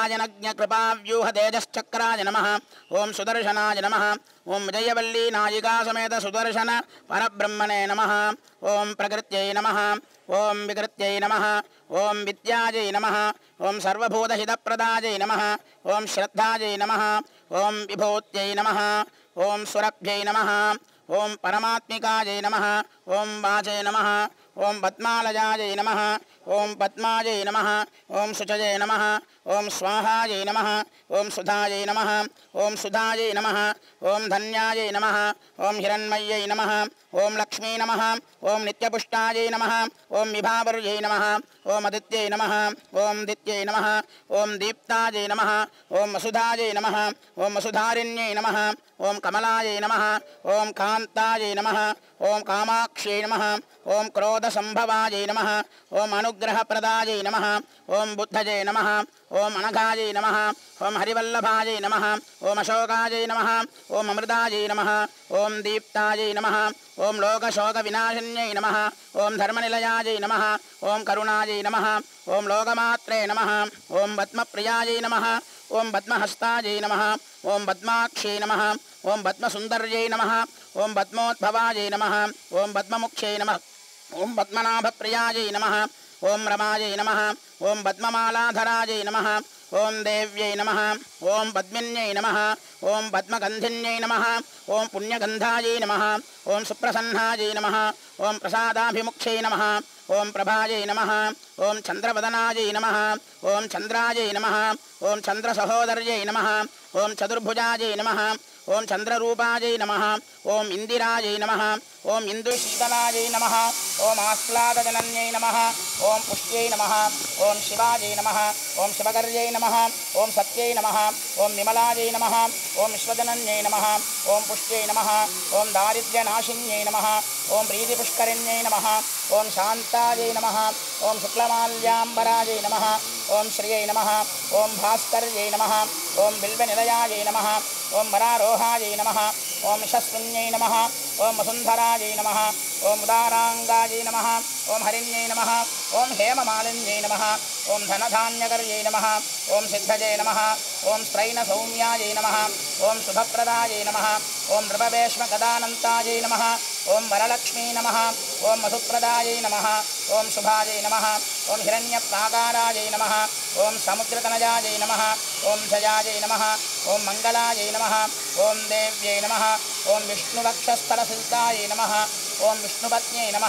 नारायणज्ञकृपाव्यूहतेजश्चक्राय नमः ओम सुदर्शनाय नमः ओम विजयवल्ली नायिका समेत सुदर्शन परब्रह्मणे नमः ओम प्रकृत्यै नमः ओम विकृत्यै नमः ओम विद्यायै नमः ओम सर्वभूतहितप्रदायै नमः ओम श्रद्धायै नमः ओम विभूत्यै नमः ओम सुरभ्यै नमः ओम परमात्मिकायै नमः ओम वाचै नमः ओम पद्मालयायै नमः ओम पद्मायै नमः ओम शुचये नमः ओम स्वाहायै नमः ओम सुधायै नमः ओम सुधायै नमः ओम धन्यायै नमः ओम हिरण्मय्यै नमः ओम लक्ष्मी नमः ओम नित्यपुष्टायै नमः ओम विभावर्यै नमः ओम अदित्यै नमः ओम दित्यै नमः ओम दीप्तायै नमः ओम वसुधायै नमः ओम वसुधारिण्यै नमः ओम कमलायै नमः ओम कान्तायै नमः ओम कामाक्ष्यै नमः ओम क्रोधसंभवायै नमः ओम अनुग्रहप्रदायै नमः ओम बुद्धये नमः ओम अनघायै नमः ओम हरिवल्लभायै नमः ओम अशोकायै नमः ओम अमृतायै नमः ओम दीप्तायै नमः ओम लोकशोकविनाशिन्यै नमः ओम धर्मनिलयायै नमः ओम करुणायै नमः ओम लोकमात्रे नमः ओम पद्मप्रियायै नमः ओम पद्महस्तायै नमः ओम पद्माक्षै नमः ओम पद्मसुन्दर्यै नमः ओम पद्मोद्भवायै नमः ओम पद्ममुख्यै नमः ओम पद्मनाभप्रियायै नमः ओम रमायै नमः ओम पद्ममालाधरायै नमः ओम देव्यै नमः ओम पद्मिन्यै नमः ओम पद्मगन्धिन्यै नमः ओम पुण्यगन्धायै नमः ओम सुप्रसन्नायै नमः ओम प्रसादाभिमुख्यै नमः ओम प्रभायै नमः ओम चन्द्रवदनायै नमः ओम चन्द्रायै नमः ओम चन्द्रसहोदर्यै नमः ओम चतुर्भुजायै नमः ओम चन्द्ररूपायै नमः ओम इंदिरायै नमः ओम इंदुशीतलायै नमः ओम आह्लादजनन्यै नमः ओम पुष्ट्यै नमः ओम शिवायै नमः ओम शिवकर्यै नमः ओम सत्यै नमः ओम विमलायै नमः ओम विश्वजनन्यै नमः ओम पुष्ट्यै नमः ओम दारिद्र्यनाशिन्यै नमः ओम प्रीतिपुष्करिण्यै नमः ओम शान्तायै नमः ओम शुक्लमाल्याम्बरायै नमः ओम श्रियै नमः ओम भास्कर्यै नमः ओम बिल्वनिलयायै नमः ओम वरारोहायै नमः ओम यशस्विन्यै नमः ओम वसुन्धरायै नमः ओम उदाराङ्गायै नमः ओम हरिण्यै नमः ओम हेममालिन्यै नमः ओम धनधान्यकर्यै नमः ओम सिद्धये नमः ओम स्त्रैणसौम्यायै नमः ओम शुभप्रदायै नमः ओम नृपवेश्मगदानन्तायै नमः ओम वरलक्ष्मी नमः ओम मधुप्रदायै नमः ओम शुभायै नमः ओम हिरण्यप्राकारायै नमः ओम समुद्रतनयायै नमः ओम जयायै नमः ओम मंगलायै नमः ओम देव्यै नमः ओम विष्णुवक्षस्थलसिद्धायै नमः ओम विष्णुपत्न्यै नमः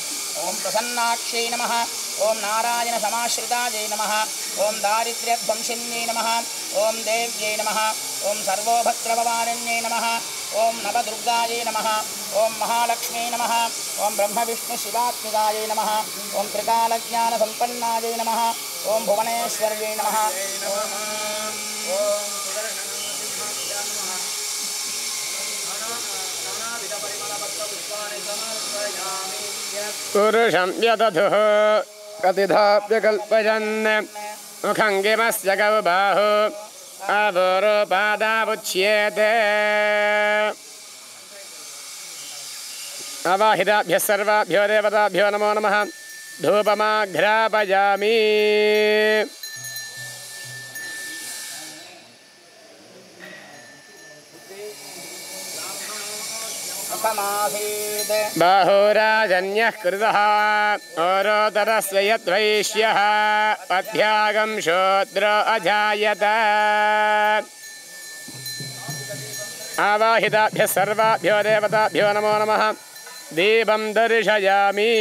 ओम प्रसन्नाक्ष्यै नमः ओम नारायणसमाश्रितायै नमः ओम दारिद्र्यध्वंसिन्यै नमः ओम देव्यै नमः ओम सर्वोभद्रभवारिण्यै नमः ओम नवदुर्गायै नमः ओम महालक्ष्मी नमः ओम ब्रह्मविष्णुशिवात्मिकायै नमः ओम त्रिकालज्ञानसम्पन्नायै नमः ओम भुवनेश्वर्यै नमः ओम पुरुषं यदधुः कतिधाप्यकल्पयन् मुखं किमस्य गौ बाहु अवरोपादावुच्येते अवाहिताभ्यः सर्वाभ्यो देवताभ्यो नमो नमः धूपमाघ्रापयामि बाहुराजन्यः कृतः औरोदरस्य यद्वैश्यः पद्भ्यागं शूद्र अजायत आवाहिताभ्यः सर्वाभ्यो देवताभ्यो नमो नमः दीपं दर्शयामि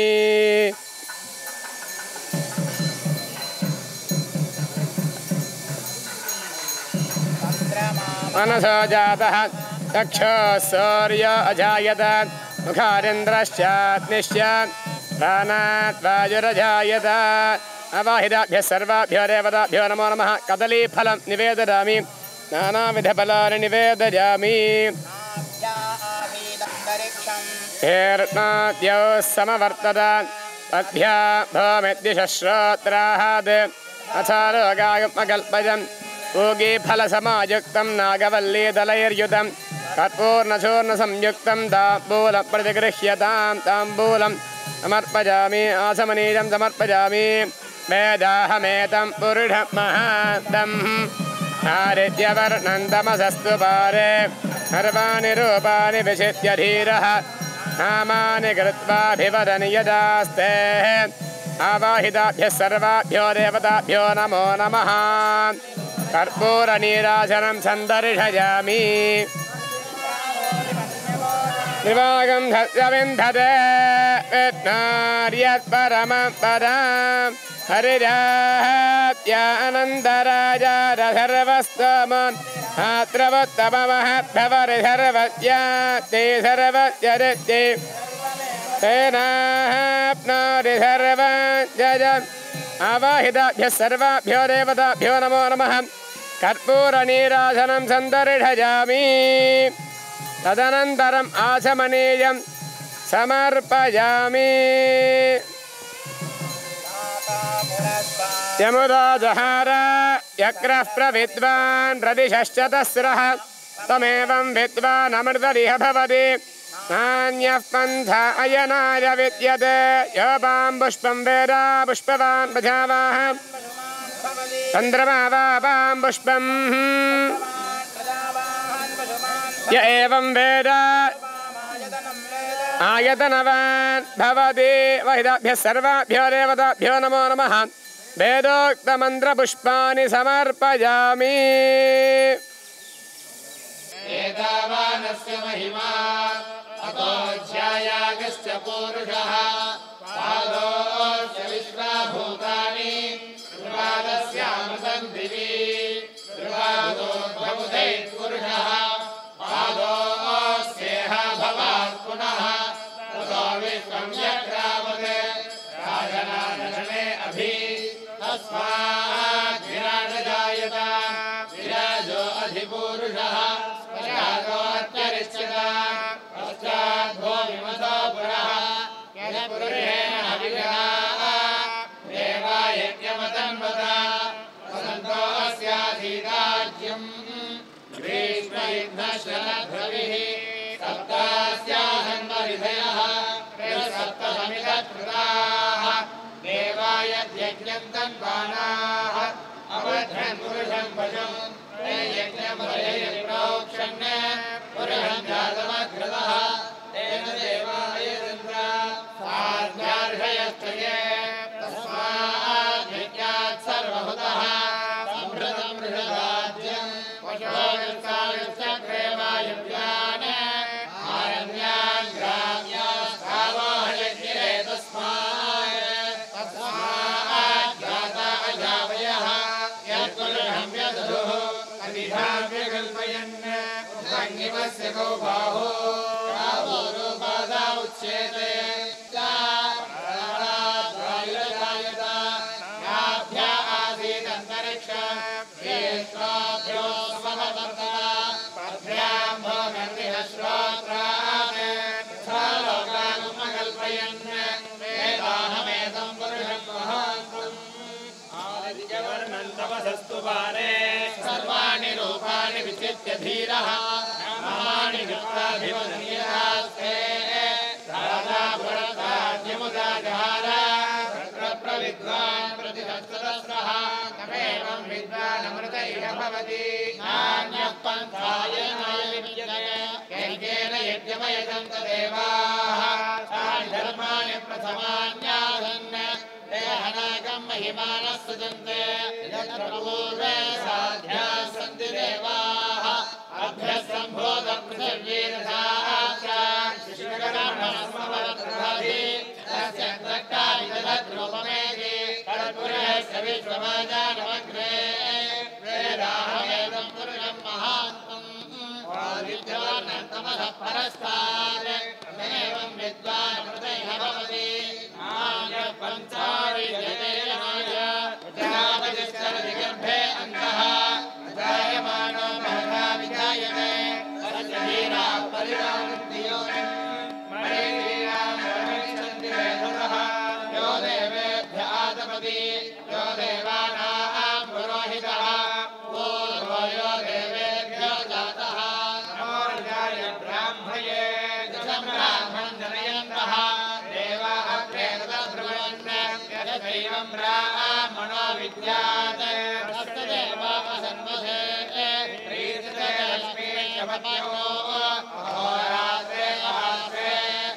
मनसो जातः चक्षुः सूर्य अजायत मुखारिन्द्रश्चाग्निश्च प्राणात् वायुरजायत अवाहिताभ्यः सर्वाभ्यो देवताभ्यो नमो नमः कदलीफलं निवेदयामि नानाविधफलानि निवेदयामि हेर्नाद्यौ समवर्तत तद्भ्या भवमिद्दिश्रोत्राहात् अथारोगायुमकल्पयन् पूगीफलसमायुक्तं नागवल्लीदलैर्युतं कर्पूर्णचूर्णसंयुक्तं ताम्बूलं प्रतिगृह्यतां ताम्बूलं समर्पयामि आसमनीयं समर्पयामि वेदाहमेतं पुरुषं महान्तम् आदित्यवर्णं तमसस्तु पारे सर्वाणि रूपाणि विचित्य धीरः नामानि कृत्वाभिवदन् यदास्ते आवाहिताभ्यः सर्वाभ्यो देवताभ्यो नमो नमः कर्पूरनीराजनं सन्दर्शयामि विभागं धत्सविन्धते विद्नार्यत्परमं पदं हरिरात्यानन्दराजारसर्वस्तमं हात्रवत्तममहद्भवरि सर्वस्य ते सर्वस्यरित्ये तेनाप्नोति सर्वजयम् आवाहिताभ्यः सर्वाभ्यो देवताभ्यो नमो नमः कर्पूरनीराजनं सन्दर्शयामि तदनन्तरम् आचमनीयं समर्पयामि यमुदा जहार यक्रः प्रविद्वान् रदिशश्च तस्रः तमेवं विद्वान् अमृतरिह भवति नान्यः पन्था अयनाय विद्यते योपां पुष्पं वेद पुष्पवान् प्रजावाः चन्द्रमा वा पां पुष्पम् य एवं वेद आयतनवान् भवति वहिताभ्यः सर्वाभ्यो देवताभ्यो नमो नमः वेदोक्तमन्त्रपुष्पाणि समर्पयामि एतावानस्य महिमा अतोऽध्यायागश्च पूरुषः पादोऽस्य विश्वाभूतानि त्रिपादस्यामृतं दिवि त्रिपादोद्भवुदैत्पुरुषः पादोऽस्येह भवात् पुनः ततो विश्वं यक्रावत् राजनादशने अभि तस्मात् विराजजायत विराजो अधिपूरुषः देवाय यज्ञं तन्वानाः अवध्रन् पुरुषं भजं ते यज्ञं भजयन् प्रोक्षन् पुरुषं जातमग्रतः तेन देवाय तन्त्र साध्यार्षयस्तये तस्मात् यज्ञात् सर्वभूतः संभृतं मृषराज्यं पशोविस्ताविश्चक्रे वायुव्यान् आरण्यान् ग्राम्यास्तावाहयज्ञिरे तस्मात् भङ्गिमस्य गौ बाहो गावो बाधा उच्यते सर्वाणि रूपाणि विचित्य धीरः महानि विप्राभिमदनीयास्ते राजा भरताद्यमुदाजहार प्रविद्वान् प्रतिहस्तदस्रः तमेवं विद्वानमृत इह भवति नान्यः पन्थाय विद्यते यज्ञेन यज्ञमयजं तदेवाः तानि धर्माणि प्रथमान्यासन् देहनागं महिमानः सजन्ते यत्र पूर्वे साध्याः सन्ति देवाः अभ्यसम्भूतपृथिवीरथाश्च शिशिरकर्मणस्मवरप्रभाति तस्य द्रष्टानि जगद्रूपमेति तत्पुरुषस्य विश्वमाजानमग्रे वेदाहमेदं पुरुषं महान्तम् आदित्यवर्णन्तमः परस्तात् एवं विद्वानमृतैः भवति पञ्चारि जनेनाय प्रजापतिश्चरति गर्भे अन्तः जायमानो महता विजायते तस्य हीराः परिणामन्ति योनिम् मणिधीरां प्रविशन्ति वेधसः यो देवेभ्य आतपति यो देवानां पुरोहितः पूर्वो यो देवेभ्यो जातः नमो ऋषाय ब्राह्मये दशं ब्राह्मणं जनयन्तः दैवं ब्राह्मणो विद्यात् हस्तदेवासन्मसे प्रीतिलक्ष्मीशपत्यो अहोरात्रे अहात्रे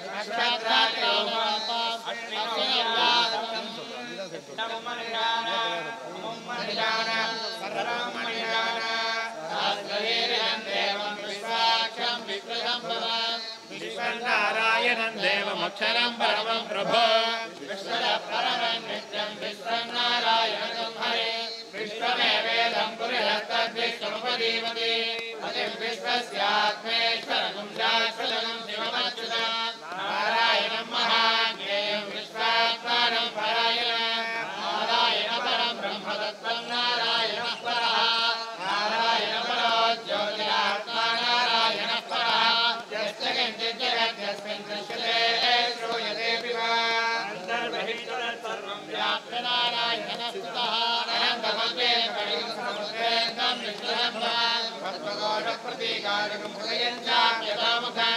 नारायणं देवमक्षरं परमं प्रभो विश्वरपरमं नित्यं विश्वं नारायणं हरे विश्वमेवेदं पुरुषस्तद्विश्वमुपजीवति अतिं विश्वस्यात्मेश्वरं शाश्वतं शिवमच्युतं नारायणं महाज्ञेयं विश्वात्मानं परायणं नारायणपरं ब्रह्मतत्त्वं नारायणः परः नारायणपरो ज्योतिरात्मा नारायणः परः यस्य किञ्चित् जगद्यस्मिन् दृश्यते श्रूयतेऽपि वा अन्तर्बहिष्टतत्सर्वं व्याप्य नारायणस्तुतः अनन्तमल्पे कलिसमुद्रेन्दं विष्णुरम्भान् भक्तदोषप्रतीकारकं हृदयं चाप्यतामुखं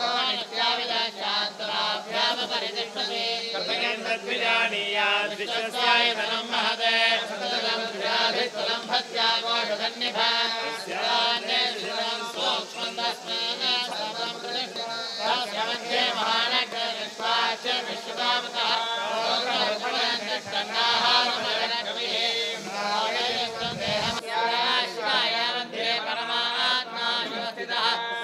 शान्तराभ्यामपरितिष्ठति कथयन् तद्विजानीयात् विश्वस्यायतनं महते सततं विराधिस्थलं भक्त्याघोषधन्निभा सूक्ष्मं तस्मात् सर्वं तस्य मध्ये महानगरविश्वास्य विश्वदामतः मध्ये परमात्मा शिवस्थितः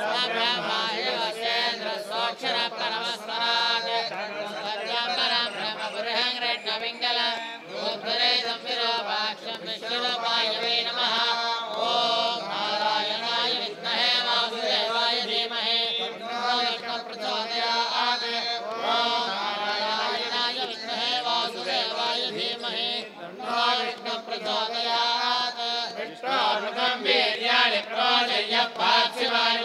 स्वक्षर परमस्वराट् परं ब्रह्मपुरुषं कृष्णपिङ्गल गोद्धरेदं विरूपाक्षं विश्वरूपाय वै नमः ॐ नारायणाय विद्महे वासुदेवाय धीमहि प्रचोदयात् ॐ नारायणाय विद्महे वासुदेवाय धीमहि प्रचोदयात् विष्णोर्मुखं वीर्याणि प्रोजय्य पार्थिवानि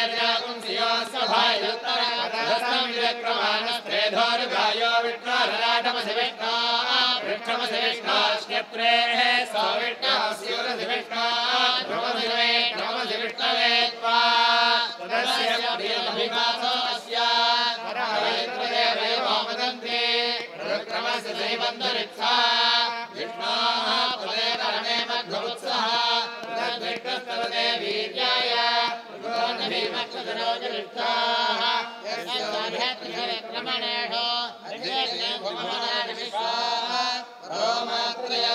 विवेद्याकुंसियोत्सभायुत्तरकथस्थं विक्रमाणस्त्रेधोरुगायो विष्णोरराटमसि विष्णो वृक्षमसि विष्णोश्यप्रेः सविष्णः स्यूरसि विष्णो ध्रुवसि विष्णोमसि विष्णवे त्वा तदस्य प्रियमभिमासो अस्य परमैत्रदेवयो वदन्ति विक्रमस्य दैवन्दरित्सा विष्णोः पुरे करणे मध्वोत्सः तद्विष्णस्तवते वीर्याय भीमक्षुरोजलिप्ताः यस्याध्यात्मिकविक्रमणेषु अध्यक्षे भुवनानि विश्वाः रोमात्रया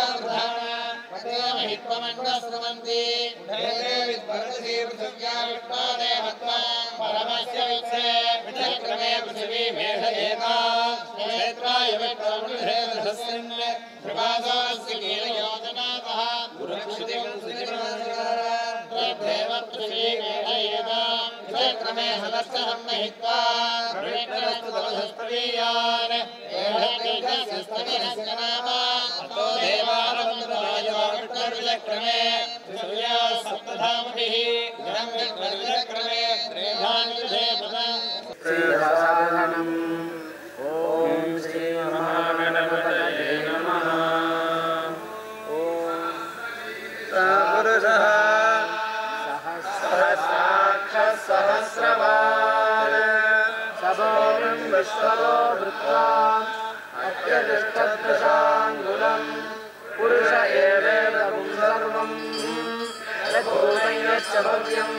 महित्वमण्डस्रुवन्ति विद्भरसि पृथिव्या विष्णो देवत्वं परमस्य वित्से विचक्रमे पृथिवी मेषयेता क्षेत्राय विष्णोर्विषेदस्मिन् ध्रुवासोऽस्य कीलयोजनातः गुरुक्षुतिं सुचिरमस्कार देव पृथिवी मेषये मे सदस्य सम्महित्वा प्रविक्रमस्तु तवसस्तवीयान् एषः नाम अतो देवानन्दराजवाकृष्णविचक्रमे सूर्या सप्तधामभिः इदं विक्रमे त्रेधान्युषे श्रीसाधनम् ॐ श्री महागणपतये नमः ॐ पुरुषः सहस्राक्षः सहस्रवान् सभोमिं विश्वतो वृत्वा अत्यतिष्ठदशाङ्गुलं पुरुष एवेदं सर्वं यद्भूतं यच्च भव्यम्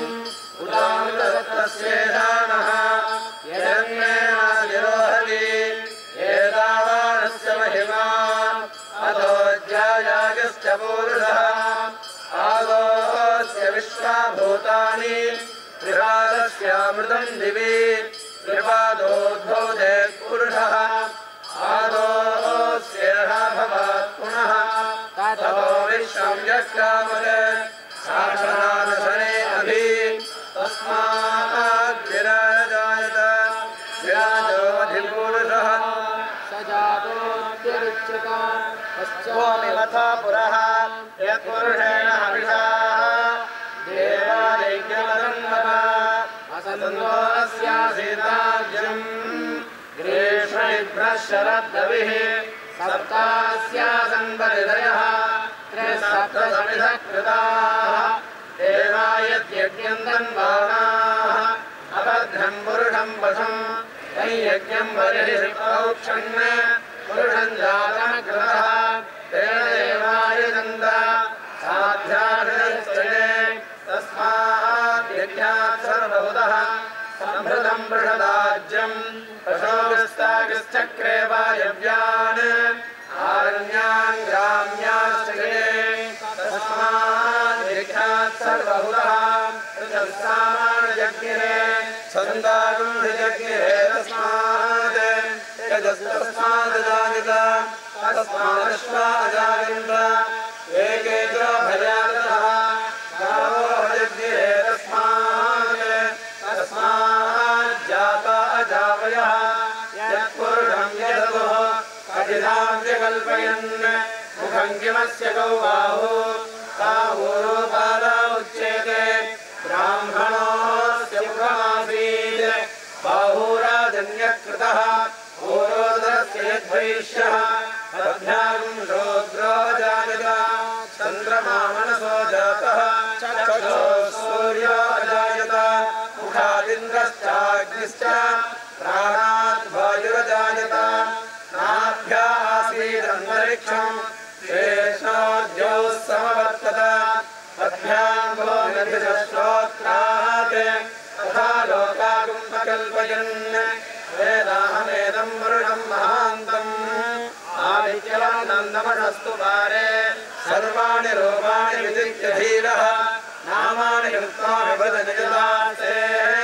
उदान्तदत्तस्येषाणः यदन्येनादिरोहति एतावानस्य महिमा अधोऽध्यायागश्च पूरुषः आदोऽस्य विश्वाभूतानि त्रिपादस्यामृतं दिवि त्रिपादोद्भूते पुरुषः आदोऽस्येह भवात् पुनः ततो विश्वं यक्कामते साक्षादशने अभि तस्मात् विराजायत विराजोऽधिपुरुषः स जातोऽत्यरुच्यता पश्चामिमथा पुरः यत्पुरुषेण हविषाः देवायज्ञमदन्वः असन्तो अस्यासीताज्यम् ग्रीष्मनिभ्रः शरद्रविः सप्तास्यासन् परिधयः त्रिसप्तसमिधः कृताः देवायज्ञं तन्वानाः अभद्रं पुरुषं वशं तैयज्ञं वरिषिपौक्षन् पुरुषं जातमकृतः तेन देवाय दन्त साध्याभिरश्चये तस्मात् यज्ञात् सर्वभूतः सम्भृतं वृषदाज्यं पशोभिस्तागिश्चक्रे वायव्यान् आरण्यान् ग्राम्याश्चये तस्मात् यज्ञात् सर्वभूतः ऋतस्सामान्यजज्ञिरे छन्दागुंसजज्ञिरे तस्मात् यजस्तस्मात् जायत तस्मादश्वा अजायन्त एके च भयातः गावो भजज्ञिरे तस्मात् तस्मात् जाता अजावयः यत्पुरुषं यदतुः कथितां व्यकल्पयन् मुखं किमस्य गौबाहु तावूरोपादा उच्यते ब्राह्मणोऽस्य मुखमासीत् बाहुराजन्यकृतः पूरोदरस्य यद्वैश्यः तद्भ्यागं शूद्रो अजायत चन्द्रमा मनसो जातः चक्षुः सूर्यो अजायत मुखादिन्द्रश्चाग्निश्च प्राणात् वायुरजायत नाभ्या आसीदन्तरिक्षम् शेषोऽद्यौ समवर्तत तद्भ्यां गोमधिश्रोत्रात् तथा लोकागुम्पकल्पयन् वेदाहमेदं पुरुषं महान्तम् आदित्यवन्दन्दमनस्तु पारे सर्वाणि रूपाणि विदित्य धीरः नामानि कृत्वा विभजनिजदासे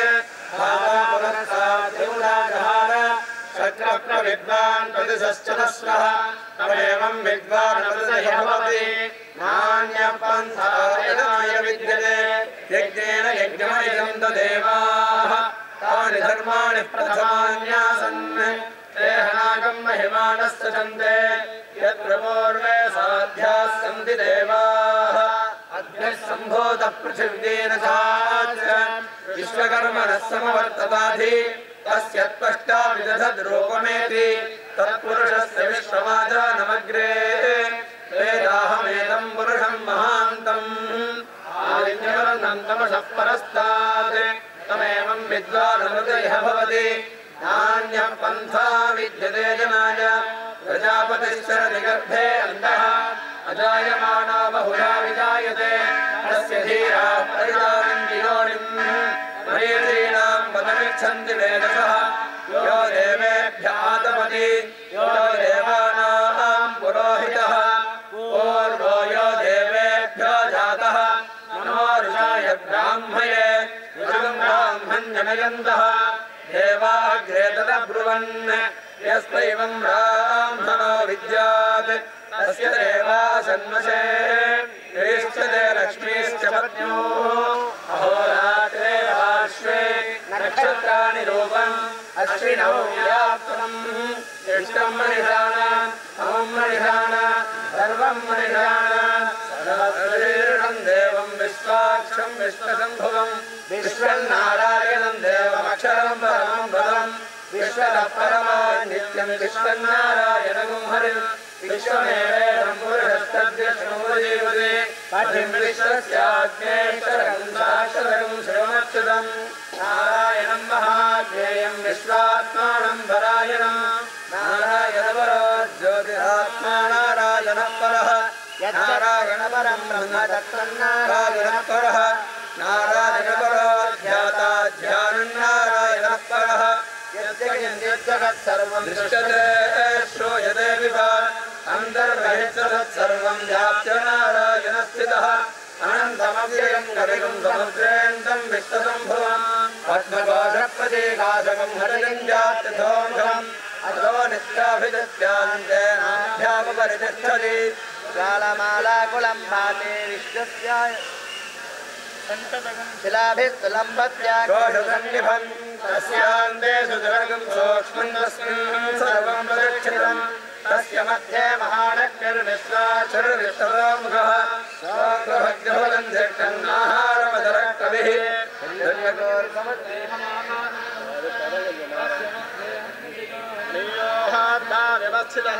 भावापुरस्ताद्यमुदाजहार चक्रप्रविद्वान् प्रतिशश्चतस्रः तमेवं विद्वान् प्रतिशयभवति नान्यपन्था यदाय विद्यते यज्ञेन यज्ञमयं देवाः तानि धर्माणि प्रथमान्यासन् ते हनागं महिमानस्य चन्दे यत्र पूर्वे साध्याः सन्ति देवाः अद्भ्यः सम्भूतः पृथिव्येन साच्च विश्वकर्मणः समवर्तताधि तस्य त्वष्टा विदधद्रूपमेति तत्पुरुषस्य विश्वमाजानमग्रे वेदाहमेदं पुरुषं महान्तम् आदित्यवर्णं तमसः परस्तात् तमेवं विद्वानमृतयः भवति नान्यः पन्था विद्यते जनाय प्रजापतिश्चरति गर्भे अन्तः अजायमाना बहुधा विजायते तस्य धीराः परिजानन्ति योनिम् मरीचीनां पदमिच्छन्ति वेदसः यो देवेभ्यः आतपति यो देवानां पुरोहितः पूर्वो यो देवेभ्यो जातः नमो ऋषाय ब्राह्मये ऋषं ब्राह्मण्यनयन्तः देवाग्रे तदब्रुवन् यस्त्वैवं ब्राह्मणो विद्यात् तस्य देवासन्वशे येश्च ते लक्ष्मीश्च पत्न्यो अहोरात्रे पार्श्वे श्रीनवो व्याप्तम् इष्टं मनिषाण अमं मनिषाण सर्वं मनिषाण सर्वशरीरं देवं विश्वाक्षं विश्वशम्भुवं विश्वनारायणं देवमक्षरं परमं पदम् विश्वतः परमा नित्यं विश्वनारायणं हरिं विश्वमेवेदं पुरुषस्तद्विष्णुर्जीवते पठिं विश्वस्याग्नेश्वरं शाश्वतं श्रीमच्युतं नारायणं महाज्ञेयं विश्वात्मानं परायणं नारायणपरो ज्योतिरात्मा नारायणः परः नारायणपरं ब्रह्म तत्तन्नारायणः परः नारायणपरो ध्याता ध्यानं नारायणः परः यद्जगत्सर्वं दृश्यते श्रूयते विभा अन्तर्बहिस्तत्सर्वं व्याप्य नारायणस्थितः अनन्तमव्ययं कविगुं समुद्रेन्दं विश्वसम्भुवं पद्मकोशप्रतीकाशकं हरिं जात्यथोऽङ्घम् अथो नित्याभिदत्यान्तेनाभ्यामुपरितिष्ठति ज्वालमालाकुलं भाते विश्वस्याय शिलाभिस्तुलम्बत्याघोषसन्निभम् तस्यान्ते सुदर्गं सूक्ष्मं तस्मिन् सर्वं प्रदक्षिणं तस्य मध्ये महानक्तिर्विश्वाक्षरविश्वमुखः स्वाङ्गभग्रफलं धिष्ठन्नाहारमदरः कविः व्यवस्थितः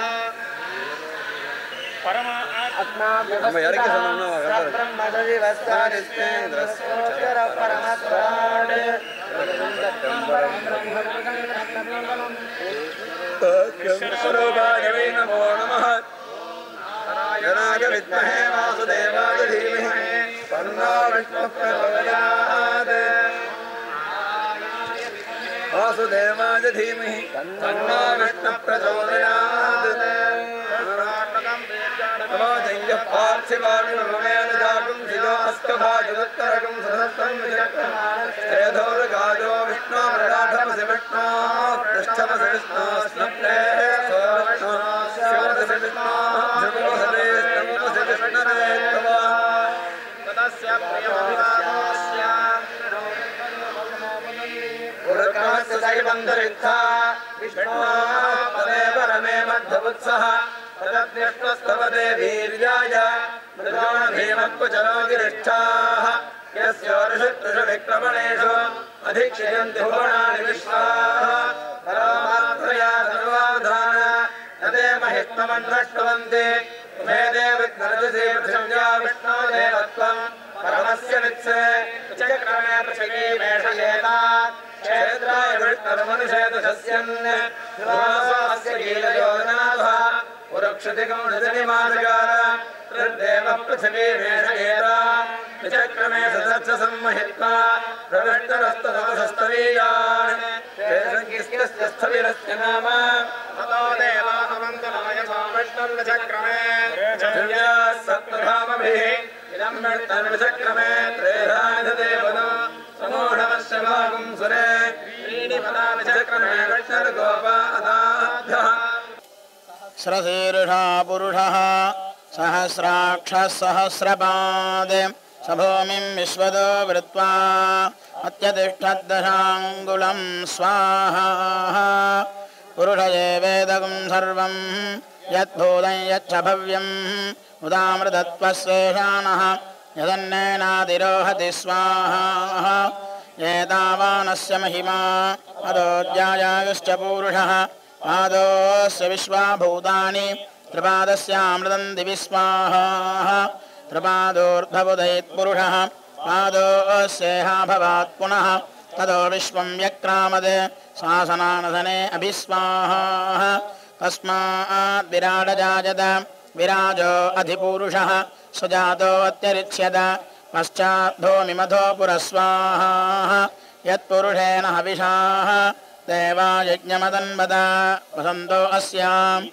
स्वरूपाय नमो नमः नारायणाय विद्महे वासुदेवाय धीमहि तन्नो विष्णुः प्रचोदयात् वासुदेवाय धीमहि तन्नो विष्णुः प्रचोदयात् पार्थिवाणि ममेन जागुं शिरो अस्कभाजदत्तरगं सदस्तं विचक्रमाणो विष्णो मृडाधमसि विष्णो पृष्ठमसि विष्णो स्नप्रे विष्णो शिवसि विष्णो ध्रुवसि स्तमसि विष्णवे तव तदस्य प्रियमभिवादस्य पुरक्रमस्य दैवं धरित्वा विष्णो पदे परमे मध्यवत्सः तदप्यष्टस्तवते वीर्याय मृगोण भीमकुचलो गिरिष्ठाः यस्योर्षुत्रिषुविक्रमणेषु अधिक्षयन्ति भुवनानि विश्वाः परमात्मया सर्वावधान तदे महिष्ममन्नष्टवन्ति मे देवज्ञरजसे पृथिव्या विष्णो देवत्वं परमस्य वित्से चक्रमे पृथिवी मेषयेतात् क्षेत्राय विष्णुर्मनुषेतुषस्यन् स्वास्य कीलयोजनाभः पुरक्षतिकं हृदनिमानकार तद्देवः पृथिवी मेषयेता विचक्रमे सदर्श सम्महित्वा प्रविष्टरस्ततमसस्तवीयान् तेषङ्गिस्तस्य स्थविरस्य नाम ततो देवाहवन्तनमयसो विष्णुर्विचक्रमे पृथिव्याः सप्तधामभिः इदं विष्णुर्विचक्रमे त्रेधानिधदेवनो समूढमस्य भागं सुरे त्रीणि पदा विचक्रमे विष्णुर्गोपा अदाभ्यः स्रशीर्षा पुरुषः सहस्राक्षः सहस्रपाद स भूमिं विश्वतो वृत्वा अत्यतिष्ठद्दशाङ्गुलं स्वाहा पुरुषये वेदगुं सर्वं यद्भूतं यच्च भव्यं उदामृतत्वस्येषानः यदन्नेनातिरोहति स्वाहा एतावानस्य महिमा अदोऽध्यायायुश्च पूरुषः पादोऽस्य विश्वाभूतानि त्रिपादस्यामृतं दिवि स्वाहा त्रिपादोर्धबुधैत्पुरुषः पादोऽस्येहा भवात् पुनः ततो विश्वं व्यक्रामत् शासनानसने अभिस्वाहा तस्मात् विराडजायत विराजो अधिपूरुषः सुजातो अत्यरिच्यत पश्चाद्धोमिमधो पुरस्वाहा यत्पुरुषेण हविषाः देवायज्ञमदन्वद वसन्तो अस्याम्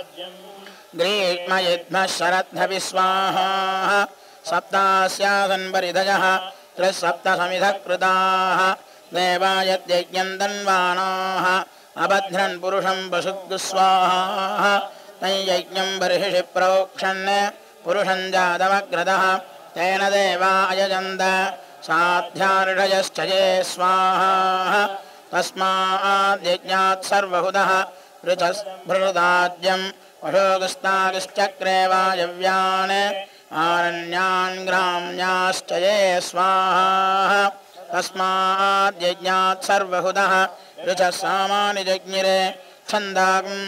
ग्रीष्मयुद्मः शरद्धविस्वाहा सप्तास्यासन् परिधयः त्रिसप्तसमिधः कृताः देवायद्यज्ञं दन्वानाः अबध्रन् पुरुषं पशुद्स्वाहा तैयज्ञं बर्हिषि प्रोक्षन् पुरुषं जातमग्रदः तेन देवा अयजन्त साध्यार्षयश्च ये स्वाहा तस्माद्यज्ञात् सर्वहुदः ऋचस्भृदाज्यम् वशोगस्तागिश्चक्रे वायव्यान् आरण्यान् ग्राम्याश्च ये स्वाहा तस्माद्यज्ञात् सर्वहुदः ऋचः सामानि जज्ञिरे छन्दागम्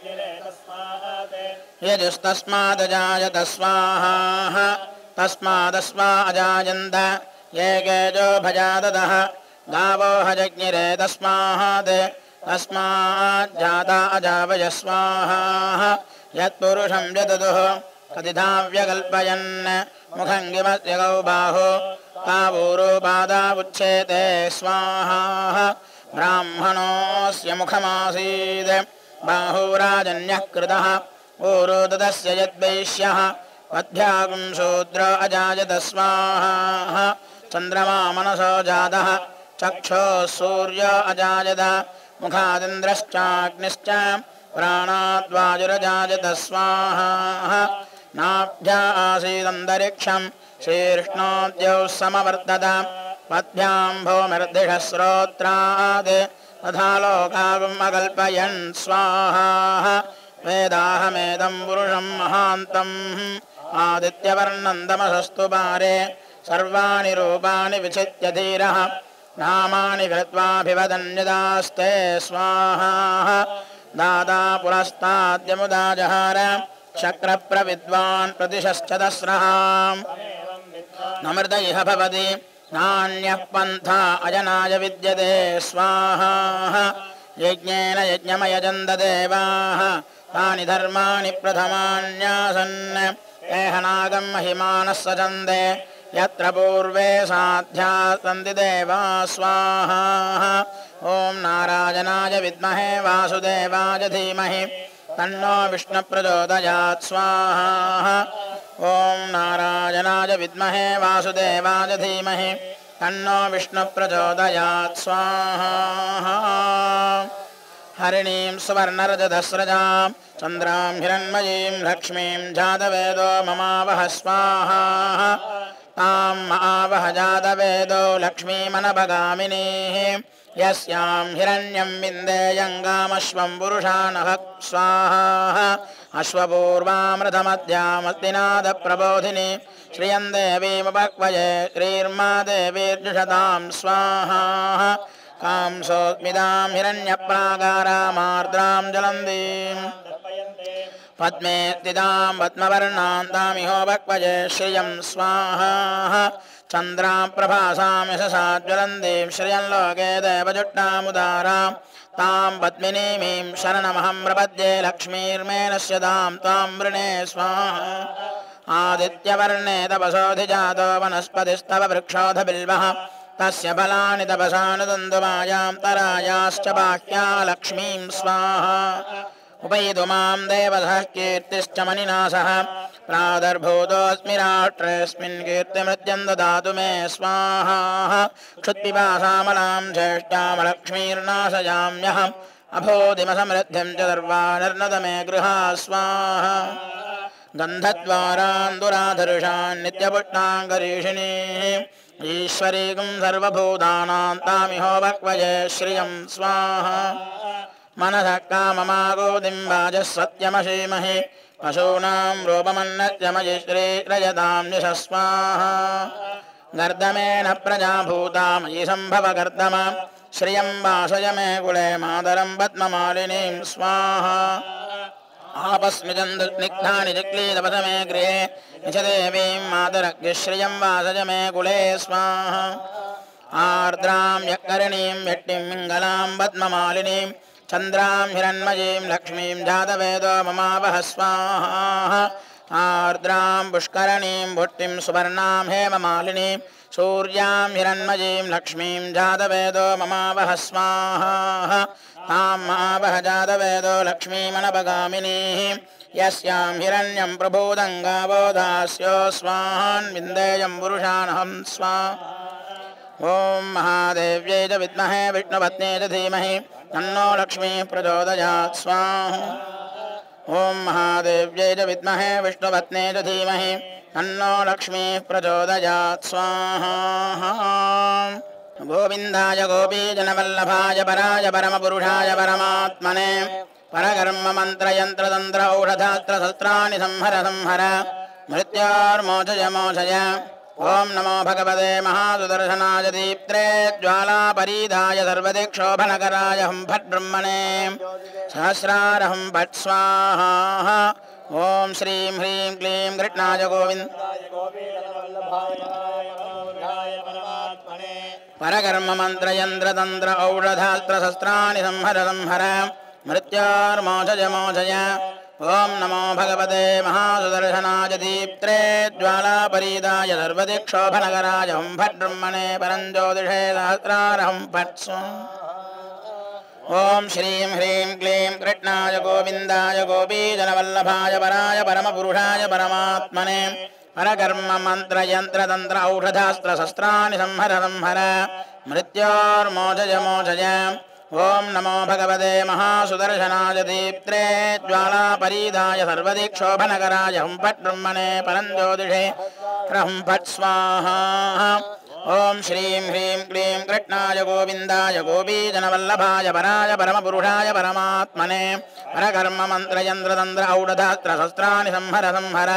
यजुस्तस्मादजायत स्वाहा तस्मादस्वा अजायन्त ये गेजो भजाददः गावो हजज्ञिरे तस्मात् तस्माज्जाता अजावय स्वाहा यत्पुरुषं यददुः कतिधा व्यकल्पयन् मुखं किमस्य गौ बाहो तावूरोपादावुच्छेते स्वाहा ब्राह्मणोऽस्य मुखमासीत् बाहुराजन्यः कृतः ऊरो तदस्य यद्वैश्यः पद्भ्यागुं शूद्र अजायत स्वाहा चन्द्रमा मनसो जातः चक्षुः सूर्य अजायत मुखादिन्द्रश्चाग्निश्च प्राणाद्वायुरजायत स्वाहा नाभ्या आसीदन्तरिक्षं शीर्ष्णोद्यौ समवर्तत पद्भ्यां भूमिर्दिशः श्रोत्रात् तथा लोकागुम् अकल्पयन् स्वाहा वेदाहमेदं पुरुषं महान्तम् आदित्यवर्णं तमसस्तु पारे सर्वाणि रूपाणि विचित्य धीरः नामानि कृत्वाभिवदन्यदास्ते स्वाहा दादा पुरस्ताद्यमुदा जहार शक्रप्रविद्वान् प्रतिशश्च दस्रः नमृत इह भवति नान्यः पन्था अजनाय विद्यते स्वाहा यज्ञेन यज्ञमयजन्त देवाः तानि धर्माणि प्रथमान्यासन् एहनागं महिमानः सचन्दे यत्र पूर्वे साध्याः सन्ति देवाः स्वाहा ॐ नारायणाय विद्महे वासुदेवाय धीमहि तन्नो विष्णुप्रचोदयात् स्वाहा ॐ नारायणाय विद्महे वासुदेवाय धीमहि तन्नो विष्णुप्रचोदयात् स्वाहा हरिणीं सुवर्णरजतस्रजां चन्द्रां हिरण्मयीं लक्ष्मीं जातवेदो ममावह स्वाहा तां महावह जातवेदो लक्ष्मीमनभगामिनीः यस्यां हिरण्यं विन्देयङ्गामश्वं पुरुषानः स्वाहा अश्वपूर्वामृतमध्यामस्तिनादप्रबोधिनी श्रियं देवीमुपक्वये श्रीर्मा देवीर्जुषतां स्वाहा कांसोऽस्मितां हिरण्यप्राकारामार्द्रां जलन्तीं पद्मे स्थितां पद्मवर्णां तामिहोपक्वये श्रियं स्वाहा चन्द्रां प्रभासां यशसाज्वलन्तीं श्रियं लोके देवजुट्टामुदारां तां पद्मिनीमीं शरणमहं प्रपद्ये लक्ष्मीर्मे नश्यतां तां वृणे स्वाहा आदित्यवर्णे तपसोऽधिजातो वनस्पतिस्तव वृक्षोऽधबिल्वः तस्य फलानि तपसानुदन्तुमायां तरायाश्च बाह्या लक्ष्मीं स्वाहा उपैतु मां देवतः कीर्तिश्च मनिनासः प्रादर्भूतोऽस्मि राष्ट्रेऽस्मिन् कीर्तिमृत्यं ददातु मे स्वाहा क्षुत्पिपासामलां ज्येष्ठामलक्ष्मीर्नाशयाम्यहम् अभूतिमसमृद्धिं च सर्वानिर्नद मे गृहा स्वाहा गन्धद्वारान्दुराधरुषान् नित्यपुष्टाङ्गरीषिणीः ईश्वरीगुं सर्वभूतानां तामिहोपक्वये श्रियं स्वाहा मनसः काममागोदिं वाजस्वत्यमशीमहि पशूनां रूपमन्नत्यमयि श्रीरजतां यशस्वाहा गर्दमेन प्रजाभूता मयि सम्भव गर्दम श्रियं वासय मे कुले मातरं पद्ममालिनीं स्वाहा आपस्मिजन्दुस्निग्धानि जिक्लीदपथ मे गृहे निचदेवीं मातरग्श्रियं वासय मे कुले स्वाहा आर्द्रां यक्करणीं व्यट्टिं मिङ्गलां पद्ममालिनीं चन्द्रां हिरण्मयीं लक्ष्मीं जातवेदो ममावह स्वाहा आर्द्रां पुष्करणीं भुट्टिं सुवर्णां हेममालिनीं सूर्यां हिरण्मयीं लक्ष्मीं जातवेदो ममावह स्वाहा तां मावह जातवेदो लक्ष्मीमनभगामिनीः यस्यां हिरण्यं प्रभूतं गावो दास्यो स्वाहान् विन्देयं पुरुषानहं स्वाहा ॐ महादेव्यै च विद्महे विष्णुपत्न्यै च धीमहि तन्नो लक्ष्मीः प्रचोदयात् स्वाहा ॐ महादेव्यै च विद्महे विष्णुपत्न्यै च धीमहि तन्नो लक्ष्मीः प्रचोदयात् स्वाहा गोविन्दाय गोपीजनवल्लभाय पराय परमपुरुषाय परमात्मने परकर्म मंत्र यंत्र तंत्र औषधास्त्र शस्त्राणि संहर संहर मृत्योर्मोचय मोचय। ओम नमो भगवते महासुदर्शनाय दीप्त्रे ज्वालापरीदाय सर्वदिक्षोभनकराय हुं फट् ब्रह्मणे सहस्रार हुं फट् स्वाहा। ओम श्रीं ह्रीं क्लीं कृष्णाय गोविन्दाय परकर्म मंत्र यंत्र तंत्र औषधास्त्र शस्त्राणि संहर संहर मृत्योर्मोचय मोचय। ओम नमो भगवते महासुदर्शनाय दीप्त्रे ज्वालापरीदाय सर्वदिक्षोभनकराय हुं फट् ब्रह्मणे परञ्ज्योतिषे सहस्रार हुं फट् स्वाहा। ओम श्रीं ह्रीं क्लीं कृष्णाय गोविन्दाय गोपीजनवल्लभाय पराय परमपुरुषाय परमात्मने परकर्म मंत्र यंत्र तंत्र औषधास्त्र शस्त्राणि संहर संहर मृत्योर्मोचय मोचय। ओम नमो भगवते महासुदर्शनाय दीप्त्रे ज्वालापरीदाय सर्वदिक्षोभनकराय हुं फट् ब्रह्मणे परञ्ज्योतिषे हुं फट् स्वाहा। ओम श्रीं ह्रीं क्लीं कृष्णाय गोविन्दाय गोपीजनवल्लभाय पराय परमपुरुषाय परमात्मने परकर्म मंत्र यंत्र तंत्र औषधास्त्र शस्त्राणि संहर संहर।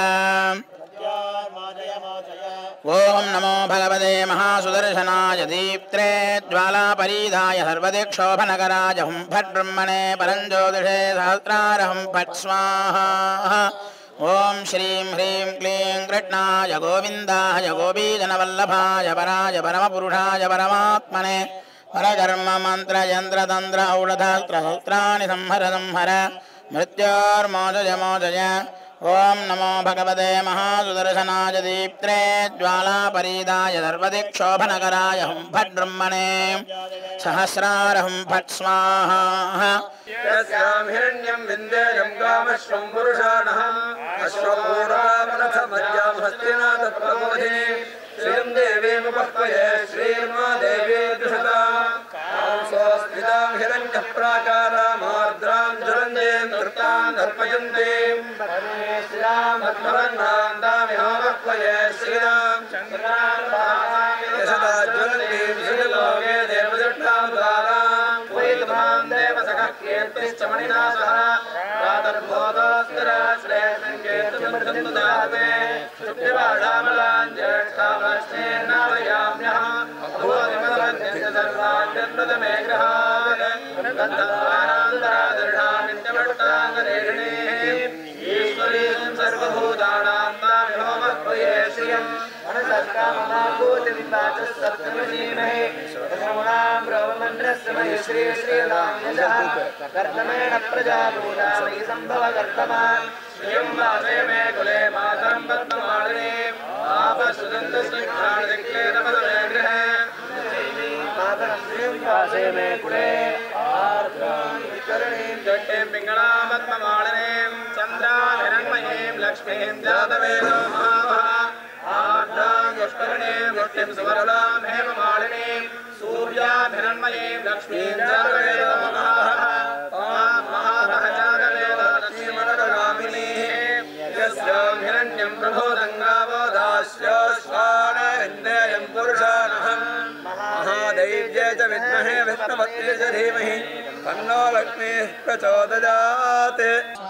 ओम नमो भगवते महासुदर्शनाय दीप्त्रे ज्वालापरीदाय सर्वदिक्षोभनकराय हुं फट् ब्रह्मणे परञ्ज्योतिषे सहस्रार हुं फट् स्वाहा। ओम श्रीं ह्रीं क्लीं कृष्णाय गोविन्दाय गोपीजनवल्लभाय पराय परमपुरुषाय परमात्मने परकर्म मंत्र यंत्र तंत्र औषधास्त्र शस्त्राणि संहर संहर मृत्योर्मोचय मोचय। ओम नमो भगवते महासुदर्शनाय दीप्त्रे ज्वालापरीदाय सर्वदिक्षोभनकराय हुं फट् ब्रह्मणे सहस्रार हुं फट् स्वाहा। यस्यां हिरण्यं विन्देयं कामश्वं पुरुषाणहम् अश्वपूर्वामनथमज्जां हस्तिनाथप्रबोधिनी श्रियं देवीमुपह्वये श्रीर्मा देवी दुषतां स्वस्मितां हिरण्यप्राकारामार्द्रां ज्वलन्तीं तृप्तां दर्पयन्तीं परमेश्वरां भक्तवर्णां तामिहोपह्वये श्रीरां चन्द्रां यशदा ज्वलन्तीं श्रीलोके देवदृष्टां द्वारां वैद्वां देवसखः कीर्तिश्च मणिना सह प्रातर्भोदोस्तराश्रेयसङ्केतमृतमुदाते शुक्तिवाडामलां ज्येष्ठामश्चेन्नावयाम्यहम् अभूतिमदवन्यस्य सर्वाण्यन्नतमे ग्रहान् तद्धारान्तरादृढामित्यवट्टाङ्गरेषिणीः ईश्वरीं सर्वभूतानां तामिहोमह्वये श्रियम् अनसत्कामनाभूतिविपाचः ब्रह्ममन्त्रस्य मयि श्री श्रीरामयः कर्तमेण प्रजाभूता मयि सम्भव कर्तमान् श्रियं वासे मे कुले मातरं पद्ममालिनीं आपसुदन्तस्निग्धाणदिक्लेन पदमे गृहे मातरं श्रियं वासे मे कुले आर्द्रां विकरणीं जट्टीं पिङ्गळां पद्ममालिनीं चन्द्राहिरण्मयीं लक्ष्मीं जातवेदो महावः आर्द्रां युष्करणीं वृष्टिं सुवरलां हेममालिनीं सूर्याभिरण्मयीं लक्ष्मीं जातवेदो महावः महावः जातवेदो लक्ष्मीमनोगामिनीः यस्यां हिरण्यं प्रभोदङ्गावो दास्योश्वानेन्द्रियं पुरुषानहम् महादैव्ये च विद्महे विष्णुपत्ये च धीमहि तन्नो लक्ष्मीः प्रचोदयात्।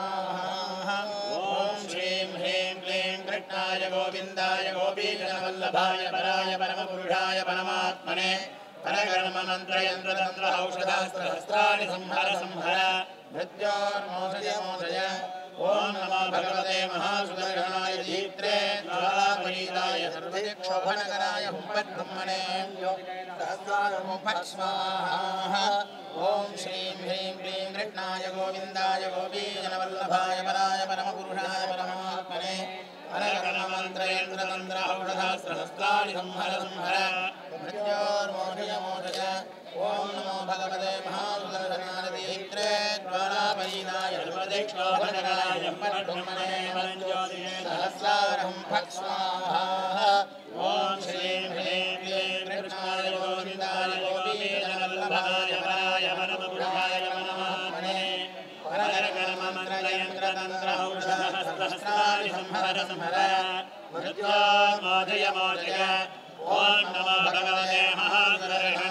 गोविन्दाय गोपीजनवल्लभाय पराय परमपुरुषाय परमात्मने परकर्म मंत्र यंत्र तंत्र औषधास्त्र शस्त्राणि संहर संहर मृत्योर्मोचय मोचय। ओम नमो भगवते महासुदर्शनाय दीप्त्रे ज्वालापरीदाय सर्वदिक्षोभनकराय हुं फट् ब्रह्मणे सहस्रार हुं फट् स्वाहा। ओम श्रीं ह्रीं क्लीं कृष्णाय गोविन्दाय गोपीजनवल्लभाय पराय परमपुरुषाय परमात्मने परकर्म मंत्र यंत्र तंत्र औषधास्त्र शस्त्राणि संहर संहर मृत्योर्मोचय मोचय। ओम नमो भगवते महासुदर्शनाय दीप्त्रे ज्वालापरीदाय सर्वदिक्षोभनकराय हुं फट् ब्रह्मणे परञ्ज्योतिषे सहस्रार हुं फट् स्वाहा। ओम श्रीं ह्रीं क्लीं कृष्णाय गोविन्दाय गोपीजनवल्लभाय पराय परमपुरुषाय परमात्मने परकर्म मंत्र यंत्र तंत्र औषधास्त्र शस्त्राणि संहर संहर मृत्योर्मोचय मोचय। ओम नमो भगवते महासुदर्शनाय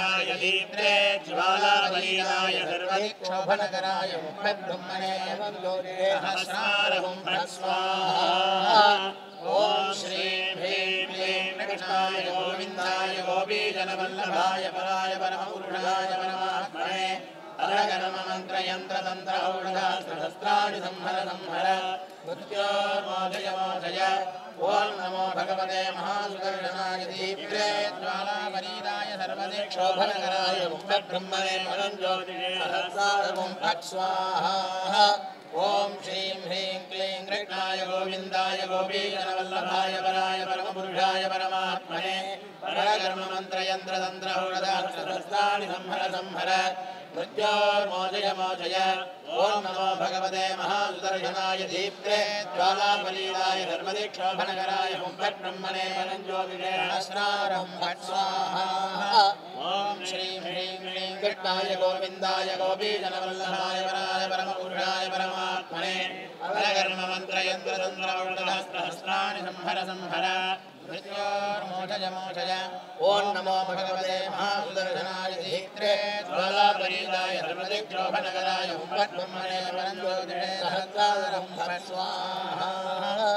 ज्वालावलीलाय सर्वदिक्षोभनकराय ब्रह्मणे सहस्रारहुं फट् स्वाहा ॐ श्रीं ह्रीं क्लीं कृष्णाय गोविन्दाय गोपीजनवल्लभाय पराय परमपुरुषाय परमात्मने अरगर्ममन्त्रयन्त्रतन्त्र औषधास्त्रशस्त्राणि संहर संहर मृत्योर्मोचय मोचय ॐ नमो भगवते महासुदर्शनाय दीप्ते ज्वालावरीदाय सर्वदिक्षोभनकराय ब्रह्मणे परञ्ज्योतिषे सहस्रारहुं फट् स्वाहा ॐ श्रीं ह्रीं क्लीं कृष्णाय गोविन्दाय गोपीजनवल्लभाय पराय परमपुरुषाय परमात्मने परगर्ममन्त्रयन्त्रतन्त्र औषधास्त्रशस्त्राणि संहर संहर मृत्योर्मोचय मोचय ॐ नमो भगवते महासुदर्शनाय दीप्ते ज्वालावलीलाय सर्वदिक्षोभनकराय फट् ब्रह्मणे परञ्ज्योतिषे सहस्रारहुं फट् स्वाहा ॐ श्रीं ह्रीं क्लीं कृष्णाय गोविन्दाय गोपीजनवल्लभाय पराय परमपुरुषाय परमात्मने परगर्ममन्त्रयन्त्रतन्त्र औषधास्त्रशस्त्राणि संहर संहर मृत्योर्मोचय मोचय ॐ नमो भगवते महासुदर्शनाय दीप्ते ज्वालावलीलाय सर्वदिक्षोभनकराय फट् ब्रह्मणे परञ्ज्योतिषे सहस्रारहुं फट् स्वाहा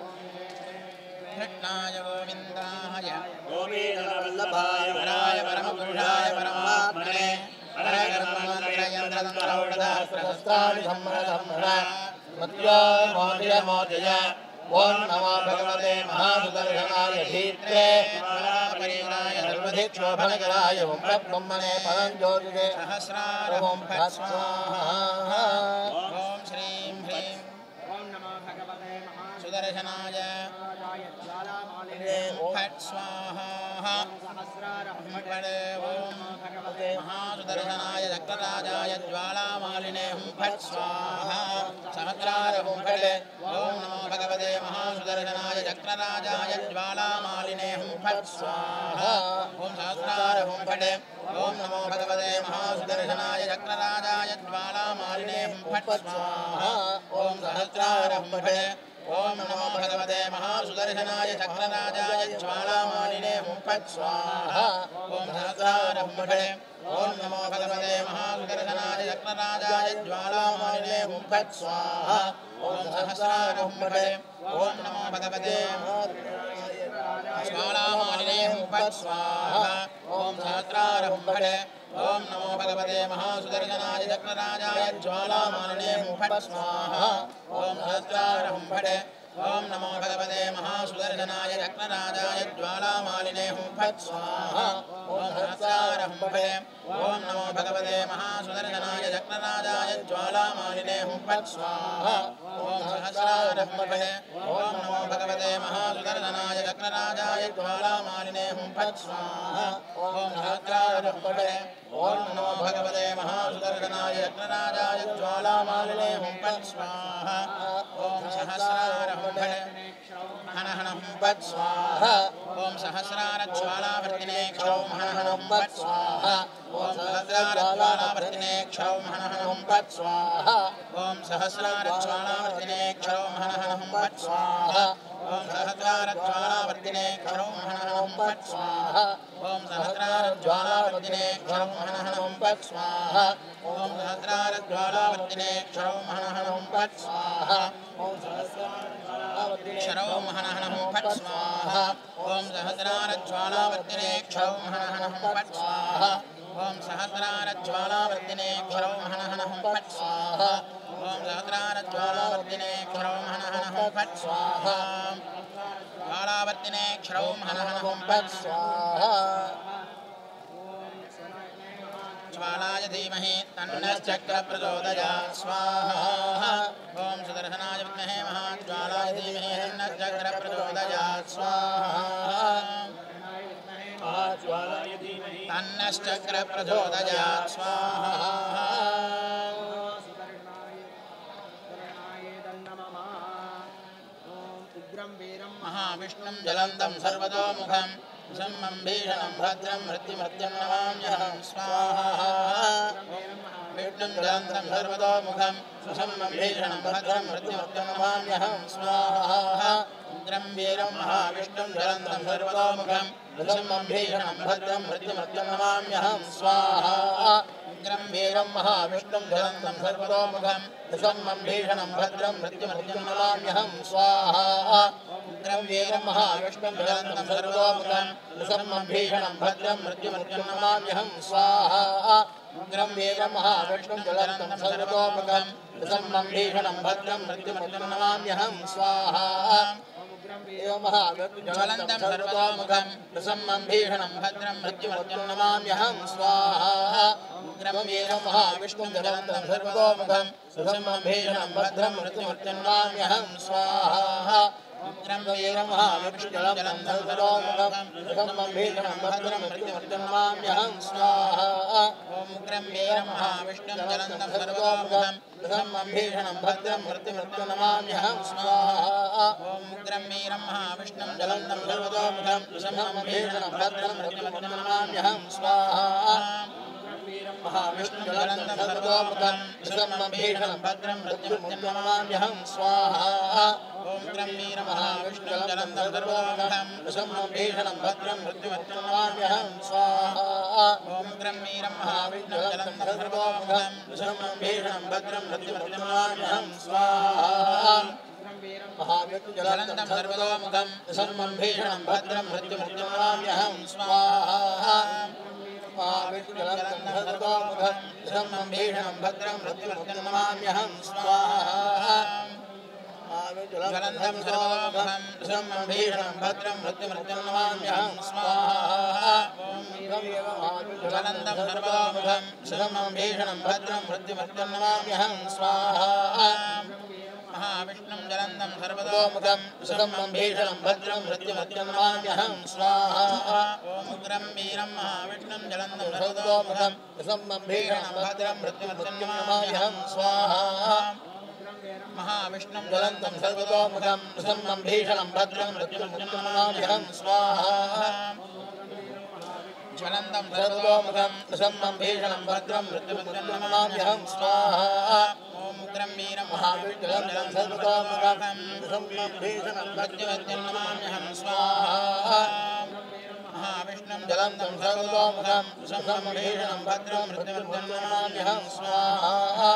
कृष्णाय गोविन्दाय गोपीजनवल्लभाय पराय परमपुरुषाय परमात्मने परगर्ममन्त्रयन्त्रतन्त्र औषधास्त्रशस्त्राणि संहर संहर मृत्योर्मोचय मोचय ॐ नमो भगवते महासुदर्शनाय दीप्ते ज्वालावलीलाय सर्वदिक्षोभनकराय फट् ब्रह्मणे परञ्ज्योतिषे सहस्रारहुं फट् स्वाहा ॐ श्रीं ह्रीं सुदर्शनाय फट् स्वाहा महासुदर्शनाय चक्रराजाय ज्वालामालिने फट् स्वाहा सहस्रारहुं फट् ॐ नमो भगवते महासुदर्शनाय चक्रराजाय ज्वालामालिने फट् स्वाहा ॐ सहस्रारहुं फट् ॐ नमो भगवते महासुदर्शनाय चक्रराजाय ज्वालामालिने फट् स्वाहा ॐ सहस्रारहुं फट् ॐ नमो भगवते महासुदर्शनाय चक्रराजाय ज्वालामालिने फट् स्वाहा ॐ सहस्रारहुं फट् ॐ नमो भगवते महासुदर्शनाय चक्रराजाय ज्वालामालिने फट् स्वाहा ॐ सहस्रारहुं फट् ॐ नमो भगवते ज्वालामालिने फट् स्वाहा ॐ सहस्रारहुं फट् ॐ नमो भगवते महासुदर्शनाय चक्रराजाय ज्वालामालिने फट् स्वाहा ॐ सहस्रारहुं फट् ॐ नमो भगवते महासुदर्शनाय चक्रराजाय ज्वालामालिने फट् स्वाहा ॐ सहस्रारहुं फट् ॐ नमो भगवते महासुदर्शनाय चक्रराजाय ज्वालामालिने फट् स्वाहा ॐ सहस्रारहुं फट् ॐ नमो भगवते महासुदर्शनाय चक्रराजाय ज्वालामालिने फट् स्वाहा ॐ सहस्रारहुं फट् ॐ नमो भगवते महासुदर्शनाय चक्रराजाय ज्वालामालिने फट् स्वाहा ॐ सहस्रारहुं फट् हन हनं फट् स्वाहा ॐ सहस्रारज्वालावर्तिने क्षौं हन हनं फट् स्वाहा ॐ सहस्रारज्वालावर्तिने क्षौं हन हनं फट् स्वाहा ॐ सहस्रारज्वालावर्तिने क्षौं हन हनं फट् स्वाहा ॐ सहस्रारज्वालावर्तिने क्षौं हन हनं फट् स्वाहा ॐ सहस्रारज्वालावर्तिने क्षौं हन हनं फट् स्वाहा ॐ सहस्रारज्वालावर्तिने क्षौं हन हनं फट् स्वाहा ॐ क्षरौ हन हनं फट् स्वाहा ॐ सहस्रारज्वालावर्तिने क्षौं हन हनं फट् स्वाहा ॐ सहस्रारज्वालावर्तिने क्षरौ हन हनं फट् स्वाहा ॐ सहस्रारज्वालावर्तिने क्षरौ हन हनं फट् स्वाहा ज्वालावर्तिने क्षरौ हन हनं फट् स्वाहा ज्वालाय धीमहि तन्नश्चक्र प्रचोदयात् स्वाहा ॐ सुदर्शनाय विद्महे महाज्वालाय धीमहि तन्नश्चक्र प्रचोदयात् स्वाहा तन्नश्चक्र प्रचोदयात् स्वाहा महाविष्णुं ज्वलन्तं सर्वतोमुखं शम्मं भीषणं भद्रं मृत्युमृत्यं नमाम्यहं स्वाहा विष्णुं ज्वलन्तं सर्वतोमुखं शम्मं भीषणं भद्रं मृत्युमृत्यं नमाम्यहं स्वाहा रुद्रं वीरं महाविष्णुं ज्वलन्तं सर्वतोमुखं शम्मं भीषणं भद्रं मृत्युमृत्यं नमाम्यहं स्वाहा उग्रं वीरं महाविष्णुं ज्वलन्तं सर्वतोमुखं दशमं भीषणं भद्रं मृत्युमृत्युं नमाम्यहं स्वाहा उग्रं वीरं महाविष्णुं ज्वलन्तं सर्वतोमुखं दशमं भीषणं भद्रं मृत्युमृत्युं नमाम्यहं स्वाहा उग्रं वीरं महाविष्णुं ज्वलन्तं सर्वतोमुखं दशमं भीषणं भद्रं मृत्युमृत्युं नमाम्यहं स्वाहा ज्वलन्तं सर्वतोमुखं दशमं भीषणं भद्रं मृत्युमृत्युं नमाम्यहं स्वाहा उग्रं वीरं महाविष्णुं ज्वलन्तं सर्वतोमुखं दशमं भीषणं भद्रं मृत्युमृत्युं नमाम्यहं स्वाहा उग्रं वीरं महाविष्णुं ज्वलन्तं सर्वतोमुखं दशमं भीषणं भद्रं मृत्युमृत्युं नमाम्यहं स्वाहा उग्रं वीरं महाविष्णुं ज्वलन्तं सर्वतोमुखं दशमं भीषणं भद्रं मृत्युमृत्युं नमाम्यहं स्वाहा उग्रं वीरं महाविष्णुं ज्वलन्तं सर्वतोमुखं दशमं भीषणं भद्रं मृत्युमृत्युं नमाम्यहं स्वाहा महाविष्णुं ज्वलन्तं सर्वतोमुखं दशमं भीषणं भद्रं मृत्युमृत्युं नमाम्यहं स्वाहा उग्रं वीरं महाविष्णुं ज्वलन्तं सर्वतोमुखं दशमं भीषणं भद्रं मृत्युमृत्युं नमाम्यहं स्वाहा उग्रं वीरं महाविष्णुं ज्वलन्तं सर्वतोमुखं दशमं भीषणं भद्रं मृत्युमृत्युं नमाम्यहं स्वाहा महाविष्णुं ज्वलन्तं सर्वतोमुखं दशमं भीषणं भद्रं मृत्युमृत्युं नमाम्यहं स्वाहा महाविष्णुं ज्वलन्तं सर्वतोमुखं दशमं भीषणं भद्रं मृत्युमृत्युं नमाम्यहं स्वाहा ज्वलन्तं सर्वतोमुखं दशमं भीषणं भद्रं मृत्युमृत्युं नमाम्यहं स्वाहा ज्वलन्तं सर्वतोमुखं दशमं भीषणं भद्रं मृत्युमृत्युं नमाम्यहं स्वाहा महाविष्णुं ज्वलन्तं सर्वतोमुखं दशमं भीषणं भद्रं मृत्युमृत्युं नमाम्यहं स्वाहा उग्रं वीरं महाविष्णुं ज्वलन्तं सर्वतोमुखं दशमं भीषणं भद्रं मृत्युमृत्युं नमाम्यहं स्वाहा महाविष्णुं ज्वलन्तं सर्वतोमुखं दशमं भीषणं भद्रं मृत्युमृत्युं नमाम्यहं स्वाहा ज्वलन्तं सर्वतोमुखं दशमं भीषणं भद्रं मृत्युमृत्युं नमाम्यहं स्वाहा उग्रं वीरं महाविष्णुं ज्वलन्तं सर्वतोमुखं दशमं भीषणं मृत्युमृत्युं नमाम्यहं स्वाहा महाविष्णुं ज्वलन्तं सर्वतोमुखं दशमं भीषणं भद्रं मृत्युमृत्युं नमाम्यहं स्वाहा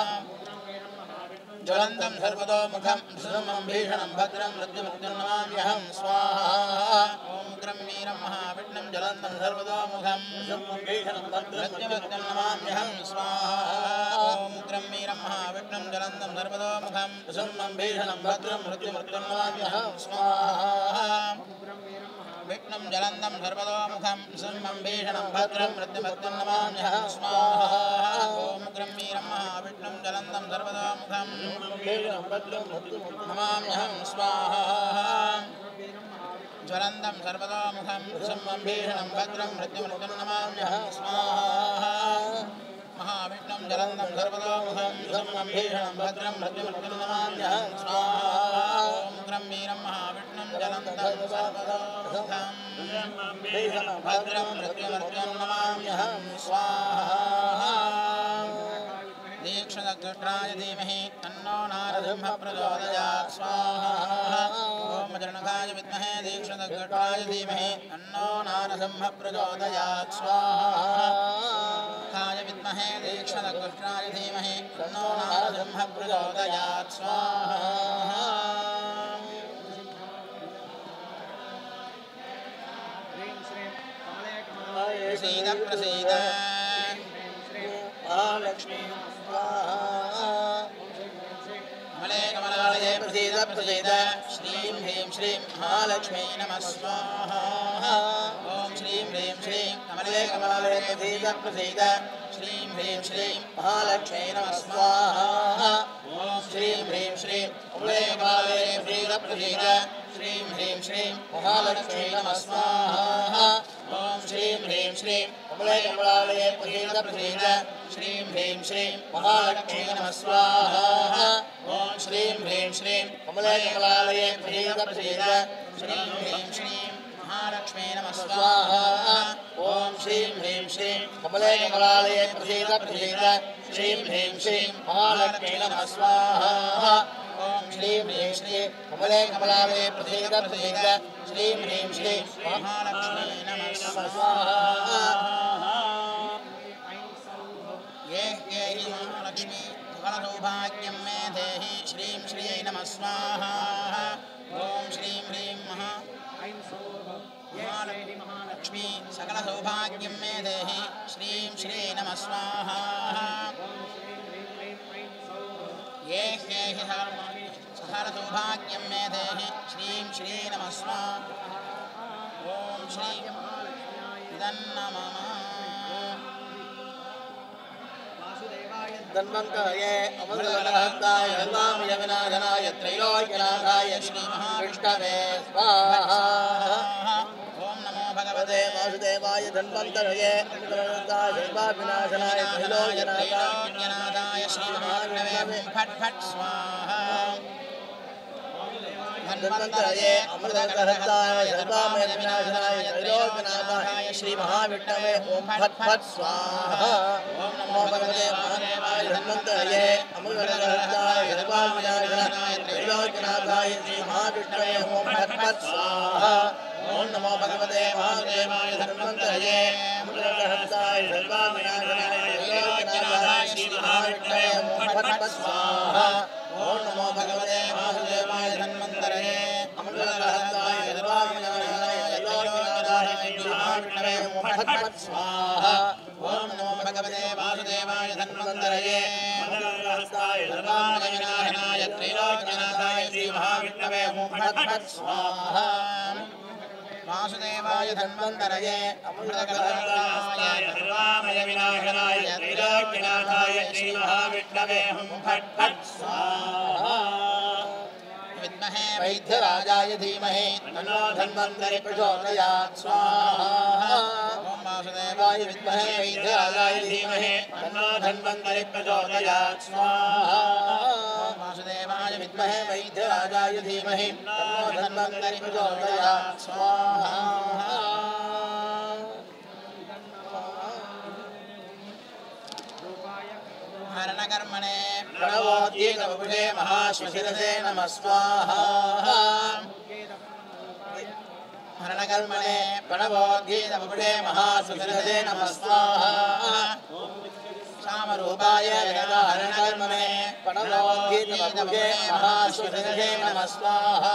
ज्वलन्तं सर्वतोमुखं दशमं भीषणं भद्रं मृत्युमृत्युं नमाम्यहं स्वाहा उग्रं वीरं महाविष्णुं ज्वलन्तं सर्वतोमुखं दशमं भीषणं भद्रं मृत्युमृत्युं नमाम्यहं स्वाहा उग्रं वीरं महाविष्णुं ज्वलन्तं सर्वतोमुखं दशमं भीषणं भद्रं मृत्युमृत्युं नमाम्यहं स्वाहा विष्णुं ज्वलन्तं सर्वतोमुखं दशमं भीषणं भद्रं मृत्युमृत्युं नमाम्यहं स्वाहा उग्रं वीरं महाविष्णुं ज्वलन्तं सर्वतोमुखं भीषणं भद्रं मृत्युमृत्युं नमाम्यहं स्वाहा ज्वलन्तं सर्वतोमुखं दशमं भीषणं भद्रं मृत्युमृत्युं नमाम्यहं स्वाहा महाविष्णुं ज्वलन्तं सर्वतोमुखं दशमं भीषणं भद्रं मृत्युमृत्युं नमाम्यहं स्वाहा उग्रं वीरं महाविष्णुं ज्वलन्तं सर्वतोमुखं भीषणं भद्रं मृत्युमृत्युं नमाम्यहं स्वाहा दीक्षदक्षराय धीमहि तन्नो नारसिंहः प्रचोदयात् स्वाहा ॐ जनकाय विद्महे दीक्षदक्षराय धीमहि तन्नो नारसिंहः प्रचोदयात् स्वाहा काय विद्महे दीक्षदक्षराय धीमहि तन्नो नारसिंहः प्रचोदयात् स्वाहा प्रसीद प्रसीद महालक्ष्मी कमले कमलालये प्रसीद प्रसीद श्रीं ह्रीं श्रीं महालक्ष्मी नमः स्वाहा ॐ श्रीं ह्रीं श्रीं कमले कमलालये प्रसीद प्रसीद श्रीं ह्रीं श्रीं महालक्ष्मी नमः स्वाहा ॐ श्रीं ह्रीं श्रीं कमले कमलालये प्रसीद प्रसीद श्रीं ह्रीं श्रीं महालक्ष्मी नमः स्वाहा ॐ श्रीं ह्रीं श्रीं कमले कमलालये प्रसीद प्रसीद श्रीं ह्रीं श्रीं महालक्ष्मी नमः स्वाहा ॐ श्रीं ह्रीं श्रीं कमले कमलालये प्रसीद प्रसीद श्रीं ह्रीं श्रीं महालक्ष्मी नमः स्वाहा ॐ श्रीं ह्रीं श्रीं कमले कमलालये प्रसीद प्रसीद श्रीं ह्रीं श्रीं महालक्ष्मी नमः स्वाहा ॐ श्रीं ह्रीं श्रीं कमले कमलालये प्रसीद प्रसीद श्रीं ह्रीं श्रीं महालक्ष्मी नमः स्वाहा ये श्री नमः स्वाहा ओम श्रीं ह्रीं महा महालक्ष्मी सकल सौभाग्यं मे देहि श्रीं श्री नमः स्वाहा ये हे सकल सौभाग्यं मे देहि श्रीं श्री नमः स्वाहा ओम श्री तन्नमः धन्वन्तरये अमृतकलहस्ताय सर्वामय विनाशनाय त्रैलोक्यनाथाय श्रीमहाविष्णवे स्वाहा ओम नमो भगवते वासुदेवाय धन्वन्तरये अमृतकलहस्ताय सर्वाविनाशनाय त्रैलोक्यनाथाय श्रीमहाविष्णवे फट फट स्वाहा धन्वन्तरये अमृतकलहस्ताय सर्वामय विनाशनाय त्रैलोक्यनाथाय श्रीमहाविष्णवे ओम फट फट स्वाहा ओम नमो भगवते वासुदेवाय धन्वन्तरये अमृतकलहस्ताय सर्वाविनाशनाय त्रैलोक्यनाथाय श्रीमहाविष्णवे ओम फट फट स्वाहा ओम नमो भगवते वासुदेवाय धन्वन्तरये अमृतकलहस्ताय सर्वाविनाशनाय त्रैलोक्यनाथाय श्रीमहाविष्णवे ओम फट फट स्वाहा ओम नमो भगवते वासुदेवाय धन्वन्तरये अमृतकलहस्ताय सर्वाविनाशनाय त्रैलोक्यनाथाय श्रीमहाविष्णवे ओम फट फट स्वाहा ओम नमो भगवते वासुदेवाय धन्वन्तरये अमृतकलहस्ताय सर्वाविनाशनाय त्रैलोक्यनाथाय श्रीमहाविष्णवे ओम फट फट स्वाहा वासुदेवाय धन्वन्तरये अमृतकलहस्ताय सर्वामय विनाशनाय त्रैलोक्यनाथाय श्रीमहाविष्णवे ओम फट फट स्वाहा विद्महे वैद्यराजाय धीमहि तन्नो धन्वन्तरि प्रचोदयात् स्वाहा ओम वासुदेवाय विद्महे वैद्यराजाय धीमहि तन्नो धन्वन्तरि प्रचोदयात् स्वाहा वासुदेवाय विद्महे वैद्यराजाय धीमहि तन्नो धन्वन्तरि प्रचोदयात् स्वाहा हरणकर्मणे प्रणवोद्गीतवपुषे महाश्वशिरसे नमः स्वाहा हरणकर्मणे प्रणवोद्गीतवपुषे महाश्वशिरसे नमः स्वाहा श्यामरूपाय हरणकर्मणे प्रणवोद्गीतवपुषे महाश्वशिरसे नमः स्वाहा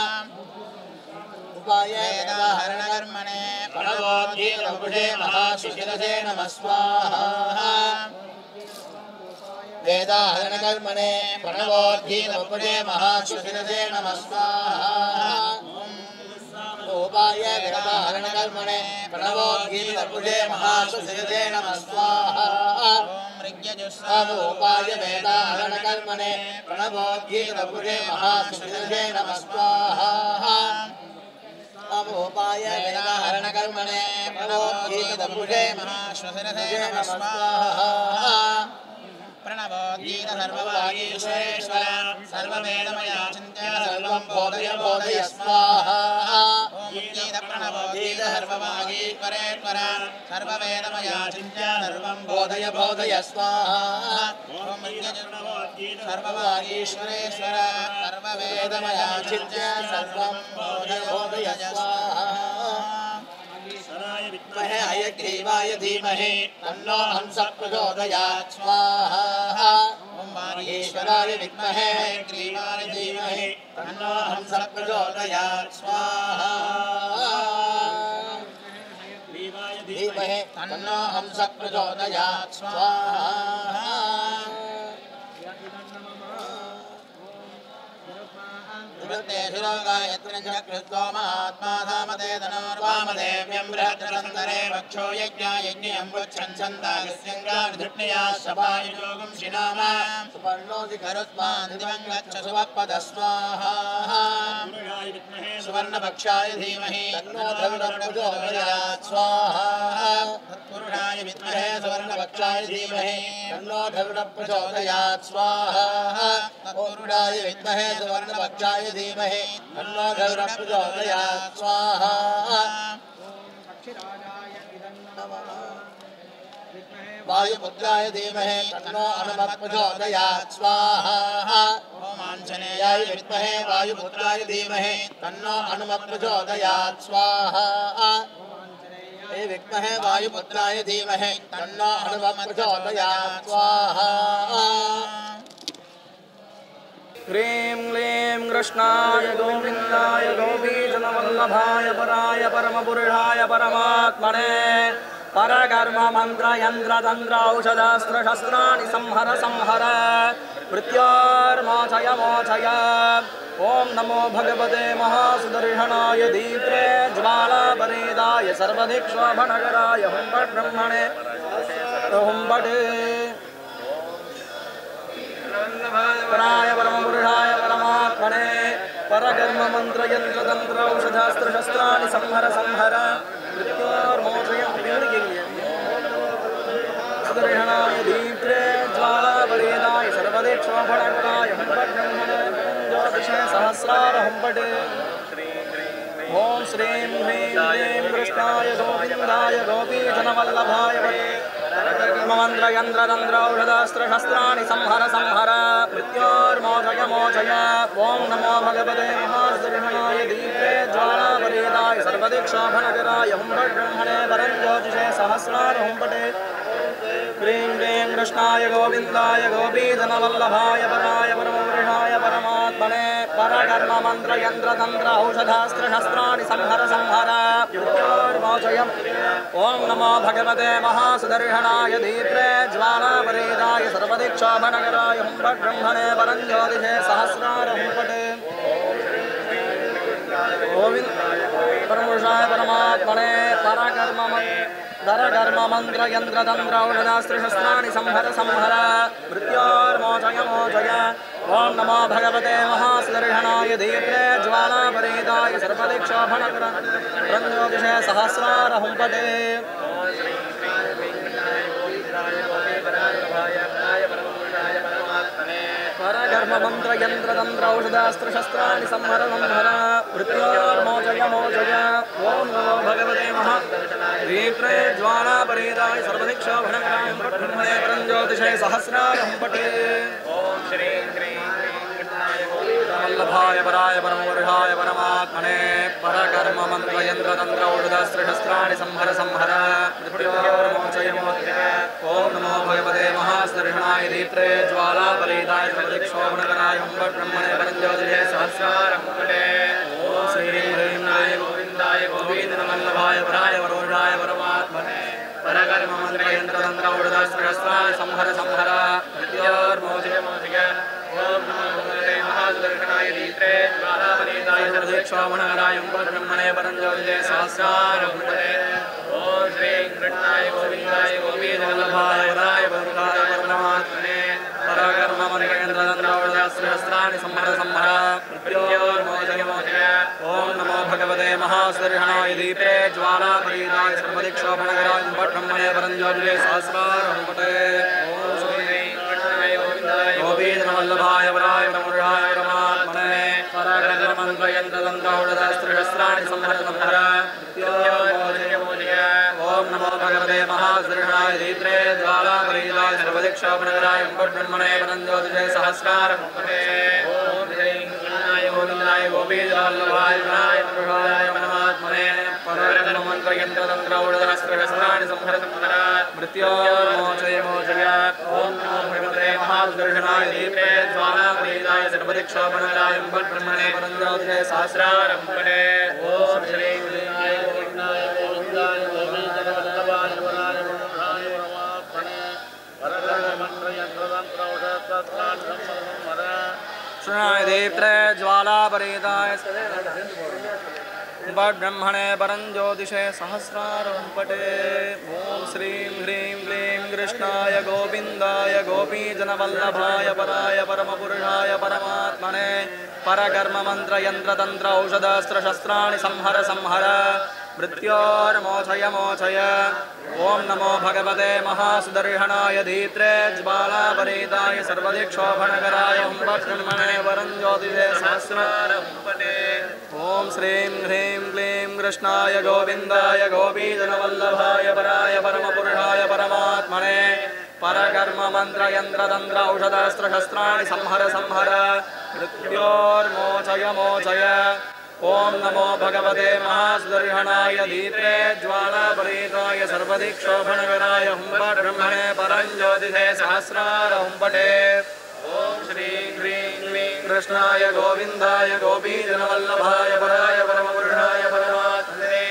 उपाय हरणकर्मणे प्रणवोद्गीतवपुषे महाश्वशिरसे नमः स्वाहा वेदाहरणकर्मणे प्रणवोद्गीतवपुषे महाश्वशिरसे नमः स्वाहा उपाय वेदाहरणकर्मणे प्रणवोद्गीतवपुषे महाश्वशिरसे नमः स्वाहा उपाय वेदाहरणकर्मणे प्रणवोद्गीतवपुषे महाश्वशिरसे नमः स्वाहा उपाय वेदाहरणकर्मणे प्रणवोद्गीतवपुषे महाश्वशिरसे नमः स्वाहा प्रणवोद्गीत सर्ववागीश्वरेश्वर सर्ववेदमया चिन्त्य सर्वं बोधय बोधय स्वाहा ओम गीत प्रणवोद्गीत सर्ववागीश्वरेश्वर सर्ववेदमया चिन्त्य सर्वं बोधय बोधय स्वाहा ओम सर्ववागीश्वरेश्वर सर्ववेदमया चिन्त्य सर्वं बोधय बोधय स्वाहा विद्महे हयग्रीवाय धीमहि तन्नो हंसः प्रचोदयात् स्वाहा ओम वागीश्वराय विद्महे हयग्रीवाय धीमहि तन्नो हंसः प्रचोदयात् स्वाहा धीमहि तन्नो हंसः प्रचोदयात् स्वाहा गायत्रिकृत्वा महात्मा धामते धनोर्वामदेव्यं बृहद्रसन्दरे वक्षो यज्ञायज्ञं वक्षन् छन्दागस्यङ्गाधृष्णया सभायुजोगं श्रीनाम सुवर्णोऽसि करुत्वान् दिवं गच्छ सुवपद स्वाहा सुवर्णपक्षाय धीमहि तन्नो धरुणप्रचोदयात् स्वाहा तत्पुरुषाय विद्महे सुवर्णपक्षाय धीमहि तन्नो धरुणप्रचोदयात् स्वाहा तत्पुरुषाय विद्महे सुवर्णपक्षाय धीमहि तन्नो धरुणप्रचोदयात् स्वाहा वायुपुत्राय धीमहि तन्नो हनुमत् प्रचोदयात् स्वाहा ओम आञ्जनेयाय विद्महे वायुपुत्राय धीमहि तन्नो हनुमत् प्रचोदयात् स्वाहा हे विद्महे वायुपुत्राय धीमहि तन्नो हनुमत् प्रचोदयात् स्वाहा ह्रीं क्लीं कृष्णाय गोविन्दाय गोपीजनवल्लभाय पराय परमपुरुषाय परमात्मने परकर्म मंत्र यंत्र तंत्र औषधास्त्र शस्त्राणि संहर संहर मृत्योर्मोचय मोचय। ओम नमो भगवते महासुदर्शनाय दीप्रे ज्वालापरीदाय सर्वदिक्शोभनगराय हुं फट् ब्रह्मणे हुं फट् पराय परमपुरुषाय परमात्मने परकर्म मंत्र यंत्र तंत्र औषधास्त्र शस्त्राणि संहर संहर मृत्योर्मोचय सुदर्शनाय दीप्रे ज्वालापरीदाय सर्वदिक्शोभनगराय हुं फट् ब्रह्मणे ज्योतिषे सहस्रार हुं फट्। ओम श्रीं ह्रीं क्लीं कृष्णाय गोविन्दाय गोपीजनवल्लभाय मंत्र यंत्र तंत्र औषधास्त्र शस्त्राणि संहर संहर मृत्योर्मोचय मोचय। ओम नमो भगवते महासुदर्शनाय दीप्रे ज्वालापरीदाय सर्वदिक्शोभनगराय हुं फट् ब्रह्मणे परं ज्योतिषे सहस्रार हुं फट्। ह्रीं क्लीं कृष्णाय गोविन्दाय गोपीजनवल्लभाय पराय परमपुरुषाय परमात्मने परकर्म मंत्र यंत्र तंत्र औषधास्त्र शस्त्राणि संहर संहर मृत्योर्मोचय। ओम नमो भगवते महासुदर्शनाय दीप्रे ज्वालापरीदाय सर्वदिक्शोभनगराय हुं फट् ब्रह्मणे परं ज्योतिषे सहस्रार हुं फट्। गोविन्द परमपुरुषाय परमात्मने परकर्म दरकर्म मंत्र यंत्र तंत्र औषधास्त्र शस्त्राणि संहर संहर मृत्योर्मोचय मोचय। ओम नमो भगवते महासुदर्शनाय दीप्रे ज्वालापरीदाय सर्वदिक्शोभनगराय ज्योतिषे सहस्रार हुं फट्। परकर्म मंत्र यंत्र तंत्र औषधास्त्र शस्त्राणि संहर संहर मृत्योर्मोचय मोचय। ओम नमो भगवते महा दीप्रे ज्वालापरीदाय सर्वदिक्शोभनगराय हुं फट् ब्रह्मणे परं ज्योतिषे सहस्रार हुं फट्। ओम श्रीं ह्रीं वल्लभाय पराय परमपुरुषाय परमात्मने परकर्म मंत्र यंत्र तंत्र औषधास्त्र शस्त्राणि संहर संहर मृत्योर्मोचय मोचय। ओम नमो भगवते महासुदर्शनाय दीप्रे ज्वालापरीदाय सर्वदिक्शोभनगराय हुं फट् ब्रह्मणे परं ज्योतिषे सहस्रार हुं फट्। ओम श्रीं ह्रीं क्लीं गोविन्दाय गोपीजनवल्लभाय पराय परमपुरुषाय परमात्मने परकर्म मंत्र यंत्र तंत्र औषधास्त्र शस्त्राणि संहर संहर मृत्योर्मोचय मोचय। ओम नमो भगवते महासुदर्शनाय दीप्रे ज्वालापरीदाय सर्वदिक्शोभनगराय हुं फट् ब्रह्मणे परं ज्योतिषे सहस्रार हुं फट्। ओम श्रीं कृष्णाय गोविन्दाय गोपीजनवल्लभाय पराय परमपुरुषाय परमात्मने परकर्म मंत्र यंत्र तंत्र औषधास्त्र शस्त्राणि संहर संहर मृत्योर्मोचय मोचय। ओम नमो भगवते महासुदर्शनाय दीप्रे ज्वालापरीदाय सर्वदिक्शोभनगराय हुं फट् ब्रह्मणे परं ज्योतिषे सहस्रार हुं फट्। ओम श्रीं कृष्णाय गोविन्दाय गोपीजनवल्लभाय पराय परमपुरुषाय परमात्मने परकर्म मंत्र यंत्र तंत्र औषधास्त्र शस्त्राणि संहर संहर मृत्योर्मोचय मोचय। ओम नमो भगवते महासुदर्शनाय दीप्रे ज्वालापरीदाय सर्वदिक्शोभनगराय हुं फट् ब्रह्मणे परं ज्योतिषे सहस्रार हुं फट्। ओम श्रीं कृष्णाय गोविन्दाय गोपीजनवल्लभाय पराय परमपुरुषाय परमात्मने परकर्म मंत्र यंत्र तंत्र औषधास्त्र शस्त्राणि संहर संहर मृत्योर्मोचय मोचय। ओम नमो भगवते महासुदर्शनाय दीप्रे ज्वालापरीदाय सर्वदिक्शोभनगराय हुं फट् ब्रह्मणे परं ज्योतिषे सहस्रार हुं फट्। ओम श्रीं कृष्णाय गोविन्दाय गोविन्दाय गोपीजनवल्लभाय पराय परमपुरुषाय परमात्मने परकर्म मंत्र यंत्र तंत्र औषधास्त्र शस्त्राणि संहर संहर शृणाय दीप्रे ज्वालापरीदाय फट् ब्रह्मणे परं ज्योतिषे सहस्रार हुं फट्। ओम श्रीं ह्रीं क्लीं कृष्णाय गोविन्दाय गोपीजनवल्लभाय पराय परमपुरुषाय परमात्मने परकर्म मंत्र यंत्र तंत्र औषधास्त्र शस्त्राणि संहर संहर मृत्योर्मोचय मोचय। ओम नमो भगवते महासुदर्शनाय दीप्रे ज्वालापरीदाय सर्वदिक्शोभनगराय हुं फट् ब्रह्मणे परं ज्योतिषे सहस्रार हुं फट्। ओम श्रीं ह्रीं क्लीं कृष्णाय गोविन्दाय गोपीजनवल्लभाय पराय परमपुरुषाय परमात्मने परकर्म मंत्र यंत्र तंत्र औषधास्त्र शस्त्राणि संहर संहर मृत्योर्मोचय मोचय। ओम नमो भगवते महासुदर्शनाय दीप्रे ज्वालापरीदाय सर्वदिक्शोभनगराय हुं फट् ब्रह्मणे परं ज्योतिषे सहस्रार हुं फट्। ओम श्रीं ह्रीं क्लीं कृष्णाय गोविन्दाय गोपीजनवल्लभाय पराय परमपुरुषाय परमात्मने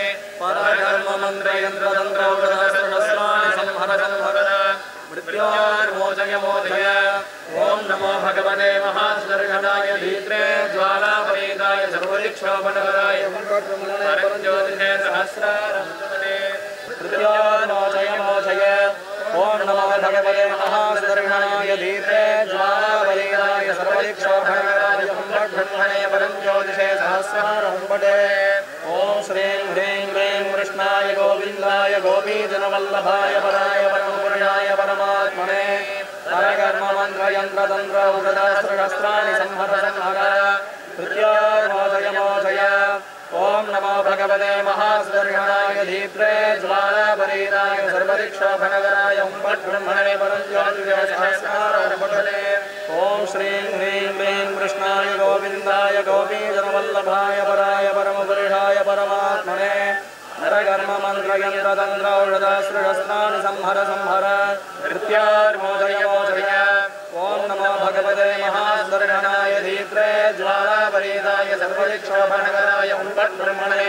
परधर्ममन्त्रयन्त्रतन्त्रौषधसहस्राणि संहर संहर मृत्योर्मोचय मोचय ॐ नमो भगवते महासुदर्शनाय धीत्रे ज्वालापरीताय सर्वदिक्षोभनकराय परञ्ज्योतिषे सहस्रारम्भने मृत्योर्मोचय मोचय ॐ नमो भगवते महासुदर्शनाय धीत्रे ज्वालापरीताय सर्वदिक्षोभनकराय ब्रह्मणे परञ्ज्योतिषे सहस्रारम्भने ॐ श्रीं ह्रीं क्लीं कृष्णाय गोविन्दाय गोपीजनवल्लभाय पराय परमपुरुषाय परमात्मने परकर्ममन्त्रयन्त्रतन्त्र औषधास्त्रशस्त्राणि संहर संहर मृत्योर्मोचय मोचय ॐ नमो भगवते महासुदर्शनाय धीत्रे ज्वालापरीताय सर्वदिक्षोभनकराय ब्रह्मणे परञ्ज्योतिषे सहस्रारम्भने ॐ श्रीं ह्रीं क्लीं कृष्णाय गोविन्दाय गोपीजनवल्लभाय पराय परमपुरुषाय परमात्मने नरकर्ममन्त्रयन्त्रतन्त्र औषधास्त्रशस्त्राणि संहर संहर मृत्योर्मोचय मोचय ॐ नमो भगवते महासुदर्शनाय धीत्रे ज्वालापरीताय सर्वदिक्षोभनकराय ब्रह्मणे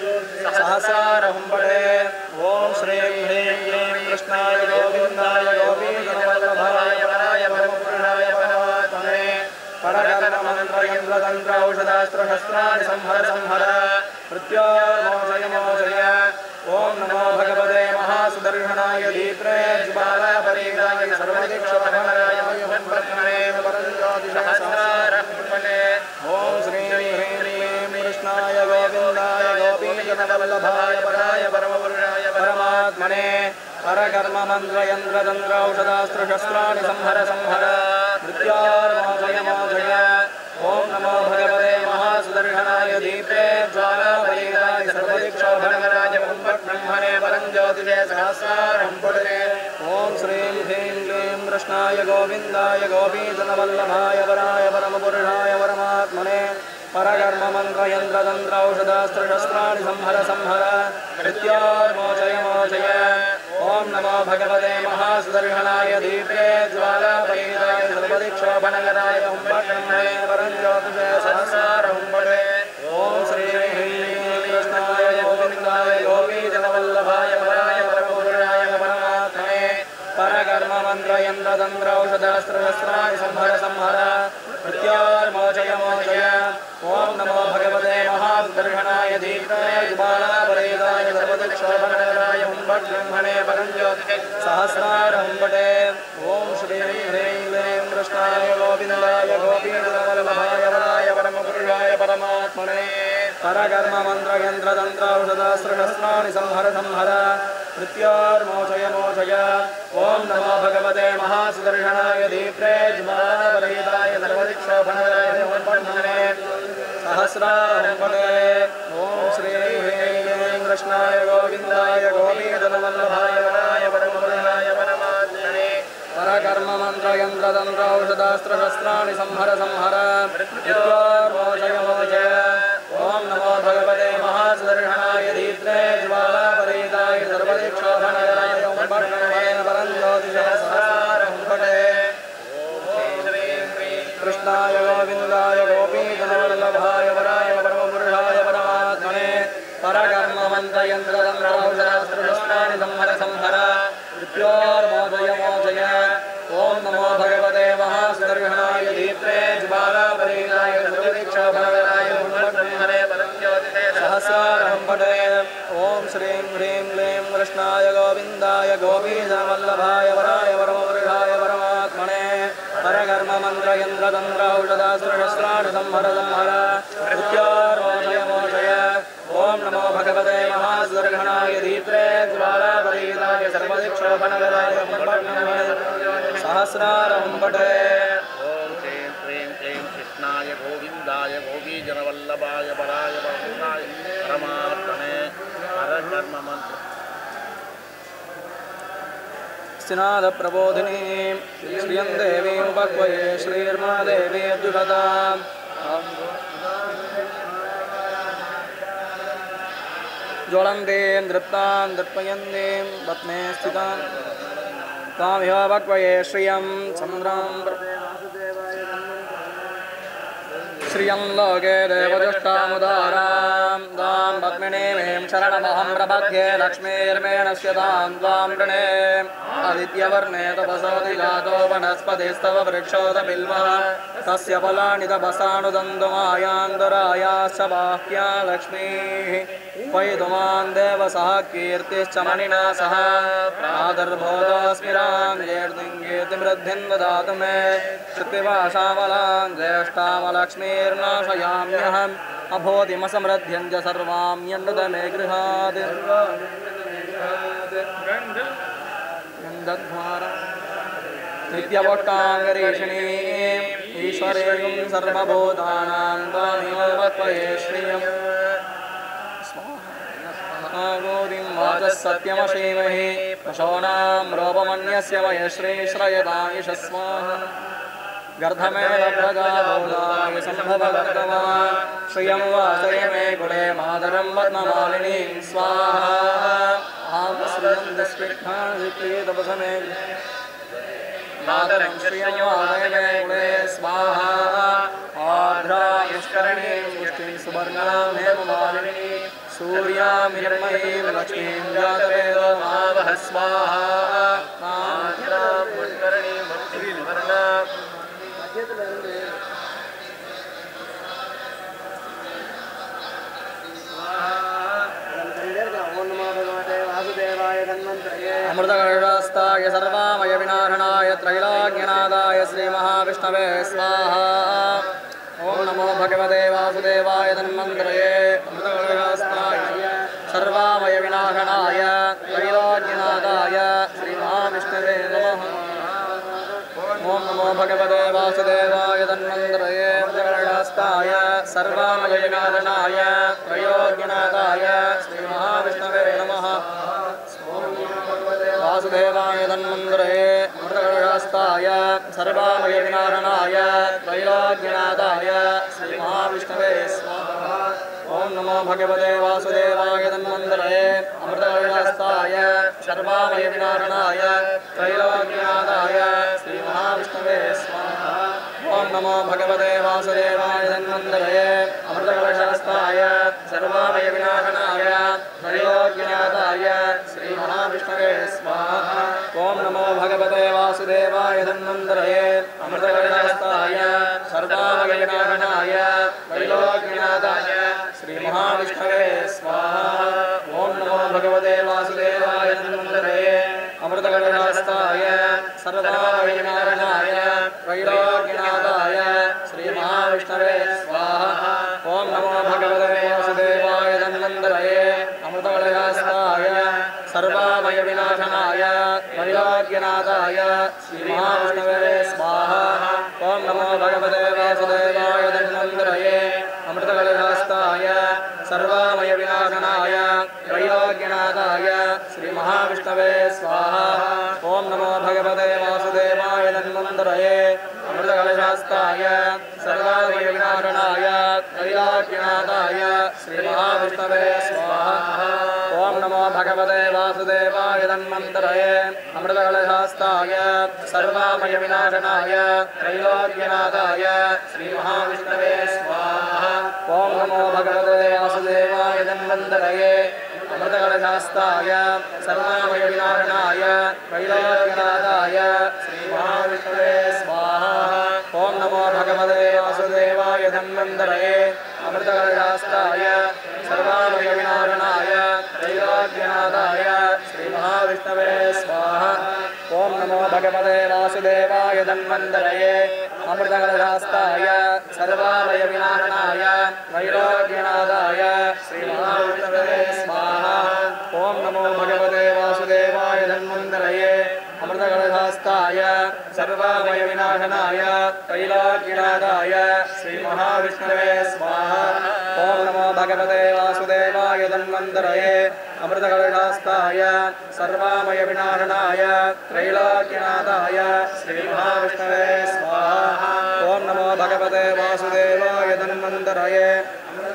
सहस्रारम्भने ॐ श्रीं ह्रीं क्लीं कृष्णाय गोविन्दाय गोपीजनवल्लभाय पराय परमपुरुषाय परमात्मने परकर्ममन्त्रयन्त्रतन्त्र औषधास्त्रशस्त्राणि संहर संहर मृत्योर्मोचय मोचय ॐ नमो भगवते महासुदर्शनाय धीत्रे ज्वालापरीताय सर्वदिक्षोभनकराय ब्रह्मणे परञ्ज्योतिषे सहस्रारम्भने ॐ श्रीं ह्रीं क्लीं कृष्णाय गोविन्दाय गोपीजनवल्लभाय पराय परमपुरुषाय परमात्मने परकर्ममन्त्रयन्त्रतन्त्र औषधास्त्रशस्त्राणि संहर संहर मृत्योर्मोचय मोचय ॐ नमो भगवते महासुदर्शनाय धीत्रे ज्वालापरीताय सर्वदिक्षोभनकराय ब्रह्मणे परञ्ज्योतिषे सहस्रारम्भने ॐ श्रीं ह्रीं क्लीं कृष्णाय गोविन्दाय गोपीजनवल्लभाय पराय परमपुरुषाय परमात्मने परकर्ममन्त्रयन्त्रतन्त्र औषधास्त्रशस्त्राणि संहर संहर मृत्योर्मोचय मोचय ॐ नमो भगवते महासुदर्शनाय धीत्रे ज्वालापरीताय सर्वदिक्षोभनकराय ब्रह्मणे परञ्ज्योतिषे सहस्रारम्भने ॐ श्रीं ह्रीं कृष्णाय गोविन्दाय गोपीजनवल्लभाय पराय परमपुरुषाय परमात्मने परकर्ममन्त्रयन्त्रतन्त्र औषधास्त्रशस्त्राणि संहर संहर मृत्योर्मोचय मोचय ॐ नमो भगवते महासुदर्शनाय धीत्रे ज्वालापरीताय सर्वदिक्षोभनकराय ब्रह्मणे परञ्ज्योतिषे सहस्रारम्भने ॐ श्रीं ह्रीं क्लीं कृष्णाय गोविन्दाय गोपीजनवल्लभाय पराय परमपुरुषाय परमात्मने परकर्ममन्त्रयन्त्रतन्त्र औषधास्त्रशस्त्राणि संहर संहर मृत्योर्मोचय मोचय ॐ नमो भगवते महासुदर्शनाय धीत्रे ज्वालापरीताय सर्वदिक्षोभनकराय ब्रह्मणे सहस्रारम्भने ॐ श्रीं ह्रीं क्लीं कृष्णाय गोविन्दाय गोपीजनवल्लभाय पराय परमपुरुषाय परमात्मने परकर्ममन्त्रयन्त्रतन्त्र औषधास्त्रशस्त्राणि संहर संहर मृत्योर्मोचय मोचय ॐ नमो भगवते महासुदर्शनाय धीत्रे ज्वालापरीताय सर्वदिक्षोभनकराय ब्रह्मणे परञ्ज्योतिषे सहस्रारम्भने कृष्णाय गोविन्दाय गोपीजनवल्लभाय पराय परमपुरुषाय परमात्मने परकर्ममन्त्रयन्त्रतन्त्र औषधास्त्रशस्त्राणि संहर संहर मृत्योर्मोचय मोचय ॐ नमो भगवते महासुदर्शनाय धीत्रे ज्वालापरीताय सर्वदिक्षोभनकराय ब्रह्मणे परञ्ज्योतिषे सहस्रारम्भने ॐ श्रीं ह्रीं क्लीं कृष्णाय गोविन्दाय गोपीजनवल्लभाय पराय परमपुरुषाय परमात्मने परकर्ममन्त्रयन्त्रतन्त्र औषधास्त्रशस्त्राणि संहर संहर मृत्योर्मोचय मोचय ॐ नमो भगवते महासुदर्शनाय धीत्रे ज्वालापरीताय सर्वदिक्षोभनकराय ब्रह्मणे सहस्रारम्भने ॐ श्रीं ह्रीं क्लीं कृष्णाय गोविन्दाय गोपीजनवल्लभाय पराय परमपुरुषाय परमात्मने परकर्ममन्त्र स्नादप्रबोधिनीं श्रियं देवीं उपह्वये श्रीर्मा देवी अद्युषताम् ज्वलन्तीं दृप्तां दर्पयन्तीं पद्मे स्थितां तामिह उपह्वये श्रियं चन्द्रां श्रियं लोके देवजुष्टामुदारां तां पद्मिनीं शरणमहं प्रपद्ये लक्ष्मीर्मे नश्यतां त्वां वृणे आदित्यवर्णे तपसोऽधि जातो वनस्पतिस्तव वृक्षोदबिल्वः तस्य फलानि तपसानुदन्तुमायान्दरायाश्च बाह्या लक्ष्मीः वैदुमान् देवसः कीर्तिश्च मणिना सह प्रादुर्भूतोऽस्मिरां कीर्तिमृद्धिं ददातु मे श्रुतिवासामलां ज्येष्ठामलक्ष्मीर्नाशयाम्यहम् अभूतिमसमृद्ध्यं च सर्वां यन्नुत मे गृहात् नित्यवोट्टाङ्गरीषिणीम् ईश्वरेयं सर्वभूतानां त्वामेव श्रियम् गोदिं वाचः सत्यमशीमहि पशूनां रूपमन्यस्य वय श्रीश्रयतामिष स्वाहा गर्धमेव प्रजाबोधाय सम्भवगर्धवान् श्रियं वासय मे कुले मातरं पद्ममालिनीं स्वाहा आमश्रियं दुष्कृष्णान् विक्रीतपसमे मातरं श्रियं वासय मे कुले स्वाहा आर्द्रायुष्करणीं पुष्टिं सुवर्णां हेममालिनीं सूर्यामिर्मयीं लक्ष्मीं जातवेदो मावह स्वाहा पुष्करणीं भक्तिं वर्णा अमृतकलशास्ताय सर्वामय विनाशनाय त्रैलोक्यनाथाय श्रीमहाविष्णवे स्वाहा ओं नमो भगवते वासुदेवाय तन्मन्त्रये अमृतकलशास्ताय सर्वामय विनाशनाय त्रैलोक्यनाथाय श्रीमहाविष्णवे नमः ओं नमो भगवते वासुदेवाय तन्मन्त्रये अमृतकलशास्ताय सर्वामय विनाशनाय त्रैलोक्यनाथाय श्रीमहाविष्णवे नमः वासुदेवाय तन्मन्त्रये अमृतकलशास्ताय सर्वामय विनाशनाय त्रैलोक्यनाथाय श्रीमहाविष्णवे स्वाहा ओं नमो भगवते वासुदेवाय तन्मन्त्रये अमृतकलशास्ताय सर्वामय विनाशनाय त्रैलोक्यनाथाय श्रीमहाविष्णवे स्वाहा ओं नमो भगवते वासुदेवाय तन्मन्त्रये अमृतकलशास्ताय सर्वामय विनाशनाय त्रैलोक्यनाथाय श्रीमहाविष्णवे स्वाहा ओं नमो भगवते वासुदेवाय तन्मन्त्रये अमृतकलशास्ताय सर्वामय विनाशनाय त्रैलोक्यनाथाय श्रीमहाविष्णवे स्वाहा ओं नमो भगवते वासुदेवाय तन्मन्त्रये अमृतकलशास्ताय सर्वामय विनाशनाय त्रैलोक्यनाथाय श्रीमहाविष्णवे स्वाहा ओं नमो भगवते वासुदेवाय तन्मन्त्रये अमृतकलशास्ताय सर्वामय विनाशनाय त्रैलोक्यनाथाय श्रीमहाविष्णवे स्वाहा ओं नमो भगवते वासुदेवाय तन्मन्त्रये अमृतकलशास्ताय सर्वामय विनाशनाय त्रैलोक्यनाथाय श्रीमहाविष्णवे स्वाहा ओं नमो भगवते वासुदेवाय तन्मन्त्रये अमृतकलशास्ताय सर्वामय विनाशनाय त्रैलोक्यनाथाय श्रीमहाविष्णवे स्वाहा ओं नमो भगवते वासुदेवाय तन्मन्त्रये अमृतकलशास्ताय सर्वामय विनाशनाय त्रैलोक्यनाथाय श्रीमहाविष्णवे स्वाहा ओं नमो भगवते वासुदेवाय तन्मन्त्रये अमृतकलशास्ताय सर्वामय विनाशनाय त्रैलोक्यनाथाय श्रीमहाविष्णवे स्वाहा ओं नमो भगवते वासुदेवाय तन्मन्त्रये अमृतकलशास्ताय सर्वामय विनाशनाय त्रैलोक्यनाथाय श्रीमहाविष्णवे स्वाहा ओं नमो भगवते वासुदेवाय तन्मन्त्रये अमृतकलशास्ताय सर्वामय विनाशनाय त्रैलोक्यनाथाय श्रीमहाविष्णवे स्वाहा ओं नमो भगवते वासुदेवाय तन्मन्त्रये अमृतकलशास्ताय सर्वामय विनाशनाय त्रैलोक्यनाथाय श्रीमहाविष्णवे स्वाहा ओं नमो भगवते वासुदेवाय तन्मन्त्रये अमृतकलशास्ताय सर्वामय विनाशनाय त्रैलोक्यनाथाय श्रीमहाविष्णवे स्वाहा ओं नमो भगवते वासुदेवाय तन्मन्त्रये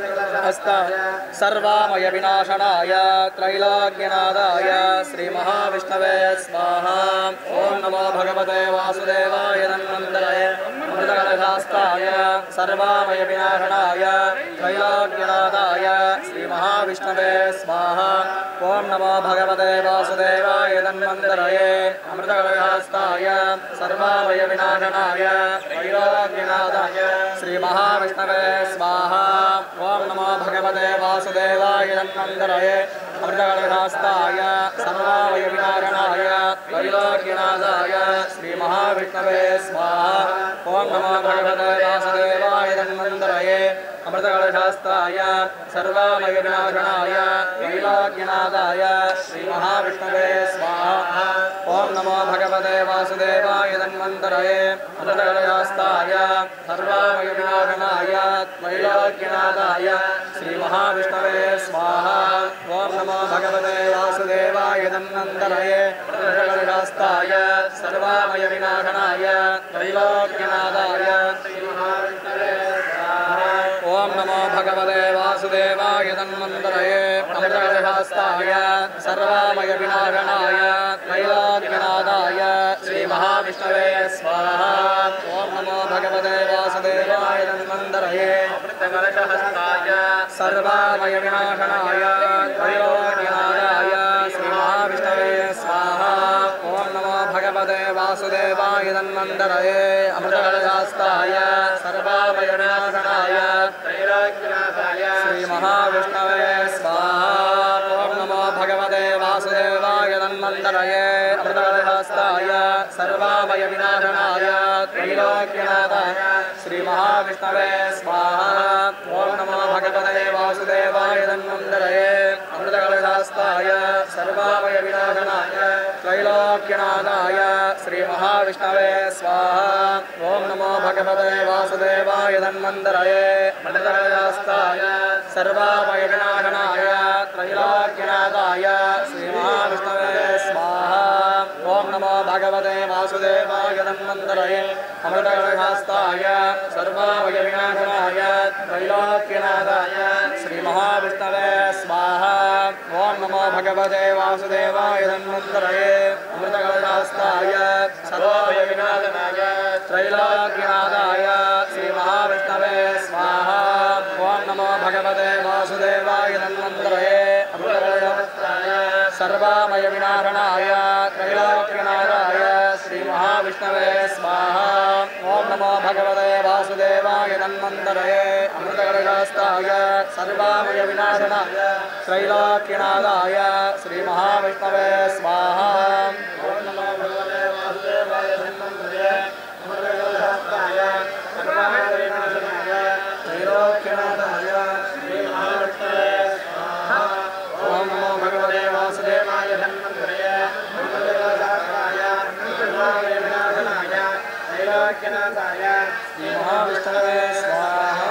प्रकटहस्ताय सर्वामय विनाशनाय त्रैलोक्यनादाय श्रीमहाविष्णवे स्वाहा। ओम नमो भगवते वासुदेवाय धन्वन्तराय अमृतकलशास्ताय सर्वामय विनाशनाय त्रैलोक्यनादाय श्रीमहाविष्णवे स्वाहा। ओम नमो भगवते वासुदेवाय धन्वन्तराय अमृतकलशास्ताय सर्वामय विनाशनाय त्रैलोक्यनादाय श्रीमहाविष्णवे स्वाहा। ओम नमो भगवते वासुदेवाय धन्वन्तराय अमृतकलशास्ताय सर्वामय विनाशनाय त्रैलोक्यनादाय श्रीमहाविष्णवे स्वाहा। ओम नमो भगवते वासुदेवाय धन्वन्तराय अमृतकलशास्ताय सर्वामय विनाशनाय त्रैलोक्यनादाय श्रीमहाविष्णवे स्वाहा। ओम नमो भगवते वासुदेवाय धन्वन्तराय अमृतकलशास्ताय सर्वामय विनाशनाय त्रैलोक्यनादाय श्रीमहाविष्णवे स्वाहा। ओम नमो भगवते वासुदेवाय धन्वन्तराय अमृतकलशास्ताय सर्वामय विनाशनाय त्रैलोक्यनादाय श्रीमहाविष्णवे स्वाहा। ओम नमो भगवते वासुदेवाय धन्वन्तराय अमृतकलशास्ताय सर्वामय विनाशनाय त्रैलोक्यनादाय श्रीमहाविष्णवे स्वाहा। ओम नमो भगवते वासुदेवाय धन्वन्तराय अमृतकलशास्ताय सर्वामय विनाशनाय त्रैलोक्यनादाय श्रीमहाविष्णवे स्वाहा। ओम नमो भगवते वासुदेवाय धन्वन्तराय अमृतकलशास्ताय सर्वामय विनाशनाय त्रैलोक्यनादाय श्रीमहाविष्णवे स्वाहा। ओम नमो भगवते वासुदेवाय धन्वन्तराय अमृतकलशास्ताय सर्वामय विनाशनाय त्रैलोक्यनादाय श्रीमहाविष्णवे स्वाहा। ओम नमो भगवते वासुदेवाय धन्वन्तराय अमृतकलशास्ताय सर्वामय विनाशनाय त्रैलोक्यनादाय श्रीमहाविष्णवे स्वाहा। ओम नमो भगवते वासुदेवाय धन्वन्तराय अमृतकलशास्ताय सर्वामय विनाशनाय त्रैलोक्यनादाय श्रीमहाविष्णवे स्वाहा। ओम नमो भगवते वासुदेवाय धन्वन्तराय अमृतकलशास्ताय सर्वामय विनाशनाय त्रैलोक्यनादाय श्रीमहाविष्णवे स्वाहा। ओम नमो भगवते वासुदेवाय धन्वन्तराय अमृतकलशास्ताय सर्वामय विनाशनाय त्रैलोक्यनादाय श्रीमहाविष्णवे स्वाहा। ओम नमो भगवते वासुदेवाय धन्वन्तराय अमृतकलशास्ताय सर्वामय विनाशनाय त्रैलोक्यनादाय श्रीमहाविष्णवे स्वाहा। ओम नमो भगवते वासुदेवाय धन्वन्तराय अमृतकलशास्ताय सर्वामय विनाशनाय त्रैलोक्यनादाय श्रीमहाविष्णवे स्वाहा। ओम नमो भगवते वासुदेवाय धन्वन्तराय अमृतकलशास्ताय सर्वामय विनाशनाय त्रैलोक्यनादाय श्रीमहाविष्णवे स्वाहा। ओम नमो भगवते वासुदेवाय धन्वन्तराय अमृतकलशास्ताय सर्वामय विनाशनाय त्रैलोक्यनादाय श्रीमहाविष्णवे स्वाहा।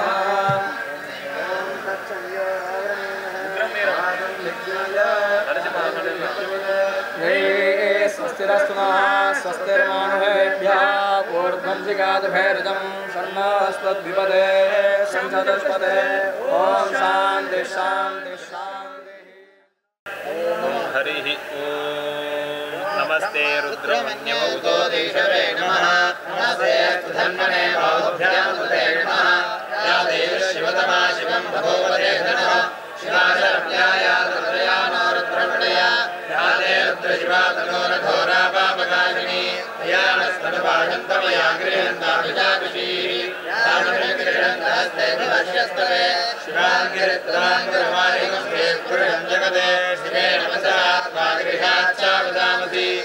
स्वस्तिरस्तु नः स्वस्तिर्मानुषेभ्यः ऊर्ध्वं जिगातभैरजं षण्णस्त्वद्विपदे संसदस्पदे। ओम शान्ति शान्ति शान्तिः। हरिः ओम। नमस्ते रुद्रमन्यमौतो देशवे नमः। नमस्ते अस्तु धन्वने बाहुभ्यां सुते नमः। या देवी शिवतमा शिवं भगवते नमः। शिवाशरव्याया रुद्रयानो रुद्रमणया या ते रुद्रशिवा तनोरघोरा पापकाशिनी या नस्तनुवाहन्तमया गृहन्ताभिजाभिषीः या गृहन्तहस्ते नमस्यस्तवे शिवाङ्गिरित्राङ्गिरमालिकस्ते पुरुषं जगते शिवे नमसा त्वागृहाच्चावदामसि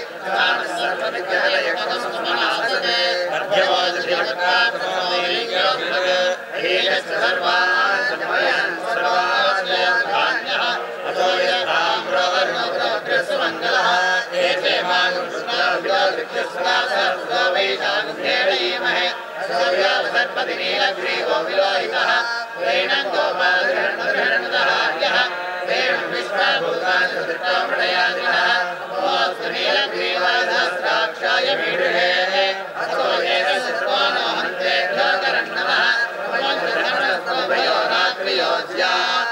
सर्वविद्यालयकमसमनासते मध्यमोजशिवक्रात्मोदीर्घोभिषगे अहीयस्य सर्वान् समयान् सर्वाश्रयं धान्यः अतो यथाम्रोवर्णोग्रवग्रस्य मङ्गलः एते मानुष्याभिलोकित्यस्वासर्वो वैशाखुभेरयीमहे सूर्यावसर्पतिनीलग्रीवो विलोहितः वैनं गोपालगृहणगृहणदहार्यः वेणं विश्वभूतानि चतुर्थमृडयादिनः नमोऽस्तु नीलग्रीवासहस्राक्षाय मीढुहे अतो एतस्य सर्वानो हन्तेभ्यो करन्नमः भयो रात्रियोज्या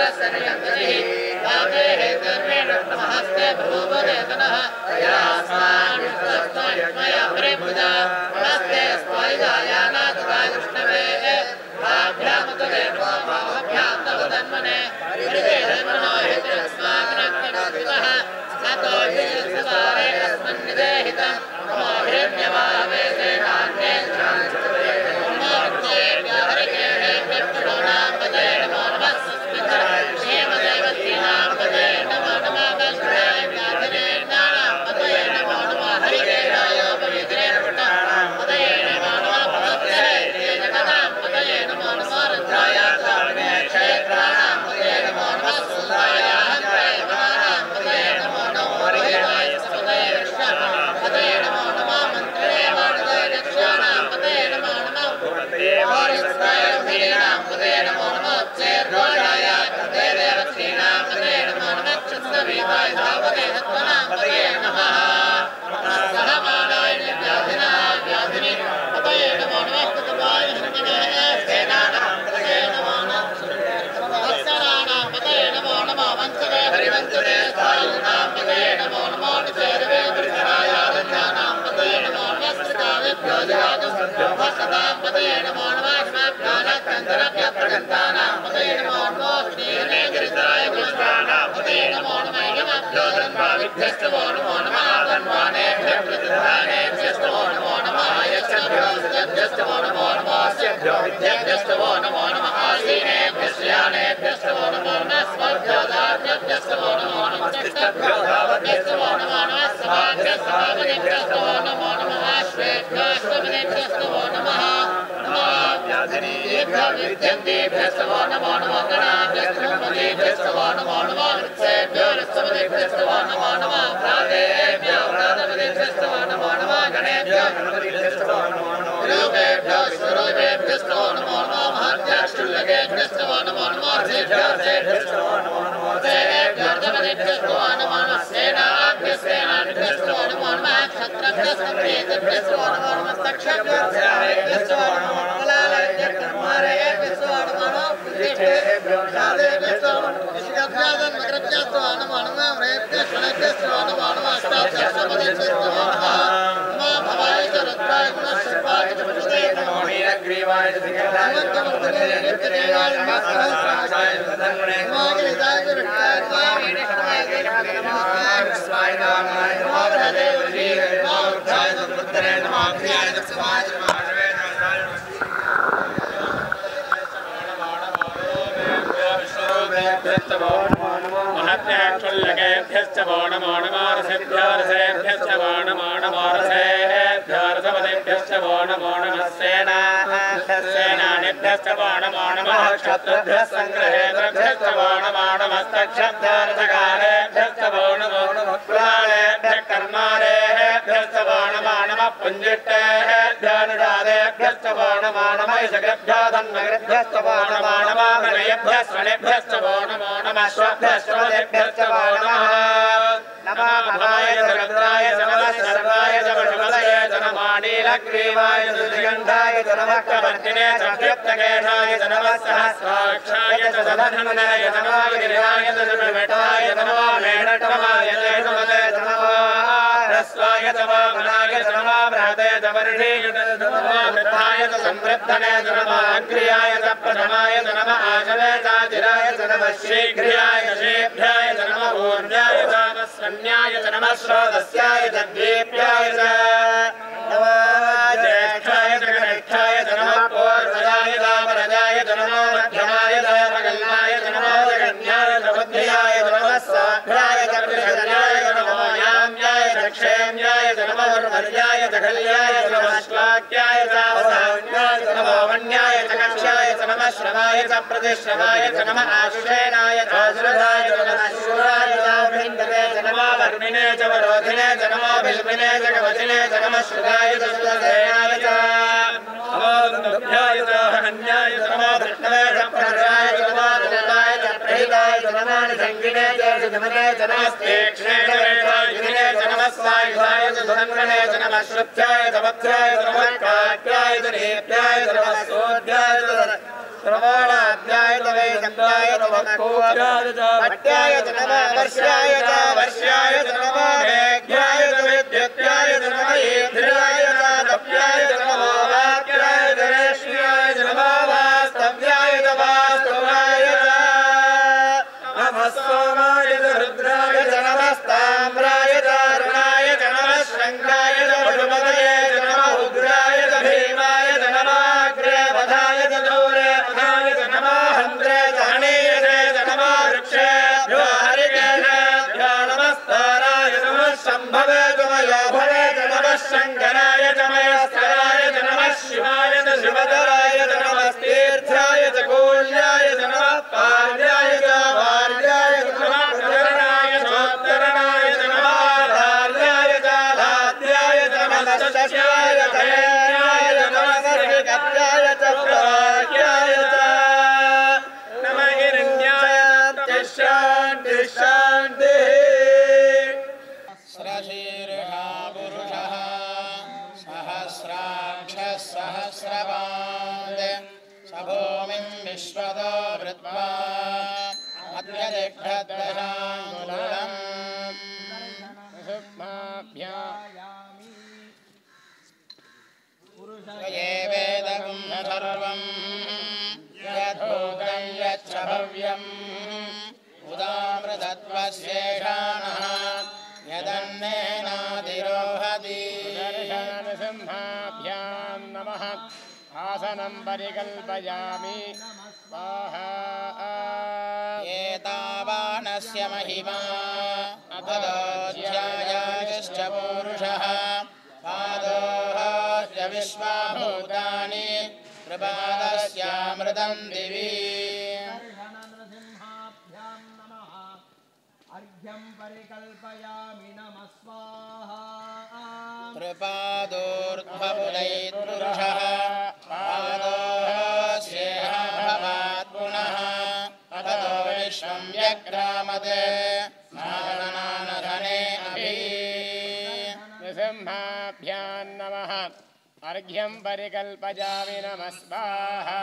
सर्वोणाध्याय गोविन्दाय नमः गोप्याय च भट्टाय च नमः वर्ष्याय च वर्ष्याय च नमः मेघ्याय च विद्युत्याय च नमः ईन्द्राय च दप्याय च नमो वाक्याय च रेष्म्याय च नमो वास्तव्याय च वास्तवाय च नमः सोमाय च रुद्राय च नमस्ताम्राय च अरुणाय च नमः शङ्खाय च पशुपतये च नमः उग्राय च भीमाय च नमः अग्रे वधाय च दूरे वधाय च नमः हन्त्रे च हनीयसे च नमः वृक्षेभ्यो हरिकेशेभ्यो नमस्ताराय नमः शम्भवे च मयो भवे च नमः शङ्कराय च मयस्कराय च नमः शिवाय च शिवतराय च नमस्तीर्थ्याय च कूल्याय च नमः पार्याय च वार्याय च नमः प्रचरणाय चोत्तरणाय च नमः धार्याय च लाद्याय च नमः शस्याय च हेम्याय च नमः सर्विकत्याय च प्राज्ञाय च नमः हिरण्याय च शान्तिः शान्तिः स्रशीर्षा पुरुषः सहस्राक्षः सहस्रपाद स भूमिं विश्वतो वृत्वा अत्यतिष्ठद्दशाङ्गुलम् ये वेदं सर्वं यद्भूतं यच्च भव्यम् उदामृतत्वशेषाणः यदन्नेनातिरोहति दर्शनसिंहाभ्यां नमः आसनं परिकल्पयामि स्वाहा एतावानस्य महिमा अतदोऽध्यायाश्च पूरुषः पादोऽस्य विश्वाभूतानि कृपादस्यामृतं दिवि अर्घ्यं परिकल्पयामि नमः स्वाहा कृपादोर्ध्वपुरैर्पुरुषः पादोऽस्येह भवात् पुनः ततो विश्वं व्यक्रामते स्मरणानधने अभि नृसिंहाभ्यां नमः अर्घ्यं परिकल्पयामि नमः स्वाहा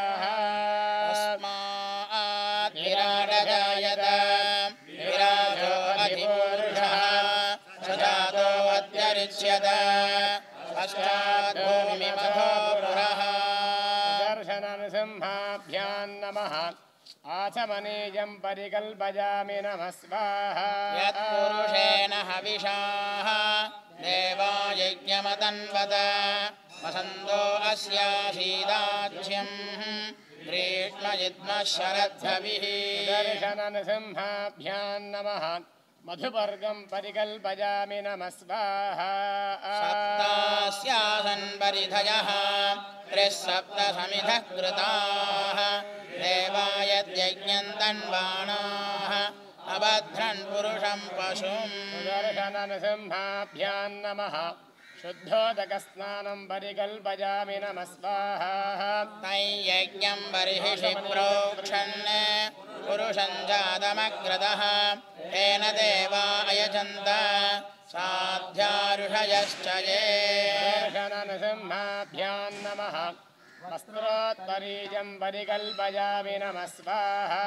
तस्मात् विराटजायत विराजो अधिपूरुषः सजातो अत्यरिच्यत पश्चात् भूमिमथो पुरः दर्शनसिंहाभ्यां नमः आचमनीयं परिकल्पयामि नमः स्वाहा यत्पुरुषेण हविषाः देवायज्ञमतन्वत वसन्तो अस्याशीदाज्यम् ग्रीष्मयुग्मः शरद्धविः दर्शनसिंहाभ्यां नमः मधुपर्गं परिकल्पयामि नमः स्वाहा सप्तास्यासन् परिधयः त्रिः सप्तसमिधः कृताः देवायद्यज्ञं तन्वाणाः अबध्रन् पुरुषं पशुम् दर्शनसिंहाभ्यां नमः शुद्धोदकस्नानं परिकल्पयामि नमः स्वाहा तैयज्ञं बर्हिषि प्रोक्षन् पुरुषं जातमग्रतः तेन देवा अयजन्त साध्याऋषयश्च ये दर्शनसिंहाभ्यां नमः वस्त्रोत्तरीयं परिकल्पयामि नमः स्वाहा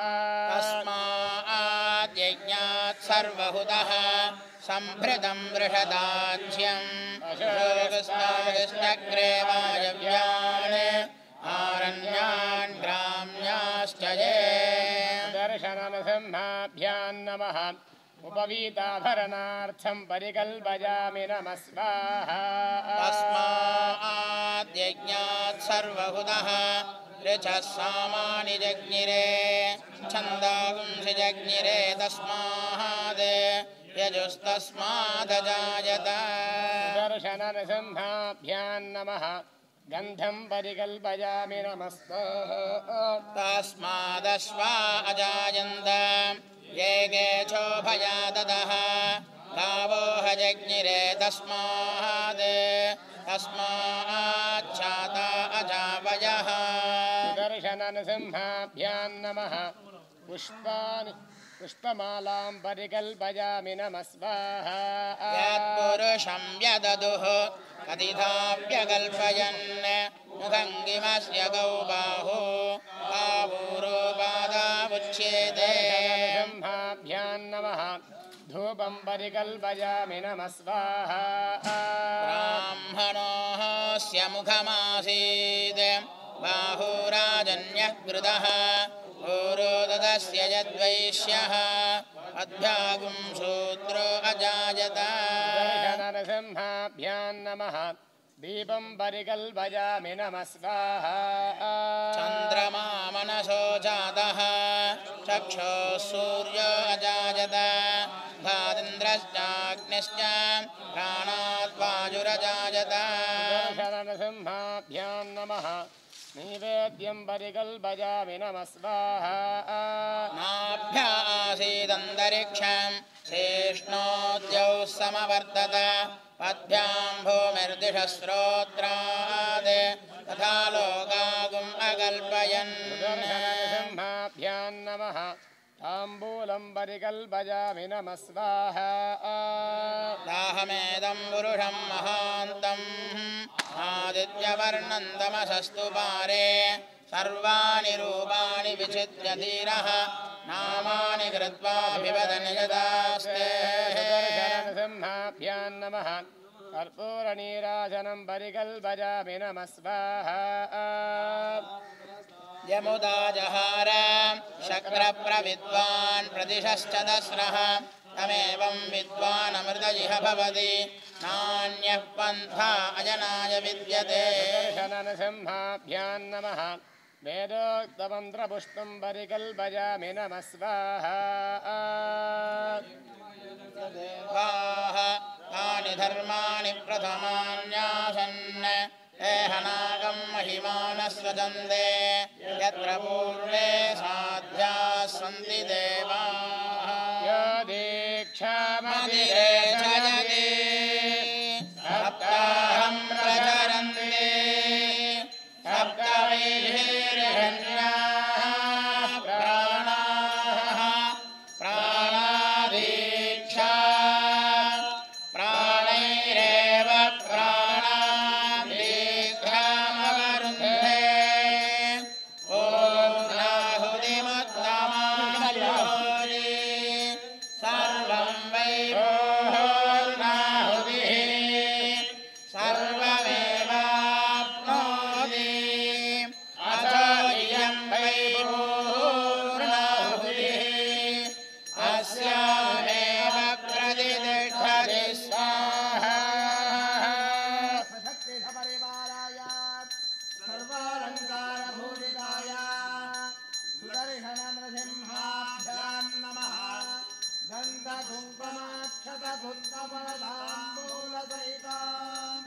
तस्माद्यज्ञात् सर्वहुतः सम्भृतं बृहदाज्यं कृष्णग्रे वायव्यान् आरण्यान् ग्राम्याश्च ये दर्शनसिंहाभ्यां नमः उपवीताभरणार्थं परिकल्पयामि नमः स्वाहा तस्माद्यज्ञात् सर्वहुतः ऋचः सामानि जज्ञिरे छन्दागुंसि जज्ञिरे तस्माद् यजुस्तस्मादजायत दर्शनसिंहाभ्यां नमः गन्धं परिकल्पयामि नमः स्वाहा तस्मादश्वा अजायन्त ये गेच्छोभया ददः गावो हजज्ञिरे तस्माद् तस्माच्छाता अजावयः दर्शनसिंहाभ्यां नमः पुष्पाणि पुष्पमालां परिकल्पयामि नमः स्वाहा यत्पुरुषं व्यददुः कतिधाप्यकल्पयन् मुखङ्गिमस्य गौ बाहु बाहूरोपा प्रपद्येते नरसिंहाभ्यां नमः धूपं परिकल्पयामि नमः स्वाहा ब्राह्मणोऽस्य मुखमासीत् बाहुराजन्यः कृतः पूरोदस्य यद्वैश्यः अभ्यागुं शूद्रो अजायत नरसिंहाभ्यां नमः दीपं परिकल्पयामि नमः स्वाहा चन्द्रमा मनसो जातः चक्षुः सूर्यो अजायत धादिन्द्रश्चाग्निश्च प्राणात् वायुरजायत नरसिंहाभ्यां नमः नैवेद्यं परिकल्पयामि नमः स्वाहा नाभ्यासीदन्तरिक्षं शेष्णोद्यौ समवर्तत पद्भ्यां भूमिर्दिशस्रोत्रात् तथा लोकागुम् अकल्पयन् नरसिंहाभ्यां नमः ताम्बूलं परिकल्पयामि नमः स्वाहा दाहमेदं पुरुषं महान्तम् आदित्यवर्णं तमसस्तु पारे सर्वाणि रूपाणि विचित्य धीरः नामानि कृत्वा विवदन् यदास्ते नरसिंहाभ्यां नमः कर्पूरनीराजनं परिकल्पयामि नमः स्वाहा यमुदा जहार शक्रप्रविद्वान् प्रतिशश्च दस्रः तमेवं विद्वान् अमृत इह भवति नान्यः पन्था अजनाय विद्यते नरसिंहाभ्यां नमः वेदोक्तमन्त्रपुष्पं परिकल्पयामि नमः स्वाहा देवाः तानि धर्माणि प्रथमान्यासन् एहनागं महिमानः सजन्ते यत्र पूर्वे साध्याः सन्ति देवाः यो दीक्षामतिरे जयति सप्ताहं प्रचरन्ति सप्तवैर्हिर्हन्याः प्राणाः प्राणादीक्षा प्राणैरेव प्राणादीक्षामवरुन्धे ॐ नाहुतिमुत्तमाहुति सर्वं वै नाहुतिः सर्वमेवाप्नोति अथो इयं वै पूर्णाहुतिः अस्यामेव प्रतिष्ठति स्वाहा सशक्तिसपरिवाराय सर्वालङ्कारभूषिताय सुदर्शननृसिंहाभ्यां नमः गन्धकुङ्कुमाक्षतपुष्पफलताम्बूलसहितं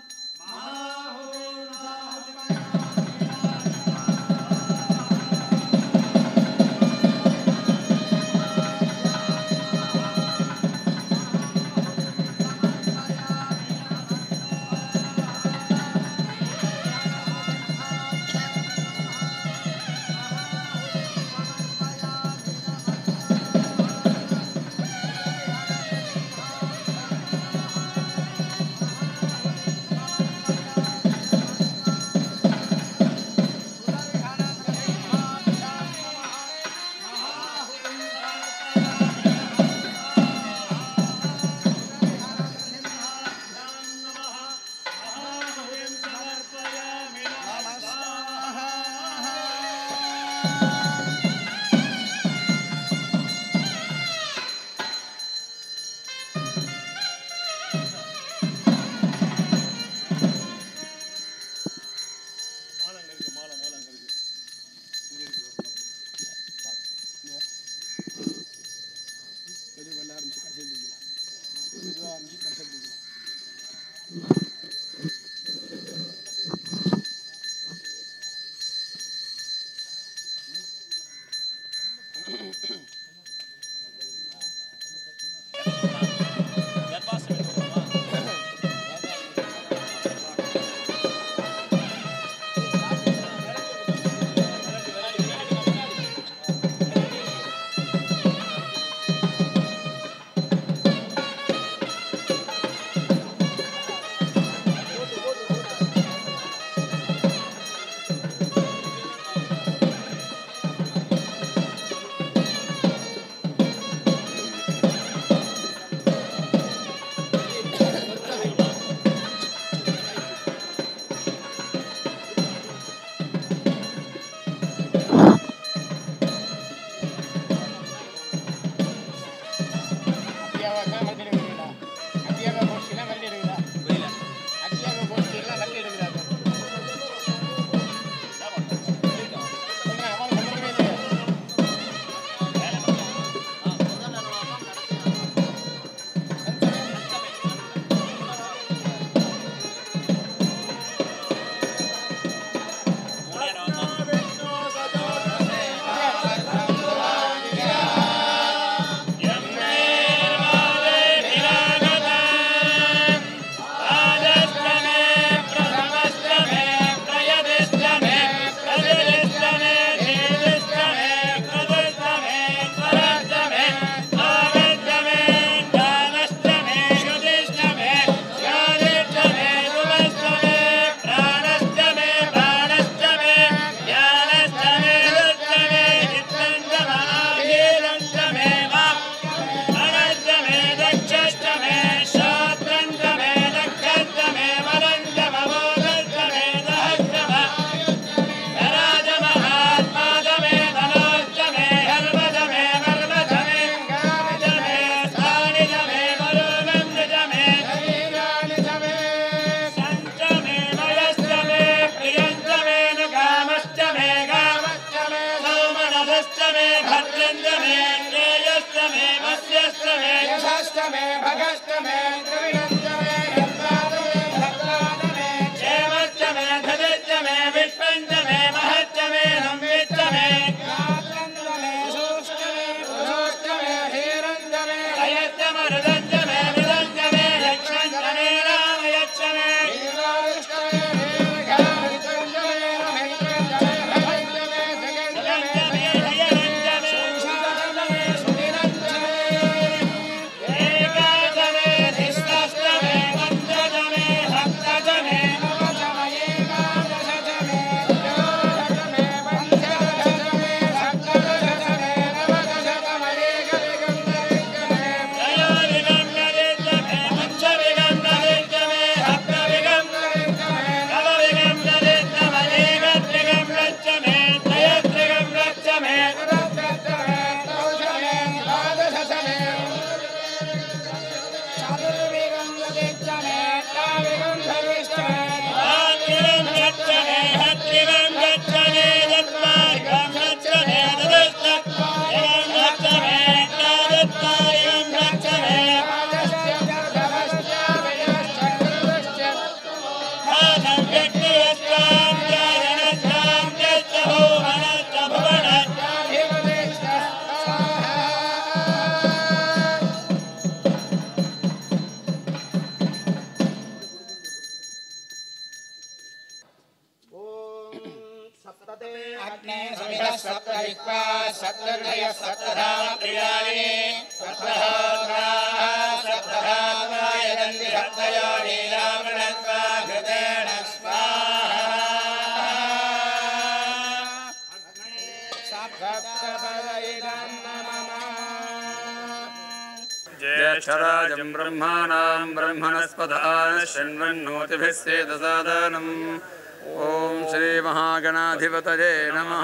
अग्ने समिधः सप्तविश्वा सप्तर्षयः सप्तधाम प्रियाणि सप्तहोत्राः सप्तधात्माय दन्ति सप्तयो नीलामृणत्वा घृतेन स्वाहा सप्तपदइदं नमः ज्येष्ठराजं ब्रह्माणां ब्रह्मणस्पदान शृण्वन्नोतिभिः सेदसादनम् ॐ श्रीमहागणाधिपतये नमः।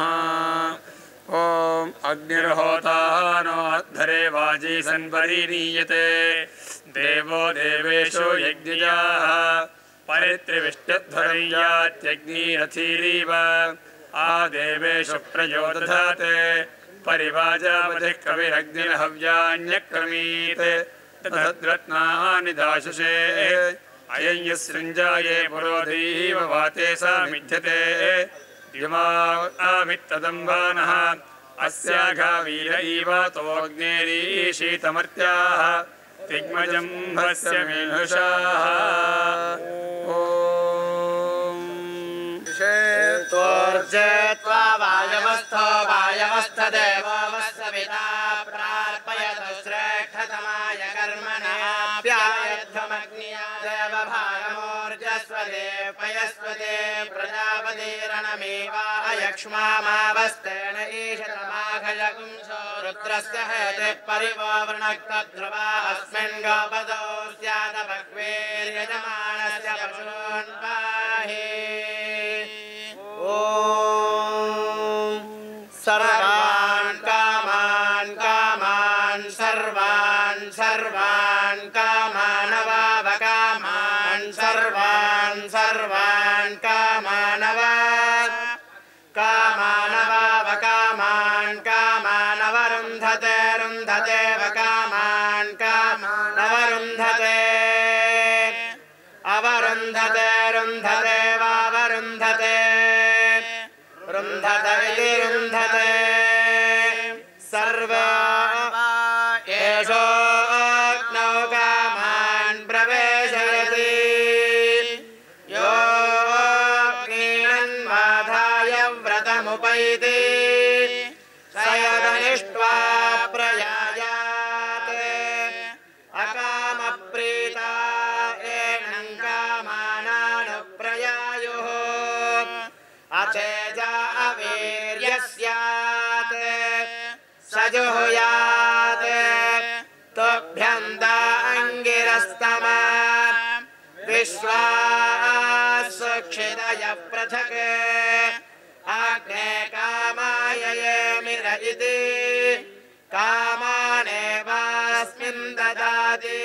ॐ अग्निर्होता नो अद्धरे वाजी सन्परिनीयते देवो देवेषु यज्ञजाः परित्रिविष्टध्वरं यात्यग्निरथीरीव आ देवेषु प्रयो दधाते परिवाजापतिः कविरग्निर्हव्यान्यक्रमीत् तद्रत्नानि दाशुषे अयं यस्सृञ्जाये पुरोधीव वाते सा मिथ्यते द्युमामित्तदम्बानः अस्याघावीर इवातोऽग्नेरीशीतमर्त्याः तिग्मजम्भस्य मेनुषाः तोर्जेत्वा वायवस्थो वायवस्थ देवो वत्सविता प्रार्पयतु श्रेष्ठतमाय कर्मणाप्यायध्वमग्निया देवभागमोर्जस्वते पयस्वते प्रजापतिरणमेवा अयक्ष्मामावस्तेन ईशतमाघयगुंसो रुद्रस्य हेते परिववृणक्तध्रुवा अस्मिन् गोपदौ स्यादभक्वेर्यजमानस्य पशून् पाहि सर्वान् कामान् कामान् सर्वान् सर्वान् कामानवावकामान् सर्वान् सर्वान् कामानव कामानवावकामान् कामानवरुन्धते रुन्धते वकामान् कामानवरुन्धते अवरुन्धते रुन्धते वावरुन्धते रुन्धत इति रुन्धते सर्वा एषोऽग्नौ कामान् प्रवेशयति योऽग्निन्माधाय व्रतमुपैति स यदनिष्ट्वा प्रयायात् अकामप्रीता एनं कामानानुप्रयायुः अचेजा अवीर्यस्यात् स जुहुयात् तुभ्यन्ता अङ्गिरस्तमा विश्वासुक्षितयः पृथक् अग्ने कामाय येमिर इति कामानेवास्मिन् ददाति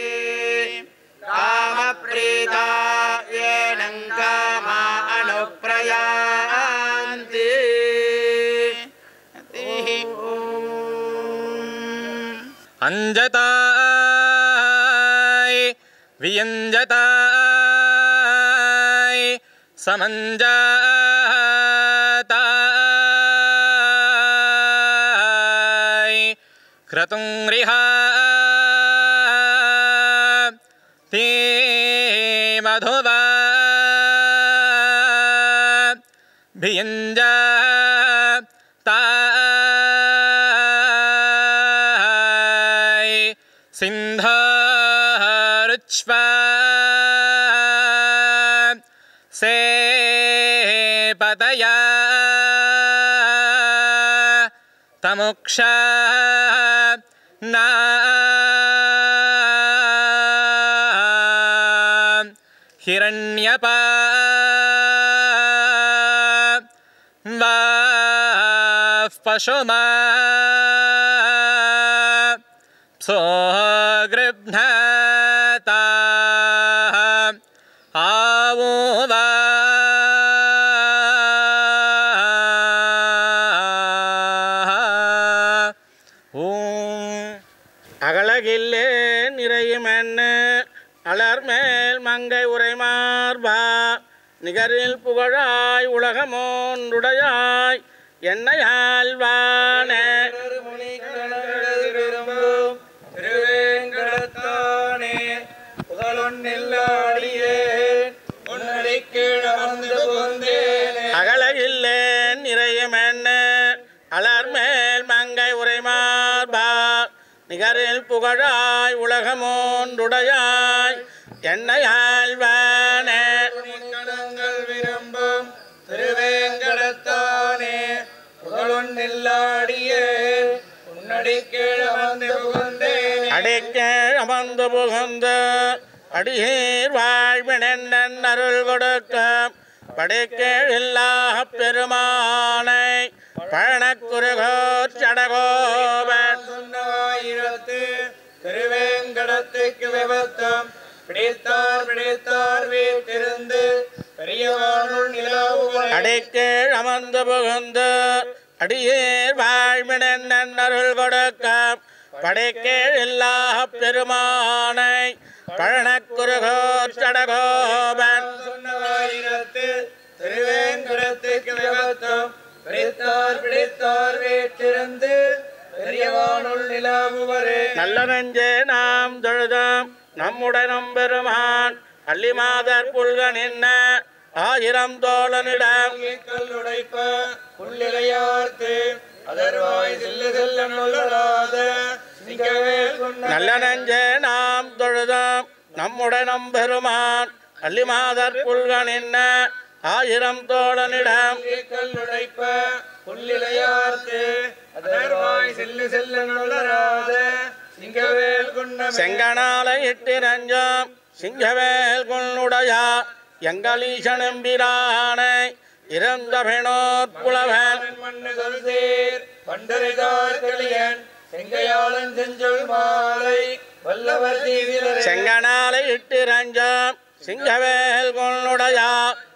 कामप्रीता येनं कामा अनुप्रयान्ति अंजताय वियंजताय समञ्जाताय क्रतुंरिहा ते मधुवा भियंजा ताय सिंधरुच्वा से पतया तमुक्षा ना हिरण्यपा वाः पशुमा सोऽगृह्णता आवो वा அகலகில்லே நிறையுமென்ன அலர்மேல் மங்கை உரைமார்பா நிகரில் புகழாய் உலகமோன்றுடையாய் என்னையாழ்வானே திருவேங்கடத்தானே புகழொன்னில்லாடியே உன்னடிக்கீழ வந்து போந்தேனே அகலகில்லே நிறையுமென்ன புகழாய் உலகமோன்றுடையாய் என்னையாழ்வானே கடங்கள் விரும்பும் திருவேங்கடத்தானே புகழொன்னில்லாடியே உன்னடிக்கீழ் அமர்ந்து புகுந்தேன் அடிக்கீழ் அமர்ந்து புகுந்து அடியேர் வாழ்வினென் அருள் கொடுக்க படைக்கீழ் இல்லா பெருமானை பழனக்குருகோர் சடகோபன் சொன்னாயிரத்து திருவேங்கடத்துக்கு விபத்தம் பிடித்தார் பிடித்தார் வீட்டிருந்து பெரியவானுள் நிலவுகள் அடிக்கீழ் அமர்ந்து புகுந்து அடியேர் வாழ்வினென் அருள் கொடுக்க படைக்கீழ் இல்லா பெருமானை பழனக்குருகோர் சடகோபன் சொன்னாயிரத்து திருவேங்கடத்துக்கு விபத்தம் பிடித்தார் பிடித்தார் வீட்டிருந்து பெரியவானுள் நிலவுவரே நல்ல நெஞ்சே நாம் தொழுதோம் நம்முடனும் பெருமான் அள்ளி மாதர் புல்க நின்ன ஆயிரம் தோழனிடம் கல்லுடைப்ப புல்லிலையார்த்து அதர்வாய் செல்ல செல்ல நொல்லராத சிங்கவேல் கொண்ட நல்ல நெஞ்சே நாம் தொழுதோம் நம்முடனும் பெருமான் அள்ளி மாதர் புல்க நின்ன ஆயிரம் தோழனிடம் கல்லுடைப்ப புல்லிலையார்த்து அதர்வாய் செல்ல செல்ல நொல்லராத சிங்கவேல் கொண்ட செங்கனாலை இட்டிரஞ்சம் சிங்கவேல் கொள்ளுடையா எங்களீசனம்பிரானை இறந்த பெணோர் புலவன் மண்ணு சொல்சேர் பண்டரிதார் கலியன் செங்கையாளன் செஞ்சொல் மாலை வல்லவர் தீவிரரே செங்கனாலை இட்டிரஞ்சம் சிங்கவேல் கொள்ளுடையா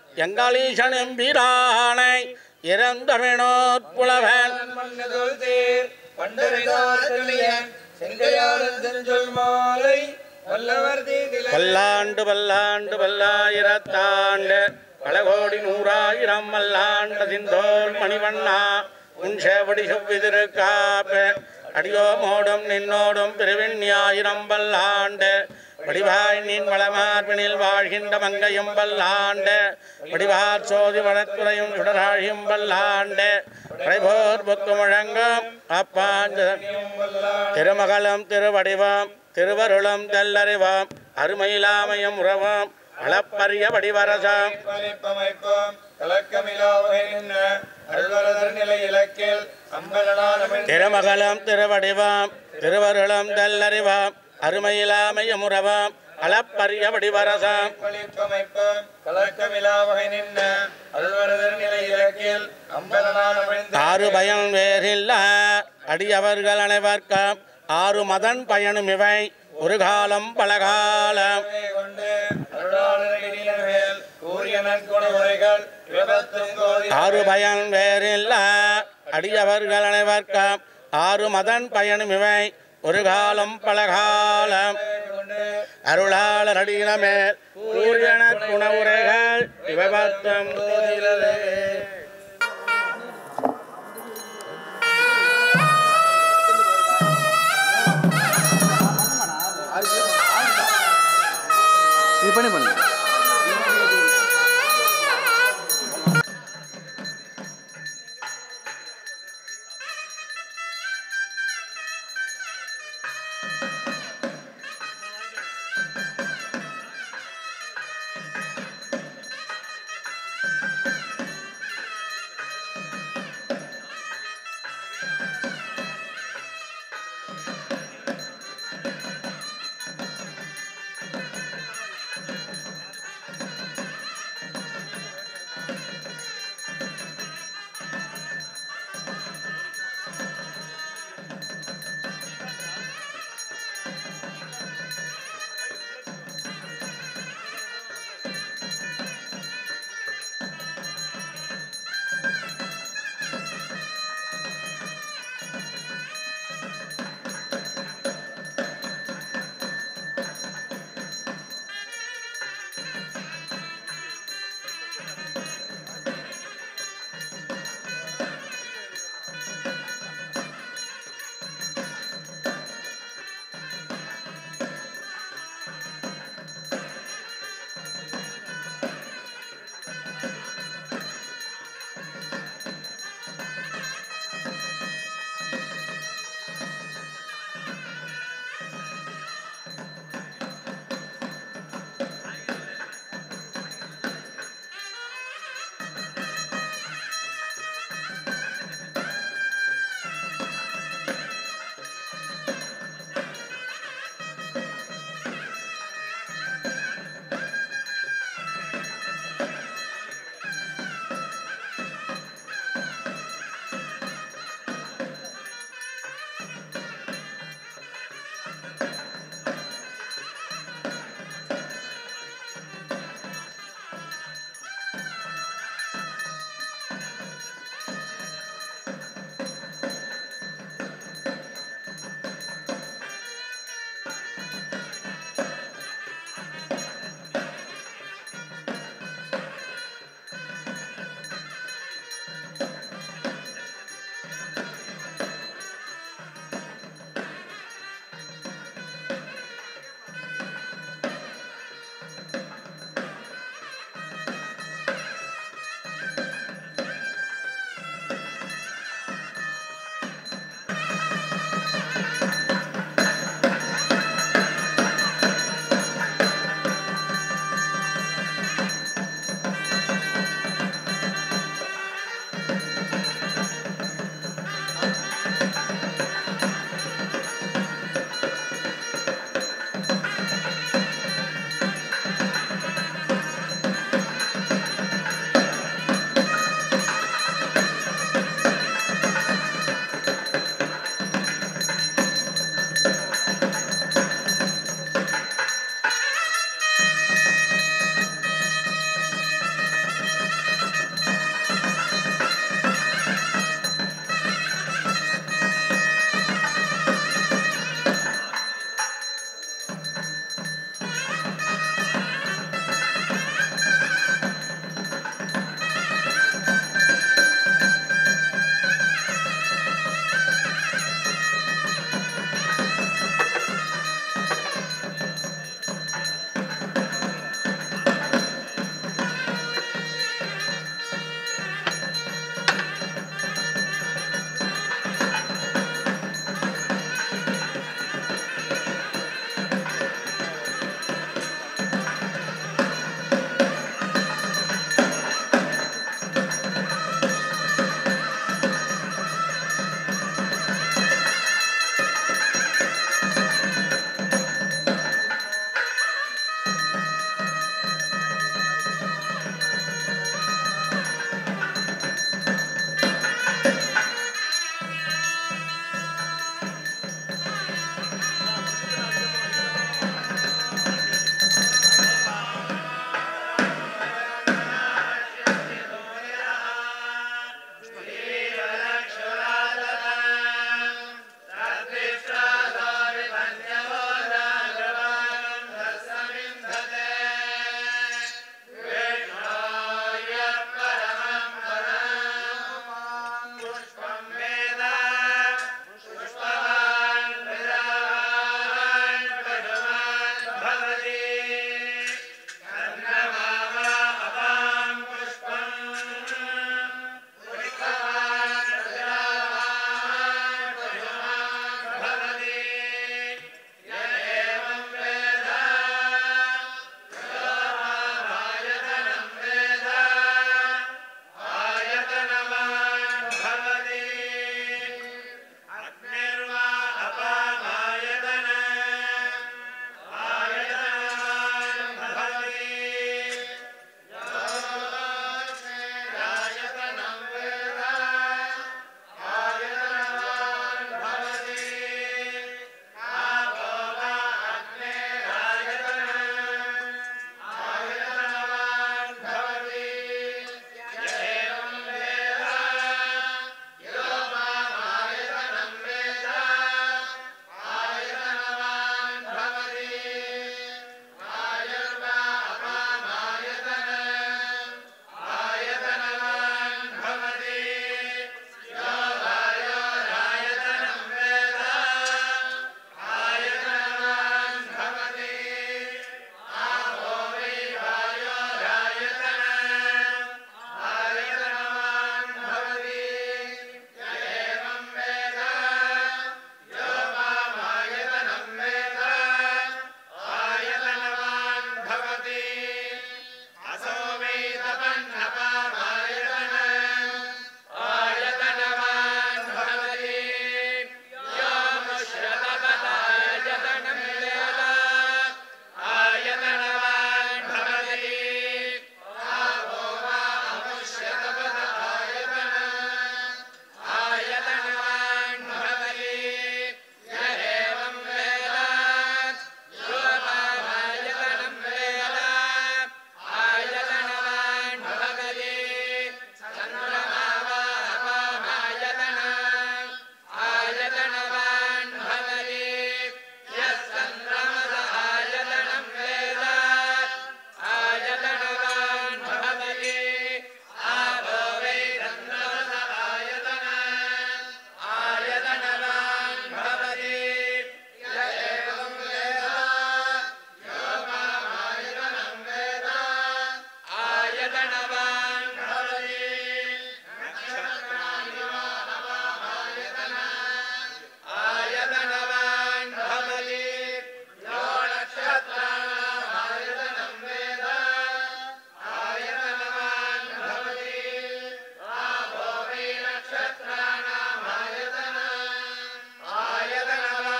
எங்களீசனம்பிரானை இறந்த பெணோர் புலவன் மண்ணு சொல்சேர் பண்டரிதார் கலியன் செங்கையாளன் செஞ்சொல் மாலை வல்லவர் தீவிரரே பல்லாண்டு பல்லாண்டு பல்லாயிரத்தாண்டு பல கோடி நூறாயிரம் மல்லாண்டு திந்தோல் மணிவண்ணா உன் சேவடி செவ்விதிருக்காப்ப அடியோ மோடும் நின்னோடும் பிரிவின்யாயிரம் பல்லாண்டு வடிவாய் நின் வளமார்பினில் வாழ்கின்ற மங்கையும் பல்லாண்டு வடிவார் சோதி வளத்துறையும் சுடராழியும் பல்லாண்டு படைபோர் புக்கு முழங்கும் அப்பாஞ்ச திருமகலம் திருவடிவம் திருவருளம் தெல்லறிவாம் அருமையிலாமையும் உறவாம் அளப்பரிய வடிவரசாம் பலிப்பமைப்போம் கலக்கமிலாவை நின்ன அருள்வரதர் நிலை இலக்கில் அம்பலனானமின் திருமகலம் திருவடிவாம் திருவருளம் தெல்லறிவாம் அருமையிலாமையும் உறவாம் அளப்பரிய வடிவரசாம் பலிப்பமைப்போம் கலக்கமிலாவை நின்ன அருள்வரதர் நிலை இலக்கில் அம்பலனானமின் ஆறு பயம் வேறில்ல அடியவர்கள் அனைவர்க்கம் ஆறு மதன் பயனும் இவை ஒரு காலம் பலகாலம் கொண்டு அருளாளரின் மேல் கூறிய நற்குண உரைகள் விபத்தும் கோதி ஆறு பயன் வேறில்ல அடியவர்கள் அனைவர்க்கம் ஆறு மதன் பயனும் இவை ஒரு காலம் பலகாலம் அருளாளர் அடியினமே கூறியன குண உரைகள் விபத்தும் இது பண்ணி பண்ணு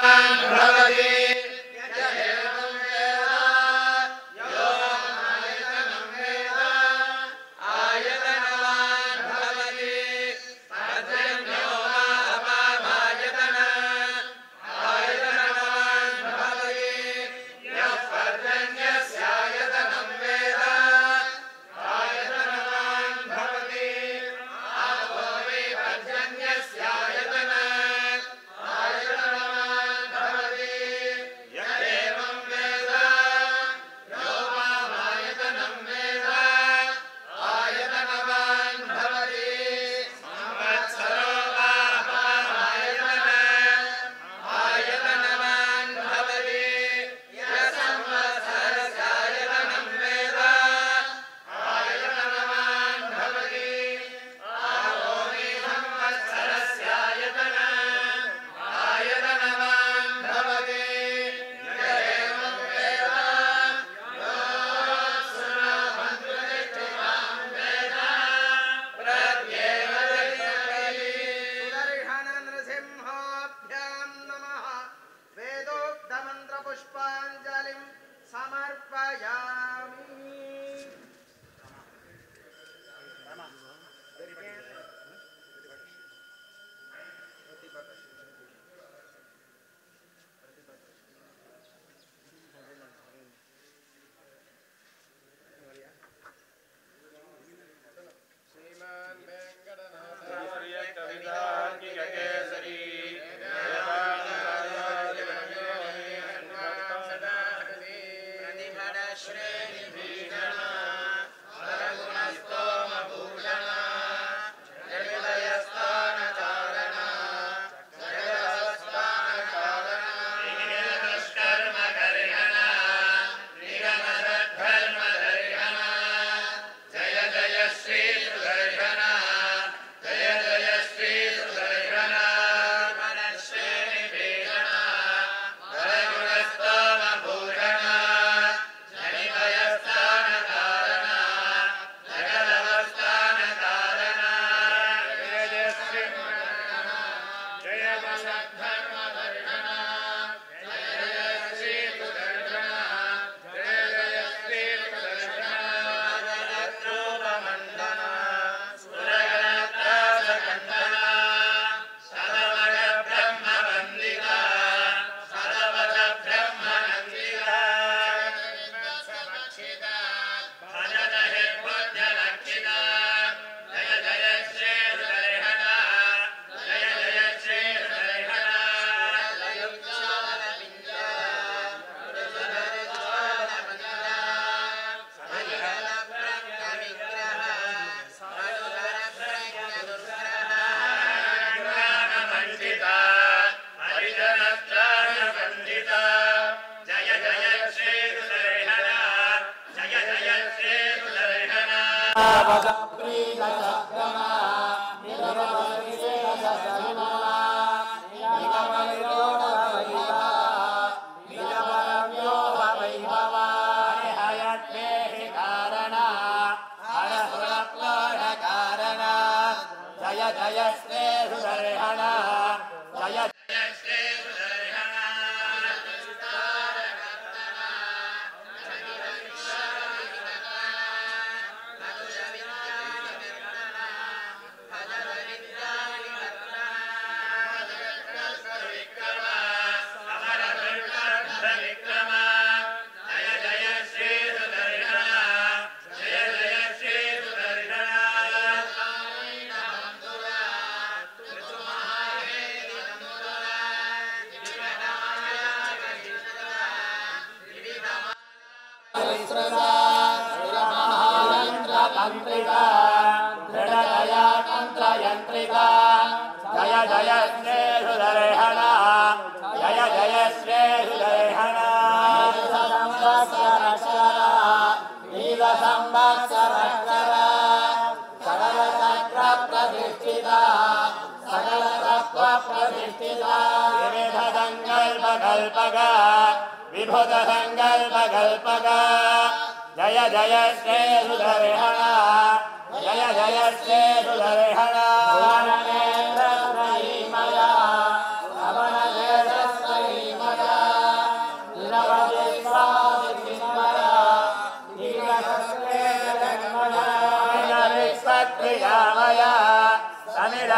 Jaya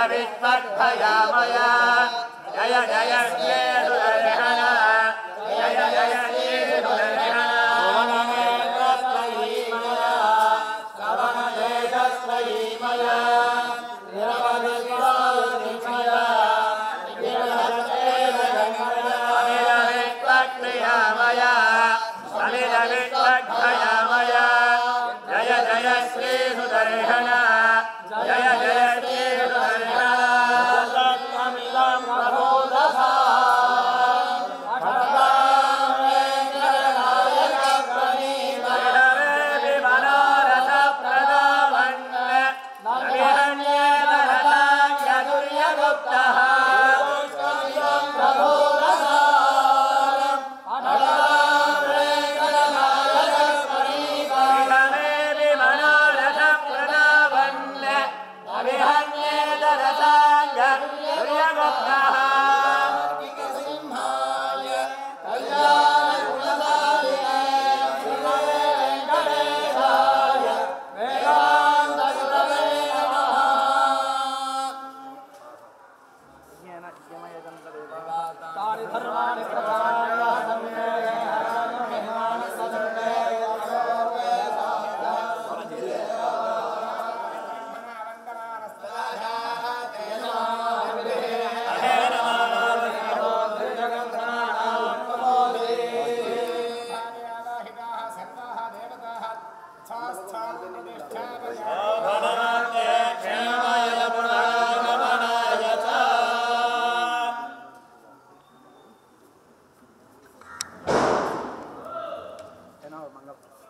विश्वभयामय जय जय श्री सुदर्शन जय जय श्री सुदर्शन जय जय श्री सुदर्शन जय जय श्री मंगल